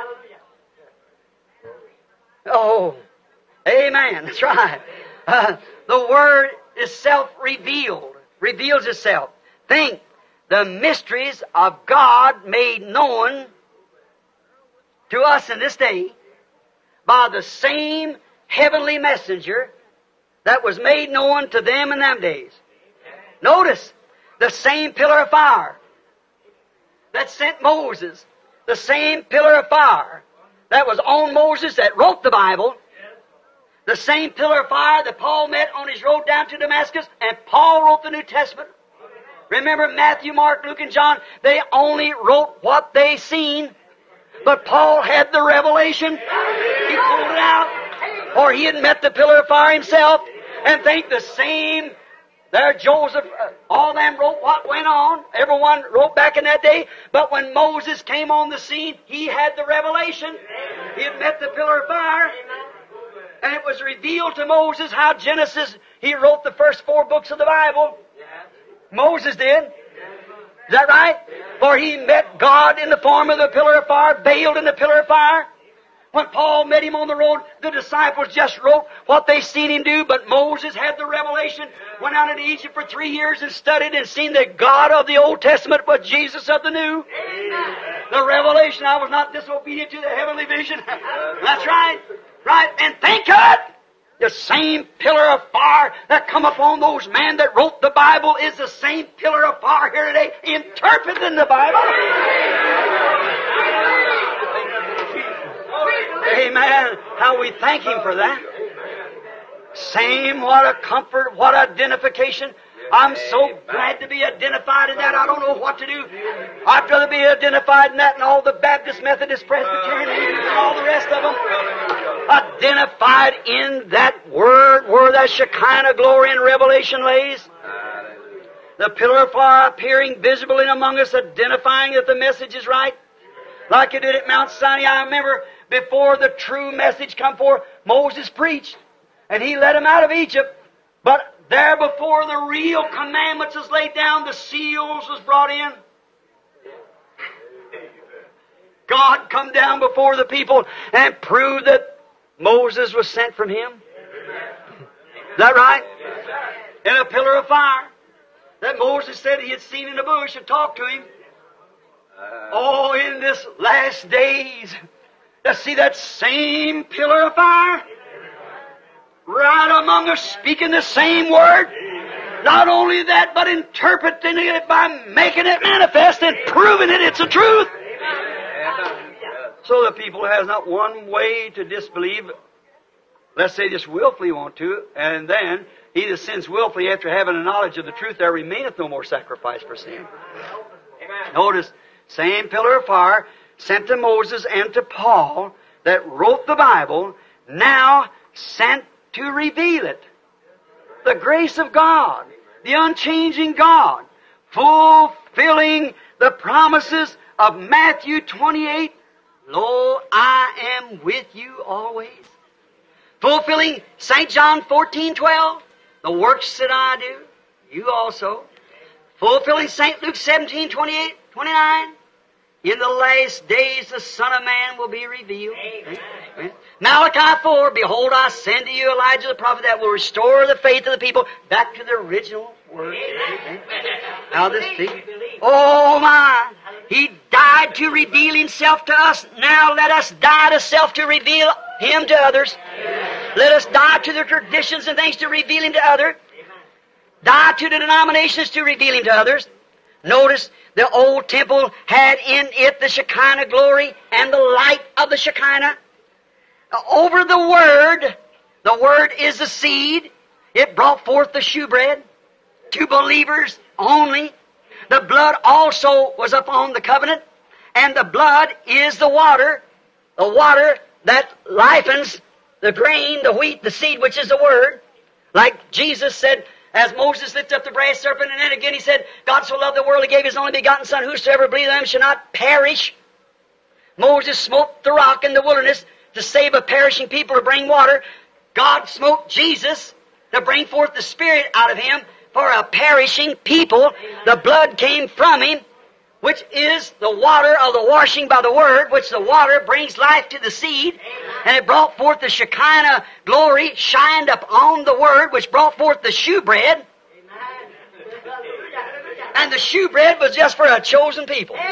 Oh, amen. That's right. Uh, the Word is self-revealed. Reveals itself. Think, the mysteries of God made known to us in this day by the same heavenly messenger that was made known to them in them days. Notice, the same pillar of fire that sent Moses, the same pillar of fire that was on Moses that wrote the Bible, the same pillar of fire that Paul met on his road down to Damascus, and Paul wrote the New Testament. Remember Matthew, Mark, Luke, and John, they only wrote what they seen. But Paul had the revelation. He pulled it out. Or he had met the pillar of fire himself. And think the same, there Joseph, uh, all them wrote what went on. Everyone wrote back in that day. But when Moses came on the scene, he had the revelation. He had met the pillar of fire. And it was revealed to Moses how Genesis, he wrote the first four books of the Bible. Moses did. Is that right? For he met God in the form of the pillar of fire, veiled in the pillar of fire. When Paul met him on the road, the disciples just wrote what they seen him do, but Moses had the revelation, went out into Egypt for three years and studied and seen the God of the Old Testament was Jesus of the New. Amen. The revelation, I was not disobedient to the heavenly vision. That's right. Right. And think of it. The same pillar of fire that come upon those men that wrote the Bible is the same pillar of fire here today, interpreting the Bible. Amen. How we thank Him for that. Same, what a comfort, what identification. I'm so glad to be identified in that. I don't know what to do. I'd rather be identified in that than all the Baptist, Methodist, Presbyterian, and all the rest of them. Identified in that Word where that Shekinah glory and revelation lays. The pillar of fire appearing visibly among us, identifying that the message is right. Like it did at Mount Sinai. I remember before the true message come forth, Moses preached. And he led them out of Egypt. But there before the real commandments was laid down, the seals was brought in. God come down before the people and proved that Moses was sent from Him. Is that right? In a pillar of fire. That Moses said he had seen in the bush and talked to him. Oh, in this last days, to see that same pillar of fire right among us, speaking the same word. Not only that, but interpreting it by making it manifest and proving it it's the truth. So the people has not one way to disbelieve, lest they just willfully want to, and then he that sins willfully after having a knowledge of the truth, there remaineth no more sacrifice for sin. Amen. Notice, same pillar of fire sent to Moses and to Paul that wrote the Bible, now sent to reveal it. The grace of God, the unchanging God, fulfilling the promises of Matthew twenty-eight, lo, I am with you always. Fulfilling Saint John fourteen twelve, the works that I do, you also. Fulfilling Saint Luke seventeen twenty-eight, twenty-nine, in the last days the Son of Man will be revealed. Amen. Malachi four, behold, I send to you Elijah the prophet that will restore the faith of the people back to the original word. Amen. Now this thing. Oh my! He died to reveal Himself to us. Now let us die to self to reveal Him to others. Amen. Let us die to the traditions and things to reveal Him to others. Die to the denominations to reveal Him to others. Notice the old temple had in it the Shekinah glory and the light of the Shekinah. Over the Word, the Word is the seed. It brought forth the shewbread to believers only. The blood also was upon the covenant, and the blood is the water, the water that lifens the grain, the wheat, the seed, which is the Word. Like Jesus said, as Moses lifted up the brass serpent, and then again He said, God so loved the world, He gave His only begotten Son, whosoever believeth in Him shall not perish. Moses smote the rock in the wilderness to save a perishing people, to bring water. God smote Jesus to bring forth the Spirit out of Him for a perishing people. The blood came from Him, which is the water of the washing by the Word, which the water brings life to the seed. And it brought forth the Shekinah glory, shined upon the Word, which brought forth the shewbread. And the shewbread was just for a chosen people. Is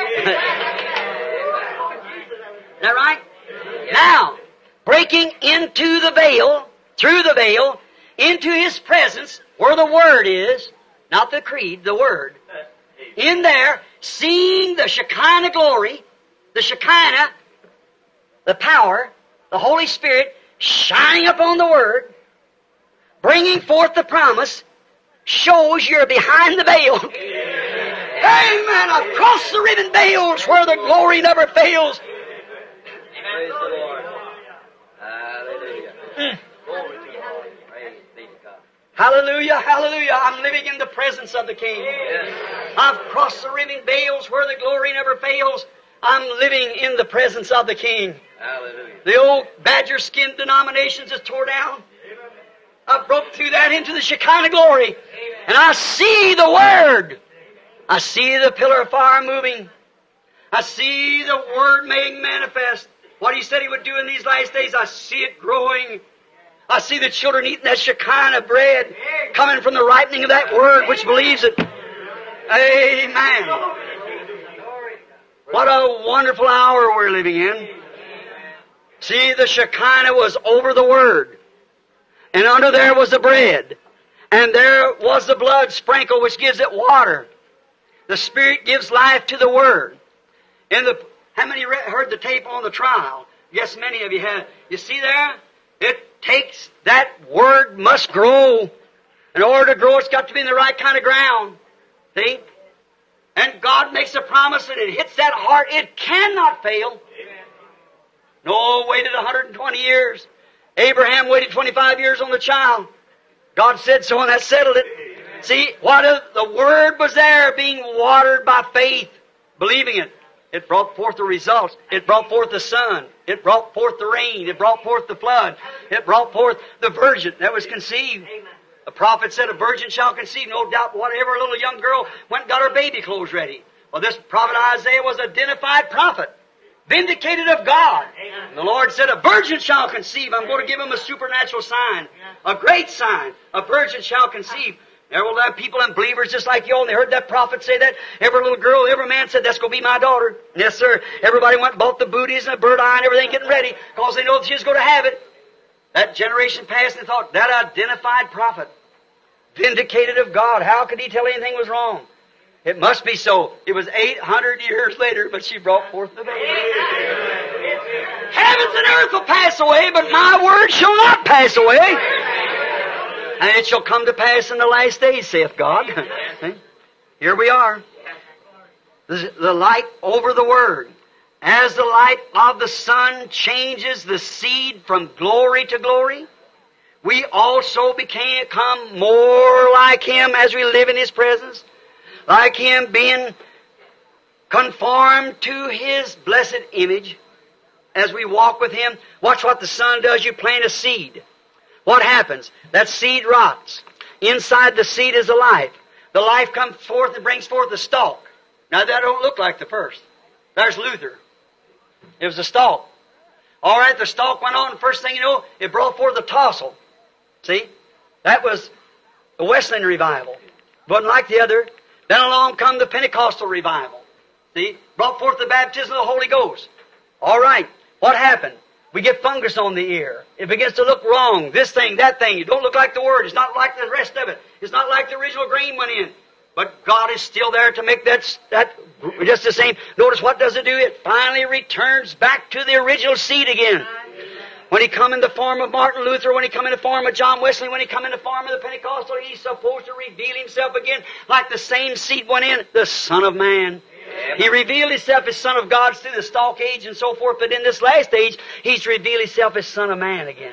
that right? Now, breaking into the veil, through the veil, into His presence, where the Word is, not the creed, the Word. In there, seeing the Shekinah glory, the Shekinah, the power, the Holy Spirit, shining upon the Word, bringing forth the promise, shows you're behind the veil. Amen. Amen. Across the ribbon veils where the glory never fails. Praise the Lord. Hallelujah. Mm. Glory to God. Praise be to God. Hallelujah, hallelujah. I'm living in the presence of the King. Yes. I've crossed the ribbon veils where the glory never fails. I'm living in the presence of the King. Hallelujah. The old badger skin denominations is tore down. I broke through that into the Shekinah glory. And I see the Word. I see the pillar of fire moving. I see the Word made manifest. What He said He would do in these last days, I see it growing. I see the children eating that Shekinah bread coming from the ripening of that Word which believes it. Amen. What a wonderful hour we're living in. See, the Shekinah was over the Word. And under there was the bread. And there was the blood sprinkled which gives it water. The Spirit gives life to the Word. In the, how many re- heard the tape on the trial? Yes, many of you have. You see there? It takes, that Word must grow. In order to grow, it's got to be in the right kind of ground. See? And God makes a promise that it hits that heart. It cannot fail. Noah waited one hundred twenty years. Abraham waited twenty-five years on the child. God said so, and that settled it. See, what if the Word was there being watered by faith, believing it. It brought forth the results. It brought forth the sun. It brought forth the rain. It brought forth the flood. It brought forth the virgin that was conceived. The prophet said, a virgin shall conceive. No doubt whatever little young girl went and got her baby clothes ready. Well, this prophet Isaiah was an identified prophet, vindicated of God. And the Lord said, a virgin shall conceive. I'm going to give him a supernatural sign, a great sign. A virgin shall conceive. There will have people and believers just like you all, and they heard that prophet say that. Every little girl, every man said, that's going to be my daughter. Yes, sir. Everybody went and bought the booties and the bird eye and everything, getting ready, because they know that she's going to have it. That generation passed and thought, that identified prophet, vindicated of God, how could he tell anything was wrong? It must be so. It was eight hundred years later, but she brought forth the baby. Heavens and earth will pass away, but my word shall not pass away. And it shall come to pass in the last days, saith God. Here we are. The, the light over the Word. As the light of the sun changes the seed from glory to glory, we also become more like Him as we live in His presence. Like Him being conformed to His blessed image as we walk with Him. Watch what the sun does. You plant a seed. What happens? That seed rots. Inside the seed is the life. The life comes forth and brings forth the stalk. Now that don't look like the first. There's Luther. It was the stalk. All right, the stalk went on, and first thing you know, it brought forth the tassel. See? That was the Wesleyan revival. Wasn't like the other. Then along come the Pentecostal revival. See? Brought forth the baptism of the Holy Ghost. All right, what happened? We get fungus on the ear. It begins to look wrong. This thing, that thing. It don't look like the Word. It's not like the rest of it. It's not like the original grain went in. But God is still there to make that, that just the same. Notice what does it do? It finally returns back to the original seed again. When He come in the form of Martin Luther, when He come in the form of John Wesley, when He come in the form of the Pentecostal, He's supposed to reveal Himself again like the same seed went in, the Son of Man. He revealed Himself as Son of God through the stalk age and so forth, but in this last age, He's revealed Himself as Son of Man again.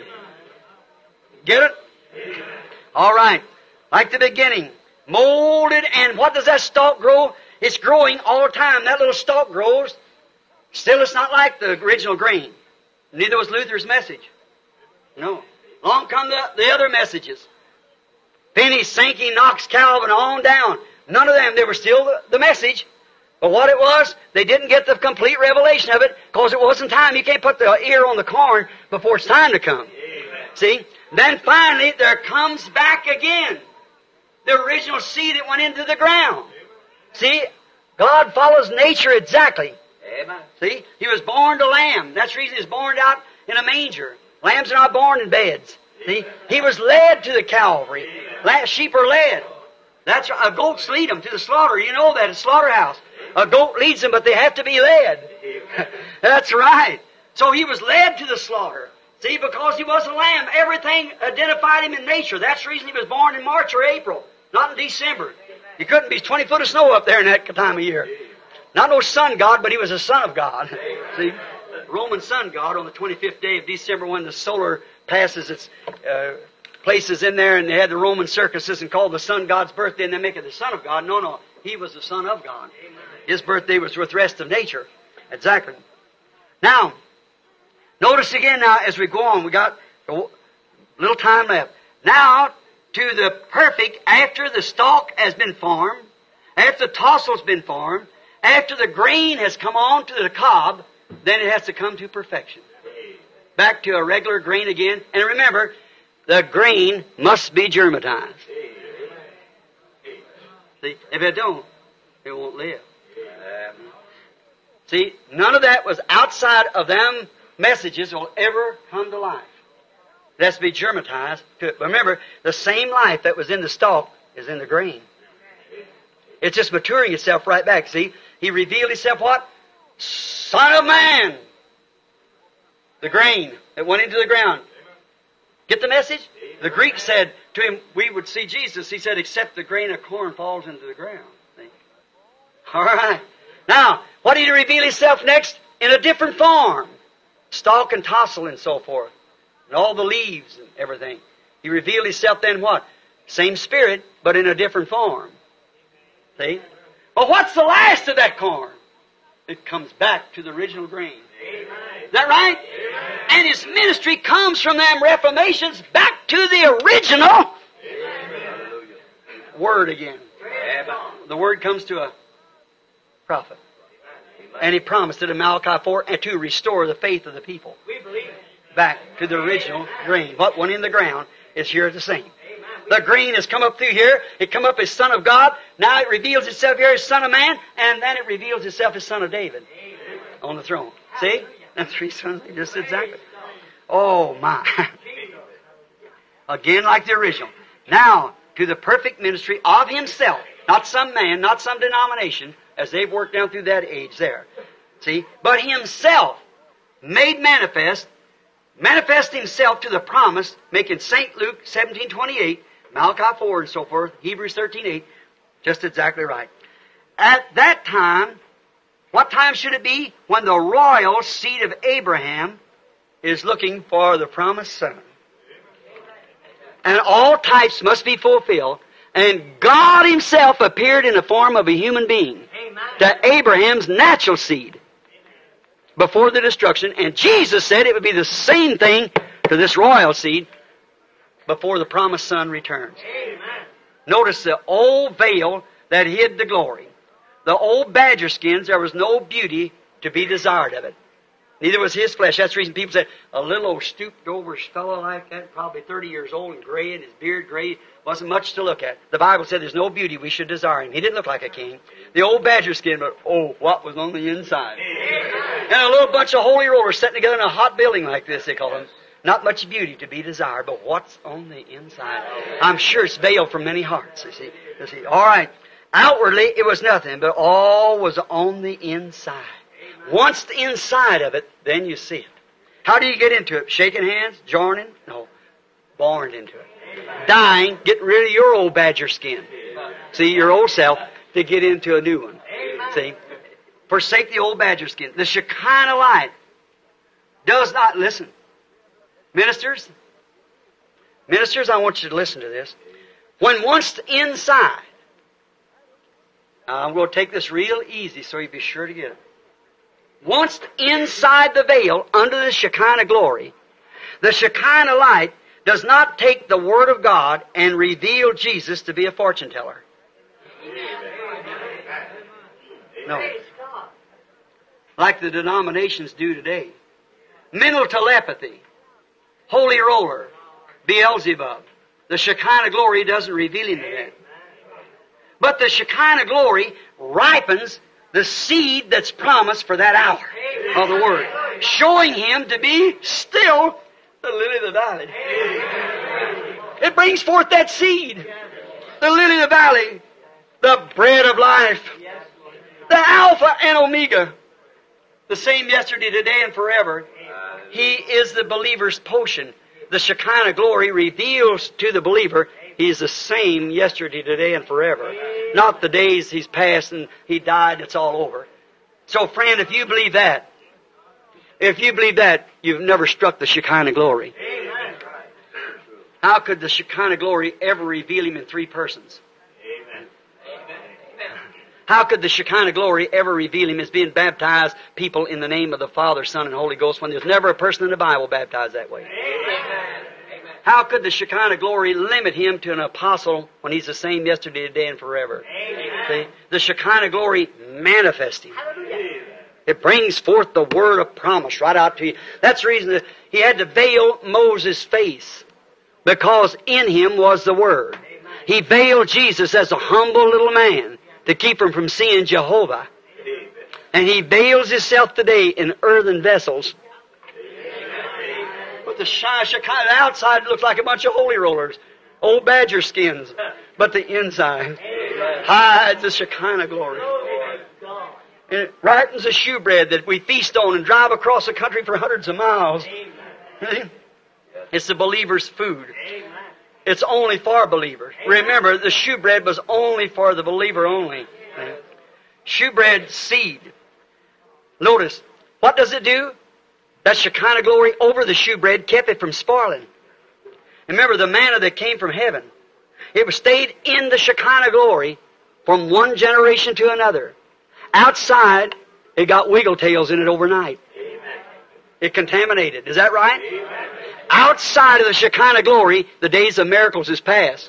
Get it? All right. Like the beginning. Molded, and what does that stalk grow? It's growing all the time. That little stalk grows. Still, it's not like the original grain. Neither was Luther's message. No. Along come the, the other messages. Finney, Sankey, Knox, Calvin, on down. None of them. They were still the, the message. But what it was, they didn't get the complete revelation of it because it wasn't time. You can't put the ear on the corn before it's time to come. Amen. See? Then finally, there comes back again the original seed that went into the ground. See? God follows nature exactly. Amen. See? He was born to lamb. That's the reason He was born out in a manger. Lambs are not born in beds. See? He was led to the Calvary. La- sheep are led. That's a goats lead them to the slaughter. You know that, a slaughterhouse. A goat leads them, but they have to be led. That's right. So he was led to the slaughter. See, because he was a lamb, everything identified him in nature. That's the reason he was born in March or April, not in December. He couldn't be twenty foot of snow up there in that time of year. Not no sun god, but he was a son of God. See, Roman sun god on the twenty-fifth day of December when the solar passes its uh, places in there, and they had the Roman circuses and called the sun god's birthday, and they make it the son of God. No, no, he was the son of God. His birthday was with the rest of nature. Exactly. Now, notice again now as we go on, we got a little time left. Now, to the perfect, after the stalk has been formed, after the tassel's been formed, after the grain has come on to the cob, then it has to come to perfection. Back to a regular grain again. And remember, the grain must be germatized. See, if it don't, it won't live. See, none of that was outside of them messages will ever come to life. It has to be germatized to it. But remember, the same life that was in the stalk is in the grain. It's just maturing itself right back. See, he revealed himself what? Son of man. The grain that went into the ground. Get the message? The Greek said to him, we would see Jesus. He said, except the grain of corn falls into the ground. See? All right. Now, what did he reveal himself next? In a different form. Stalk and tassel and so forth. And all the leaves and everything. He revealed himself then what? Same spirit, but in a different form. See? Well, what's the last of that corn? It comes back to the original grain. Is that right? Amen. And his ministry comes from them reformations back to the original Amen. Word again. Amen. The word comes to a prophet. Amen. And he promised it in Malachi four and to restore the faith of the people. We believe back to the original grain. What went in the ground is here the same. The grain has come up through here. It come up as Son of God. Now it reveals itself here as Son of Man. And then it reveals itself as Son of David on the throne. See? And three sons, just exactly. Oh, my. Again, like the original. Now, to the perfect ministry of himself. Not some man, not some denomination, as they've worked down through that age there. See? But himself made manifest, manifest himself to the promise, making Saint Luke seventeen twenty-eight, Malachi four and so forth, Hebrews thirteen eight, just exactly right. At that time, what time should it be? When the royal seed of Abraham is looking for the promised son. And all types must be fulfilled. And God himself appeared in the form of a human being to Abraham's natural seed before the destruction. And Jesus said it would be the same thing to this royal seed before the promised son returns. Notice the old veil that hid the glory. The old badger skins, there was no beauty to be desired of it. Neither was his flesh. That's the reason people said, a little old stooped over fellow like that, probably thirty years old and gray, and his beard gray, wasn't much to look at. The Bible said there's no beauty we should desire him. He didn't look like a king. The old badger skin, but oh, what was on the inside. And a little bunch of holy rollers sitting together in a hot building like this, they call them. Not much beauty to be desired, but what's on the inside? I'm sure it's veiled from many hearts, you see. You see. All right. Outwardly, it was nothing, but all was on the inside. Once the inside of it, then you see it. How do you get into it? Shaking hands? Joining? No. Born into it. Dying, getting rid of your old badger skin. See, your old self, to get into a new one. See? Forsake the old badger skin. The Shekinah light does not, listen. Ministers, ministers, I want you to listen to this. When once the inside, I'm going to take this real easy so you be sure to get it. Once inside the veil, under the Shekinah glory, the Shekinah light does not take the Word of God and reveal Jesus to be a fortune teller. No. Like the denominations do today. Mental telepathy, holy roller, Beelzebub. The Shekinah glory doesn't reveal him to that. But the Shekinah glory ripens the seed that's promised for that hour of the Word, showing him to be still the lily of the valley. It brings forth that seed, the lily of the valley, the bread of life, the Alpha and Omega, the same yesterday, today, and forever. He is the believer's potion. The Shekinah glory reveals to the believer He is the same yesterday, today, and forever. Not the days He's passed and He died, it's all over. So friend, if you believe that, if you believe that, you've never struck the Shekinah glory. Amen. How could the Shekinah glory ever reveal Him in three persons? Amen. How could the Shekinah glory ever reveal Him as being baptized people in the name of the Father, Son, and Holy Ghost when there's never a person in the Bible baptized that way? Amen. How could the Shekinah glory limit Him to an apostle when He's the same yesterday, today, and forever? Amen. See? The Shekinah glory manifests Him. Hallelujah. It brings forth the word of promise right out to you. That's the reason that He had to veil Moses' face, because in Him was the Word. He veiled Jesus as a humble little man to keep him from seeing Jehovah. And He veils Himself today in earthen vessels. But the Shekinah, the outside looks like a bunch of holy rollers, old badger skins. But the inside hides the Shekinah glory. And it ripens the shewbread that we feast on and drive across the country for hundreds of miles. It's the believer's food. It's only for believers. Remember, the shewbread was only for the believer only. Shewbread seed. Notice, what does it do? That Shekinah glory over the shewbread kept it from spoiling. Remember, the manna that came from heaven, it stayed in the Shekinah glory from one generation to another. Outside, it got wiggle tails in it overnight. It contaminated. Is that right? Amen. Outside of the Shekinah glory, the days of miracles is past.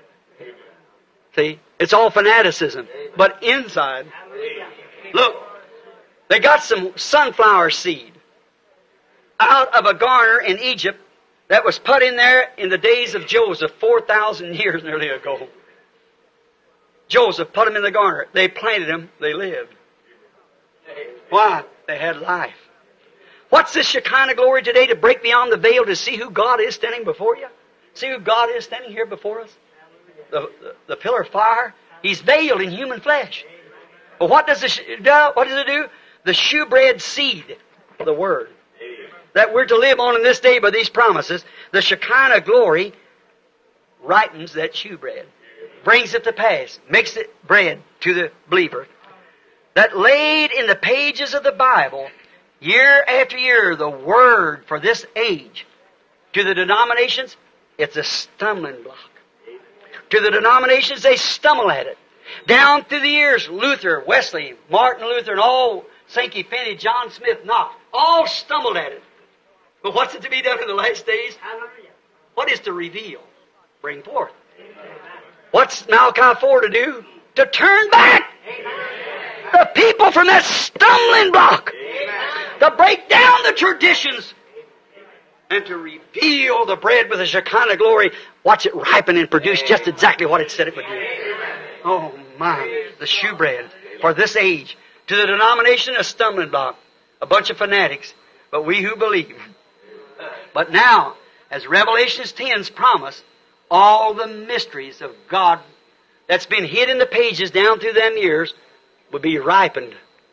See? It's all fanaticism. But inside, look, they got some sunflower seed out of a garner in Egypt that was put in there in the days of Joseph, four thousand years nearly ago. Joseph put them in the garner. They planted them. They lived. Why? They had life. What's this Shekinah glory today? To break beyond the veil to see who God is standing before you? See who God is standing here before us? The, the, the pillar of fire. He's veiled in human flesh. But what does, the, what does it do? The shewbread seed of the Word that we're to live on in this day by these promises, the Shekinah glory ripens that shewbread, brings it to pass, makes it bread to the believer. That laid in the pages of the Bible, year after year, the Word for this age. To the denominations, it's a stumbling block. To the denominations, they stumble at it. Down through the years, Luther, Wesley, Martin Luther, and all, Sankey Finney, John Smith, Knox, all stumbled at it. But what's it to be done in the last days? What is to reveal? Bring forth. What's Malachi four to do? To turn back the people from that stumbling block. To break down the traditions. And to reveal the bread with the Shekinah glory. Watch it ripen and produce just exactly what it said it would do. Oh my, the shewbread for this age. To the denomination, a stumbling block. A bunch of fanatics. But we who believe. But now, as Revelation ten's promise, all the mysteries of God that's been hid in the pages down through them years will be ripened.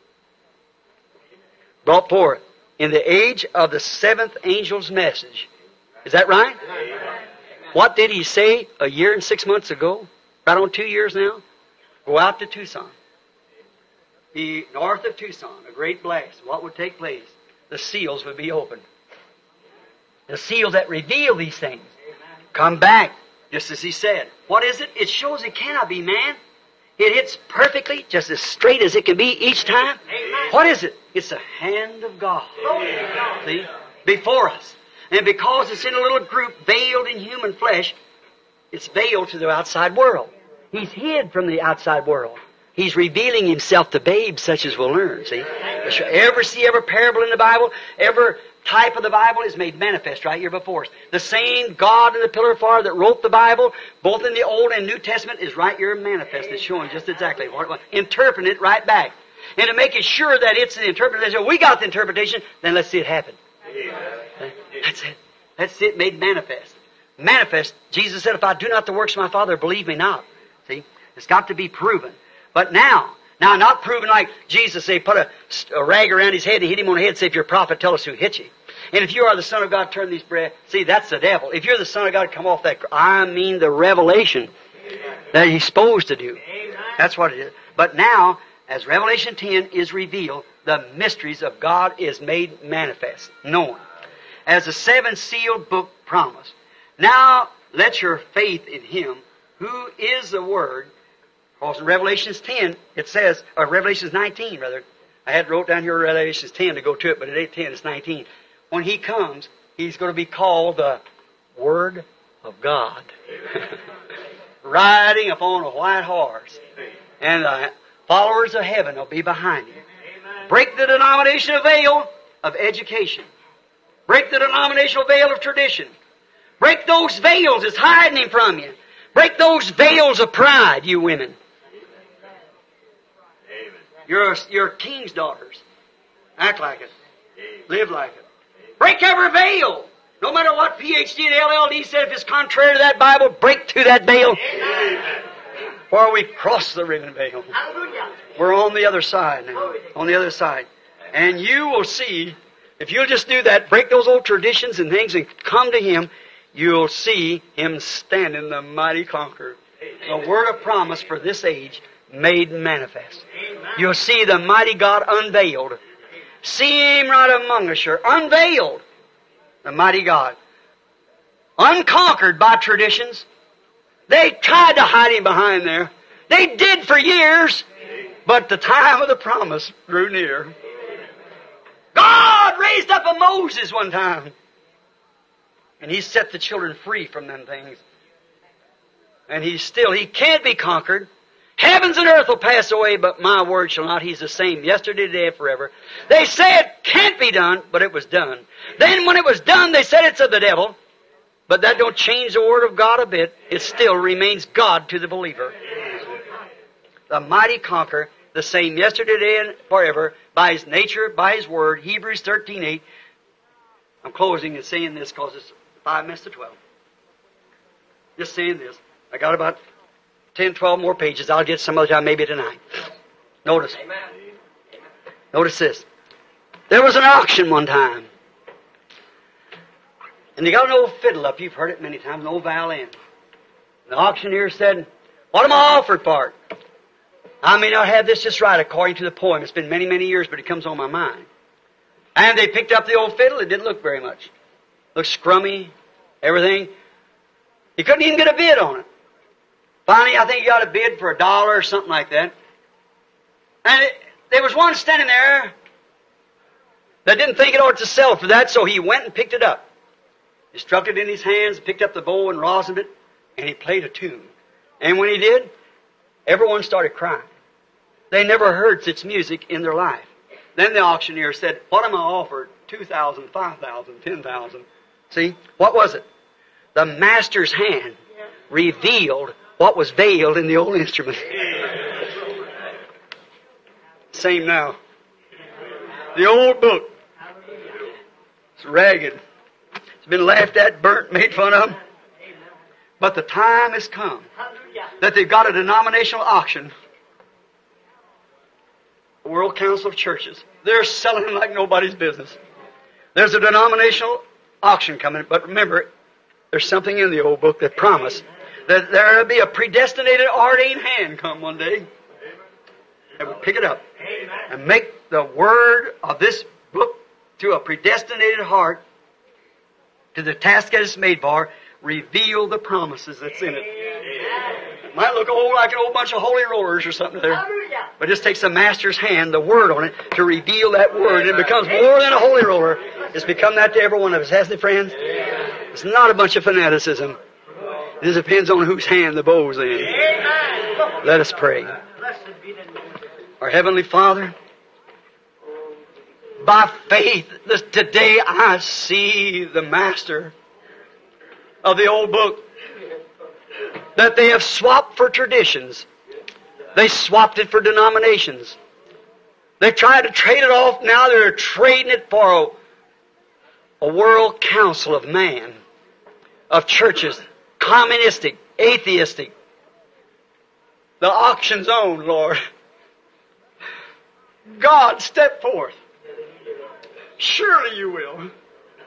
Brought forth in the age of the seventh angel's message. Is that right? What did he say a year and six months ago? Right on two years now? Go out to Tucson. The north of Tucson, a great blast. What would take place? The seals would be opened. The seals that reveal these things come back, just as he said. What is it? It shows it cannot be man. It hits perfectly, just as straight as it can be each time. Amen. What is it? It's the hand of God. See? Before us. And because it's in a little group veiled in human flesh, it's veiled to the outside world. He's hid from the outside world. He's revealing Himself to babes such as will learn. See? Ever see every parable in the Bible, every type of the Bible is made manifest right here before us. The same God in the pillar of fire that wrote the Bible, both in the Old and New Testament, is right here manifest. It's showing just exactly what it was. Interpreting it right back. And to make it sure that it's the interpretation, we got the interpretation, then let's see it happen. That's it. That's it made manifest. Manifest, Jesus said, if I do not the works of my Father, believe me not. See? It's got to be proven. But now, now not proven like Jesus, say, put a, a rag around his head and hit him on the head and say, if you're a prophet, tell us who hit you. And if you are the Son of God, turn these bread. See, that's the devil. If you're the Son of God, come off that. I mean the revelation that He's supposed to do. That's what it is. But now, as Revelation ten is revealed, the mysteries of God is made manifest, known. As the seven-sealed book promised. Now, let your faith in Him, who is the Word. Because in Revelations ten, it says, or Revelations nineteen, rather. I had wrote down here Revelations ten to go to it, but it ain't ten, it's nineteen. When He comes, He's going to be called the Word of God. Riding upon a white horse. And the followers of heaven will be behind Him. Break the denominational veil of education. Break the denominational veil of tradition. Break those veils that's hiding Him from you. Break those veils of pride, you women. You're, you're king's daughters. Act like it. Live like it. Break every veil. No matter what P H D and L L D said, if it's contrary to that Bible, break through that veil. For we cross the ribbon veil. We're on the other side now. On the other side. And you will see, if you'll just do that, break those old traditions and things and come to Him, you'll see Him standing, the mighty conqueror. The word of promise for this age made manifest. You'll see the mighty God unveiled. See Him right among us here. Unveiled. The mighty God. Unconquered by traditions. They tried to hide Him behind there. They did for years. But the time of the promise drew near. God raised up a Moses one time. And He set the children free from them things. And He's still, He can't be conquered. Heavens and earth will pass away, but my word shall not. He's the same yesterday, today, and forever. They say it can't be done, but it was done. Then when it was done, they said it's of the devil. But that don't change the word of God a bit. It still remains God to the believer. The mighty conqueror, the same yesterday, today, and forever, by His nature, by His word. Hebrews thirteen eight. I'm closing and saying this because it's five minutes to twelve. Just saying this. I got about ten, twelve more pages. I'll get some other time, maybe tonight. Notice. Notice this. There was an auction one time. And they got an old fiddle up. You've heard it many times, an old violin. The auctioneer said, what am I offered for it? I may not have this just right according to the poem. It's been many, many years, but it comes on my mind. And they picked up the old fiddle. It didn't look very much. Looked scrummy, everything. He couldn't even get a bid on it. Finally, I think he got a bid for a dollar or something like that. And it, there was one standing there that didn't think it ought to sell for that, so he went and picked it up. He struck it in his hands, picked up the bow and rosined it, and he played a tune. And when he did, everyone started crying. They never heard such music in their life. Then the auctioneer said, what am I offered? Two thousand, five thousand, ten thousand. See? What was it? The master's hand revealed what was veiled in the old instrument. Same now. The old book. It's ragged. It's been laughed at, burnt, made fun of. But the time has come that they've got a denominational auction. The World Council of Churches. They're selling them like nobody's business. There's a denominational auction coming, but remember, there's something in the old book that promised that there will be a predestinated, ordained hand come one day that will pick it up and make the word of this book to a predestinated heart, to the task that it's made for, reveal the promises that's in it. It might look old like an old bunch of holy rollers or something there, but it just takes the master's hand, the word on it, to reveal that word. It becomes more than a holy roller. It's become that to every one of us, hasn't it, friends? It's not a bunch of fanaticism. It just depends on whose hand the bow's in. Let us pray. Our Heavenly Father, by faith, this, today I see the master of the old book that they have swapped for traditions. They swapped it for denominations. They tried to trade it off. Now they're trading it for a, a world council of man, of churches, communistic, atheistic. The auction's own, Lord. God, step forth. Surely you will.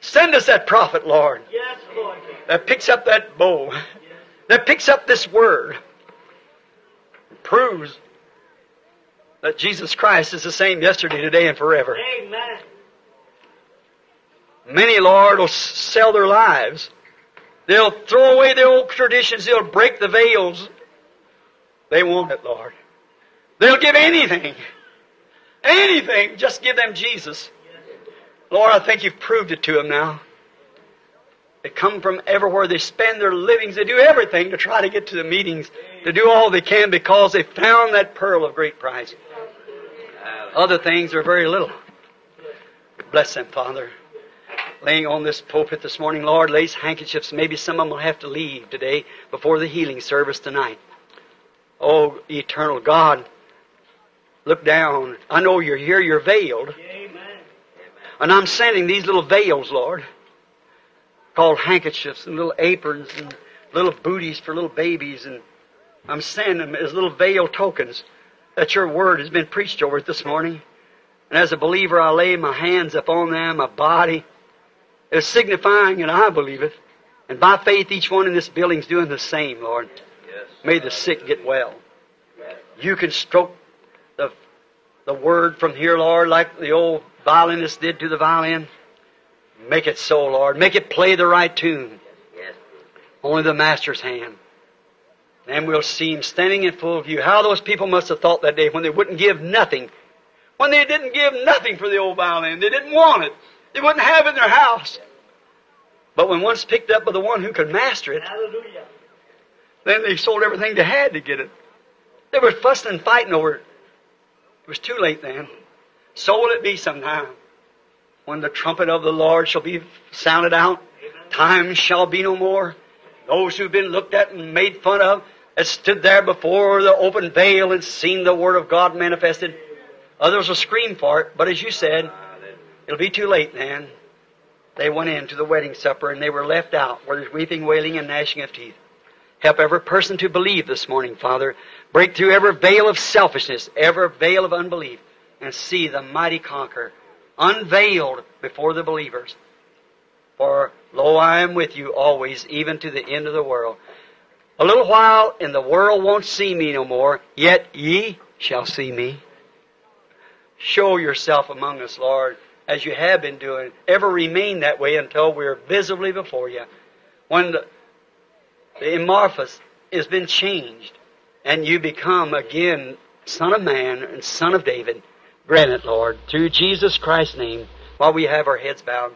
Send us that prophet, Lord, Yes, Lord. that picks up that bow, that picks up this word, proves that Jesus Christ is the same yesterday, today, and forever. Amen. Many, Lord, will s- sell their lives. They'll throw away their old traditions. They'll break the veils. They want it, Lord. They'll give anything. Anything. Just give them Jesus. Lord, I think You've proved it to them now. They come from everywhere. They spend their livings. They do everything to try to get to the meetings, to do all they can because they found that pearl of great price. Other things are very little. Bless them, Father. Laying on this pulpit this morning, Lord, lace handkerchiefs. Maybe some of them will have to leave today before the healing service tonight. Oh, eternal God, look down. I know You're here. You're veiled. Amen. And I'm sending these little veils, Lord, called handkerchiefs and little aprons and little booties for little babies. And I'm sending them as little veil tokens that Your Word has been preached over it this morning. And as a believer, I lay my hands upon them, my body. It's signifying, and I believe it. And by faith, each one in this building is doing the same, Lord. Yes. May the sick get well. You can stroke the, the Word from here, Lord, like the old violinist did to the violin. Make it so, Lord. Make it play the right tune. Yes. Only the Master's hand. Then we'll see Him standing in full view. How those people must have thought that day when they wouldn't give nothing. When they didn't give nothing for the old violin. They didn't want it. They wouldn't have it in their house. But when once picked up by the one who could master it, Hallelujah. then they sold everything they had to get it. They were fussing and fighting over it. It was too late then. So will it be sometime. When the trumpet of the Lord shall be sounded out, time shall be no more. Those who've been looked at and made fun of, that stood there before the open veil and seen the Word of God manifested, others will scream for it, but as You said, it'll be too late then. They went into the wedding supper and they were left out where there's weeping, wailing, and gnashing of teeth. Help every person to believe this morning, Father. Break through every veil of selfishness, every veil of unbelief, and see the mighty conqueror unveiled before the believers. For, lo, I am with you always, even to the end of the world. A little while, and the world won't see me no more, yet ye shall see me. Show Yourself among us, Lord, as You have been doing. Ever remain that way until we're visibly before You. When the, the Amorphous has been changed, and you become again Son of Man and Son of David, grant it, Lord, through Jesus Christ's name, while we have our heads bowed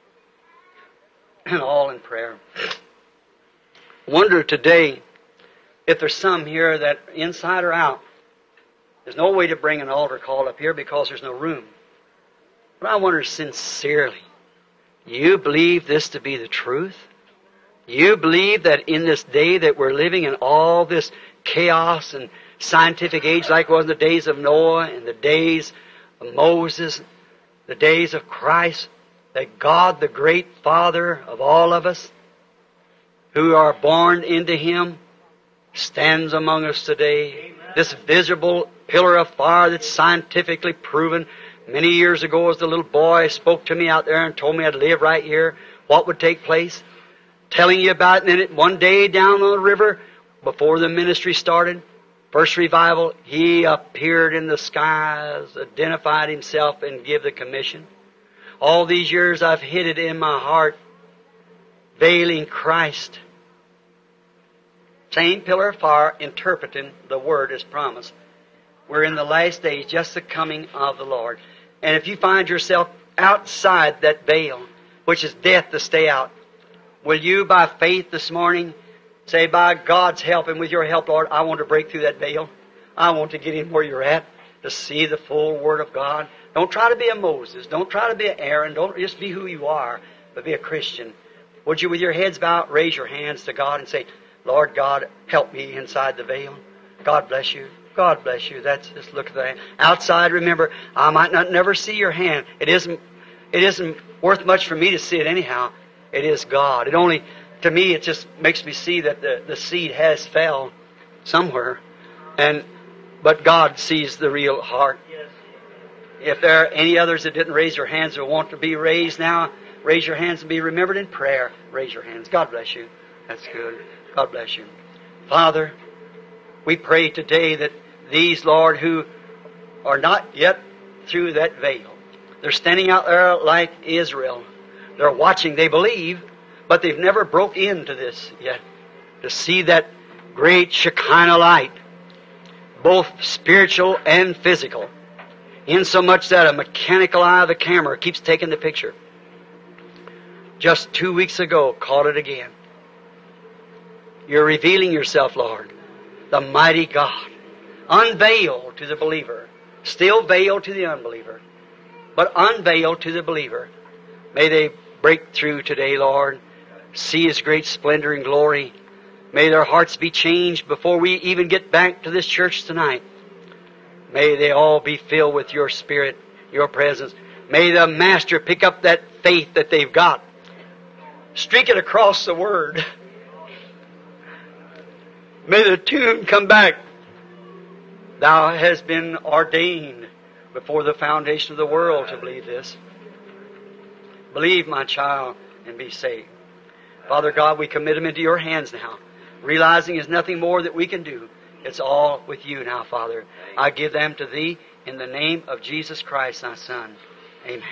and all in prayer. Wonder today if there's some here that inside or out, there's no way to bring an altar call up here because there's no room. But I wonder sincerely, you believe this to be the truth? You believe that in this day that we're living in all this chaos and scientific age like it was in the days of Noah and the days of Moses, the days of Christ, that God, the great Father of all of us, who are born into Him, stands among us today. Amen. This visible pillar of fire that's scientifically proven. Many years ago, as the little boy spoke to me out there and told me I'd live right here, what would take place. Telling you about it, and then one day down on the river, before the ministry started, first revival, He appeared in the skies, identified Himself, and gave the commission. All these years I've hid it in my heart, veiling Christ. Same pillar of fire, interpreting the Word as promised. We're in the last days, just the coming of the Lord. And if you find yourself outside that veil, which is death to stay out, will you, by faith this morning, say, by God's help and with Your help, Lord, I want to break through that veil. I want to get in where You're at, to see the full Word of God. Don't try to be a Moses. Don't try to be an Aaron. Don't just be who you are, but be a Christian. Would you, with your heads bowed, raise your hands to God and say, Lord God, help me inside the veil. God bless you. God bless you. That's just look at that. Outside, remember, I might not never see your hand. It isn't, it isn't worth much for me to see it anyhow. It is God. It only, to me, it just makes me see that the, the seed has fell somewhere. And, but God sees the real heart. Yes. If there are any others that didn't raise their hands or want to be raised now, raise your hands and be remembered in prayer. Raise your hands. God bless you. That's good. God bless you. Father, we pray today that these, Lord, who are not yet through that veil, they're standing out there like Israel. They're watching, they believe, but they've never broke into this yet to see that great Shekinah light, both spiritual and physical, insomuch that a mechanical eye of the camera keeps taking the picture. Just two weeks ago, caught it again. You're revealing yourself, Lord, the mighty God, unveiled to the believer, still veiled to the unbeliever, but unveiled to the believer. May they break through today, Lord, see His great splendor and glory. May their hearts be changed before we even get back to this church tonight. May they all be filled with Your Spirit, Your presence. May the Master pick up that faith that they've got, streak it across the Word. May the tune come back. Thou hast been ordained before the foundation of the world to believe this. Believe, my child, and be saved. Father God, we commit them into Your hands now, realizing there's nothing more that we can do. It's all with You now, Father. I give them to Thee in the name of Jesus Christ, Thy Son. Amen.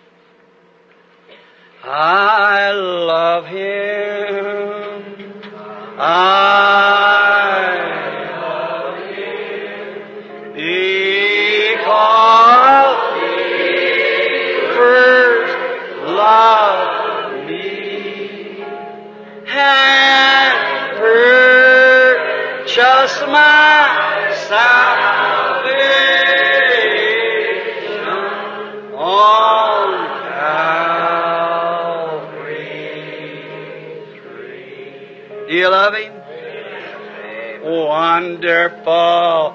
I love Him. I love Him because He first loved me and purchased my salvation on Calvary's tree. Do you love Him? Wonderful,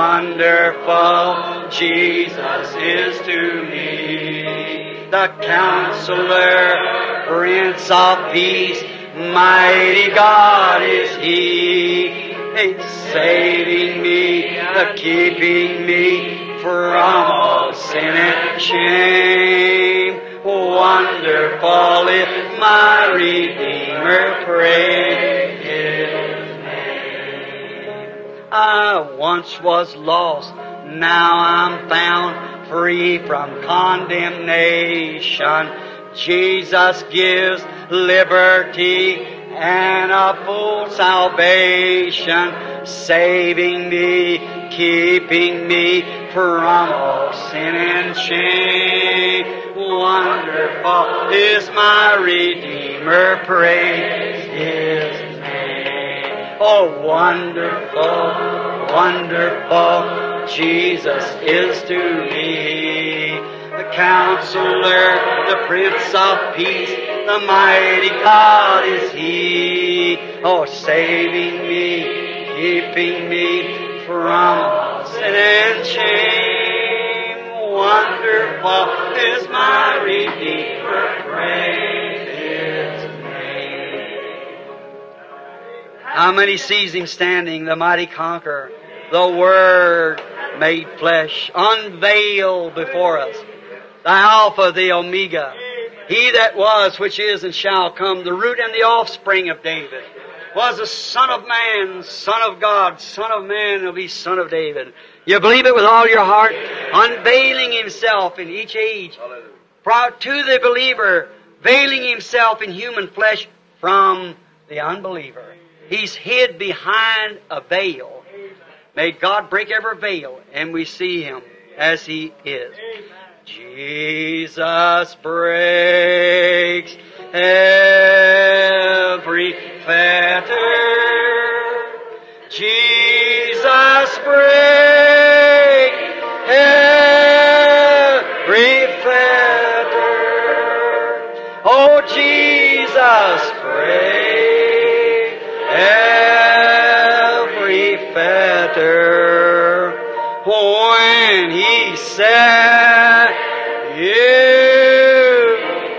wonderful, Jesus is to me. The Counselor, Prince of Peace, mighty God is He. He's saving me, uh, keeping me from all sin and shame. Wonderful is my Redeemer, praise His name. I once was lost, now I'm found, free from condemnation. Jesus gives liberty and a full salvation, saving me, keeping me from all sin and shame. Wonderful is my Redeemer, praise His name. Oh, wonderful, wonderful, Jesus is to me. The Counselor, the Prince of Peace, the mighty God is He. Oh, saving me, keeping me from all sin and shame. Wonderful is my Redeemer, praise His name. How many sees Him standing, the mighty conqueror, the Word made flesh, unveiled before us, the Alpha, the Omega, He that was, which is, and shall come, the root and the offspring of David, was the Son of Man, Son of God, Son of Man, will be Son of David. You believe it with all your heart? Unveiling Himself in each age, brought to the believer, veiling Himself in human flesh from the unbeliever. He's hid behind a veil. May God break every veil, and we see Him as He is. Jesus breaks every fetter. Jesus breaks every fetter. Oh, Jesus breaks every fetter. When He said, you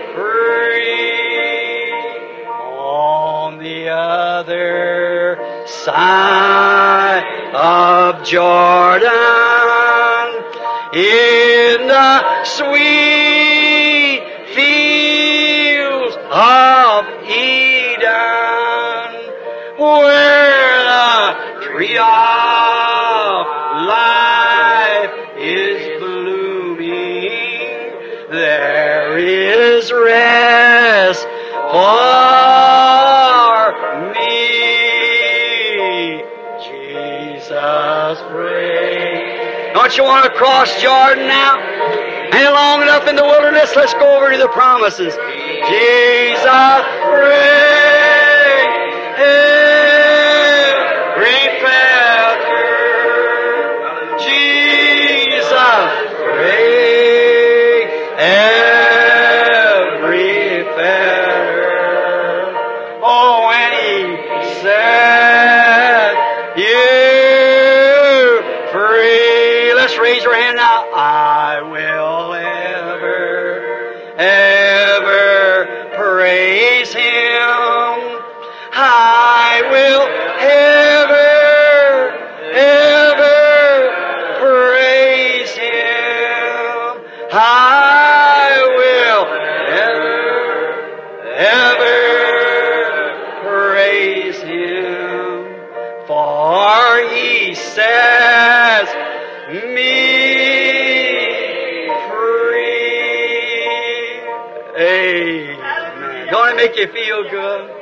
free on the other side of Jordan, in the sweet field there is rest for me. Jesus pray. Don't you want to cross Jordan now? Ain't long enough in the wilderness. Let's go over to the promises. Jesus pray. Every fetter. Jesus pray. Every fetter. Oh, when He said you free. Let's raise our hand now. I will ever, ever praise Him. I will ever, ever praise Him. I will ever, ever praise Him. For He says me free. Amen. Don't it make you feel good?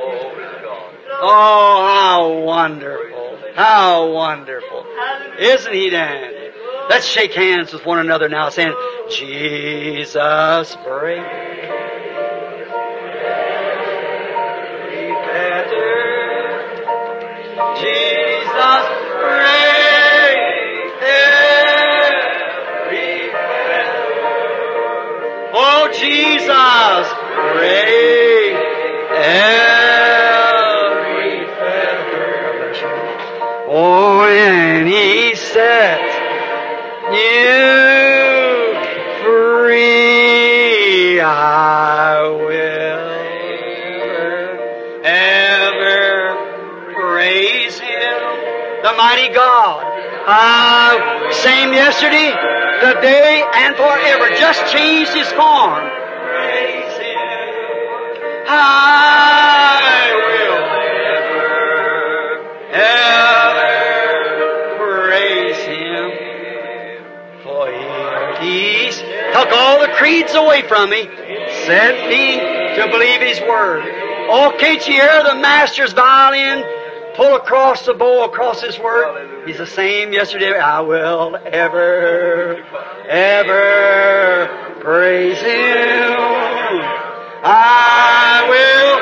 Oh, how wonderful. How wonderful. Isn't He dandy? Let's shake hands with one another now saying, Jesus break. Jesus break every fetter. Oh, Jesus break every fetter. Oh, and He sets you free. I will ever, ever praise Him, the mighty God. Uh, same yesterday, today, and forever. Just changed His form. Praise Him. I will ever, ever praise Him. For He took all the creeds away from me, set me to believe His Word. Oh, can't you hear the Master's violin pull across the bow, across His Word? He's the same yesterday. I will ever, ever praise Him. I will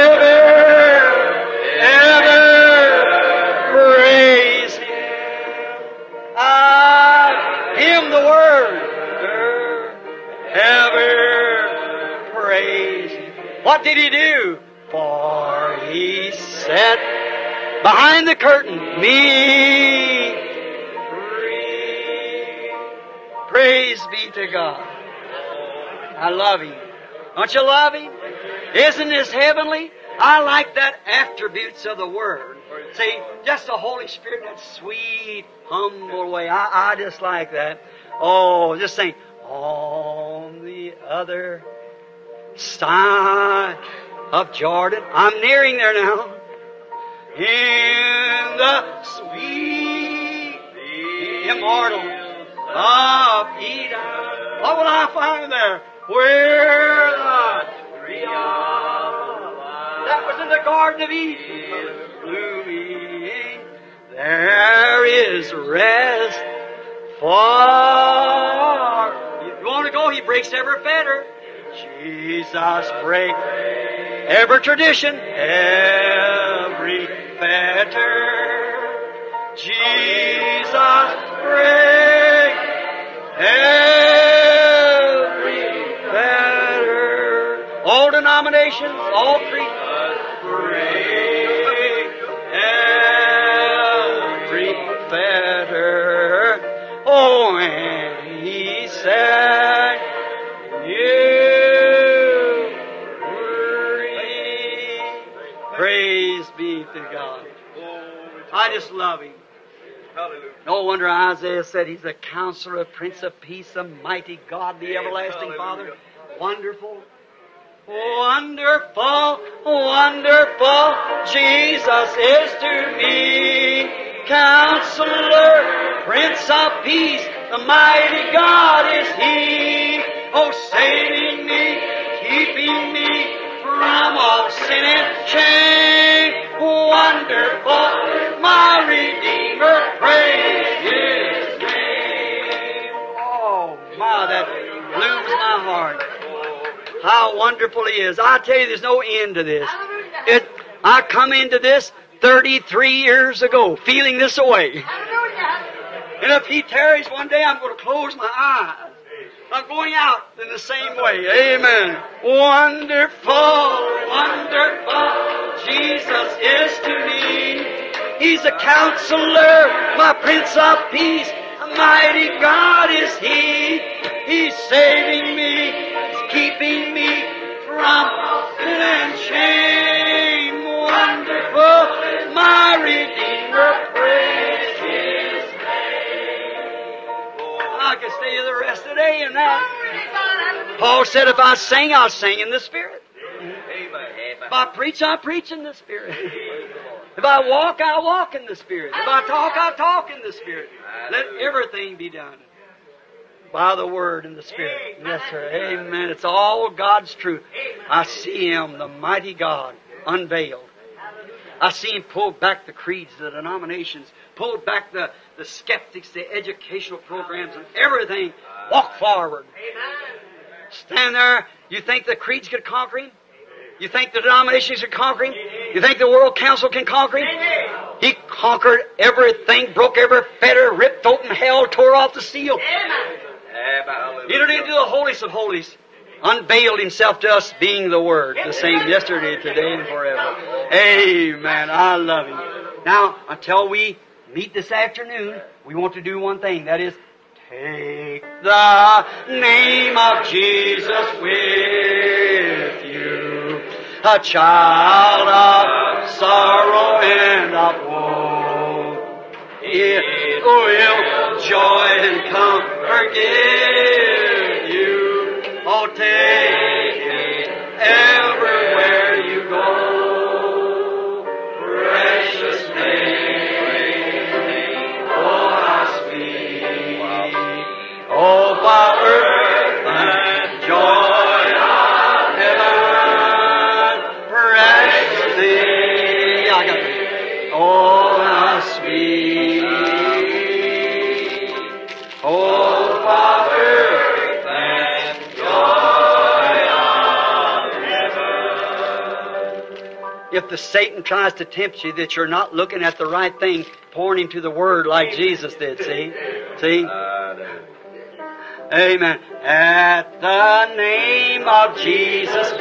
ever, ever praise Him. I, Him the Word, ever praise Him. What did He do? For He set behind the curtain me free. Praise be to God. I love Him. Don't you love Him? Isn't this heavenly? I like that attributes of the Word. See, just the Holy Spirit, that sweet, humble way. I, I just like that. Oh, just saying, on the other side of Jordan. I'm nearing there now. In the sweet immortal of Eden. What will I find there? Where the tree of life that was in the Garden of Eden blooming, there is rest for. You want to go? He breaks every fetter. Jesus break every tradition, every fetter. Jesus break every fetter. All denominations, all creeds, break every fetter. Oh, and He said, you free. Praise be to God. I just love Him. No wonder Isaiah said He's the Counselor, Prince of Peace, the mighty God, the everlasting Father. Wonderful. Wonderful, wonderful, Jesus is to me. Counselor, Prince of Peace, the mighty God is He. Oh, Blooms my heart. How wonderful He is. I tell you, there's no end to this. It, I come into this thirty-three years ago, feeling this way. And if He tarries one day, I'm going to close my eyes. I'm going out in the same way. Amen. Wonderful, wonderful, Jesus is to me. He's a counselor, my Prince of Peace. A mighty God is He. He's saving me. He's keeping me from sin and shame. Wonderful, my Redeemer, praise His name. I could stay the rest of the day in that. Paul said, if I sing, I'll sing in the Spirit. If I preach, I preach in the Spirit. If I walk, I walk in the Spirit. If I talk, I talk in the Spirit. Let everything be done by the Word and the Spirit. Yes, sir. Amen. It's all God's truth. I see Him, the mighty God, unveiled. I see Him pull back the creeds, the denominations, pull back the, the skeptics, the educational programs, and everything. Walk forward. Stand there. You think the creeds could conquer Him? You think the denominations can conquer Him? You think the World Council can conquer Him? He conquered everything, broke every fetter, ripped open hell, tore off the seal. Entered into the holiest of holies. Unveiled Himself to us, being the Word, the same yesterday, today, and forever. Amen. I love Him. Now, until we meet this afternoon, we want to do one thing. That is, take the name of Jesus with you, a child of sorrow and of woe. It will joy and comfort give you. Oh, take it everywhere you go. Precious name, oh, how sweet. Oh, for earth and joy of heaven. Precious name. Yeah, I got it. Oh, how sweet. Oh, for earth and joy of heaven. If the Satan tries to tempt you that you're not looking at the right thing, pointing to the Word like Jesus did, see? See? Amen. At the name of Jesus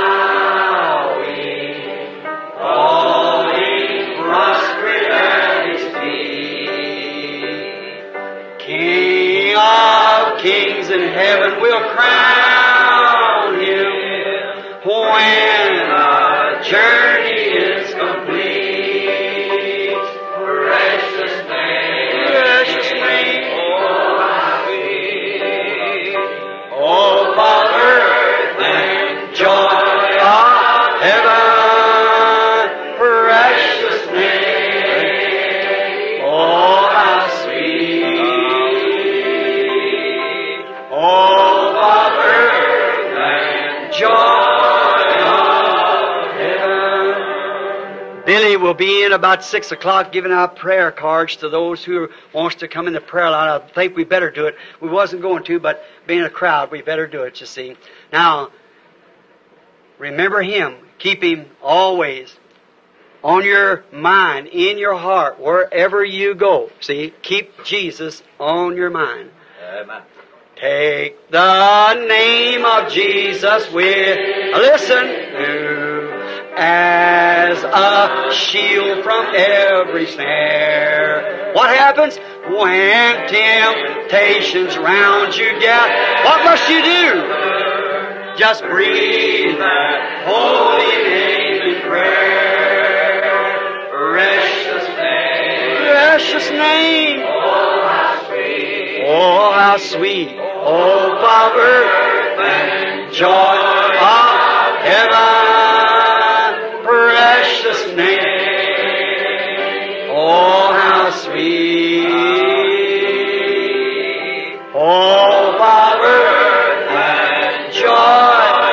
bowing, falling prostrate at His feet, King of kings in heaven will crown Him when the journey is complete. Precious name, precious name, oh, for earth and joy of heaven, precious name, oh, how sweet, oh, for earth and joy of heaven. Billy will be in about six o'clock giving out prayer cards to those who wants to come in the prayer line. I think we better do it. We wasn't going to, but being a crowd, we better do it, you see. Now, remember Him. Keep Him always on your mind, in your heart, wherever you go. See, keep Jesus on your mind. Amen. Take the name of Jesus with, listen, as a shield from every snare. What happens? When temptations round you get, what must you do? Just breathe that holy name in prayer. Precious name, precious name. Oh, how sweet. Oh, how sweet. Oh, for earth and joy of heaven. Precious name. Oh, how sweet. Oh, for earth and joy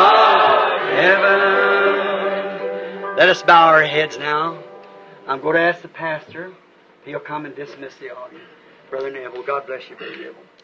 of heaven. Let us bow our heads now. I'm going to ask the pastor if he'll come and dismiss the audience. Brother Neville, God bless you, Brother Neville.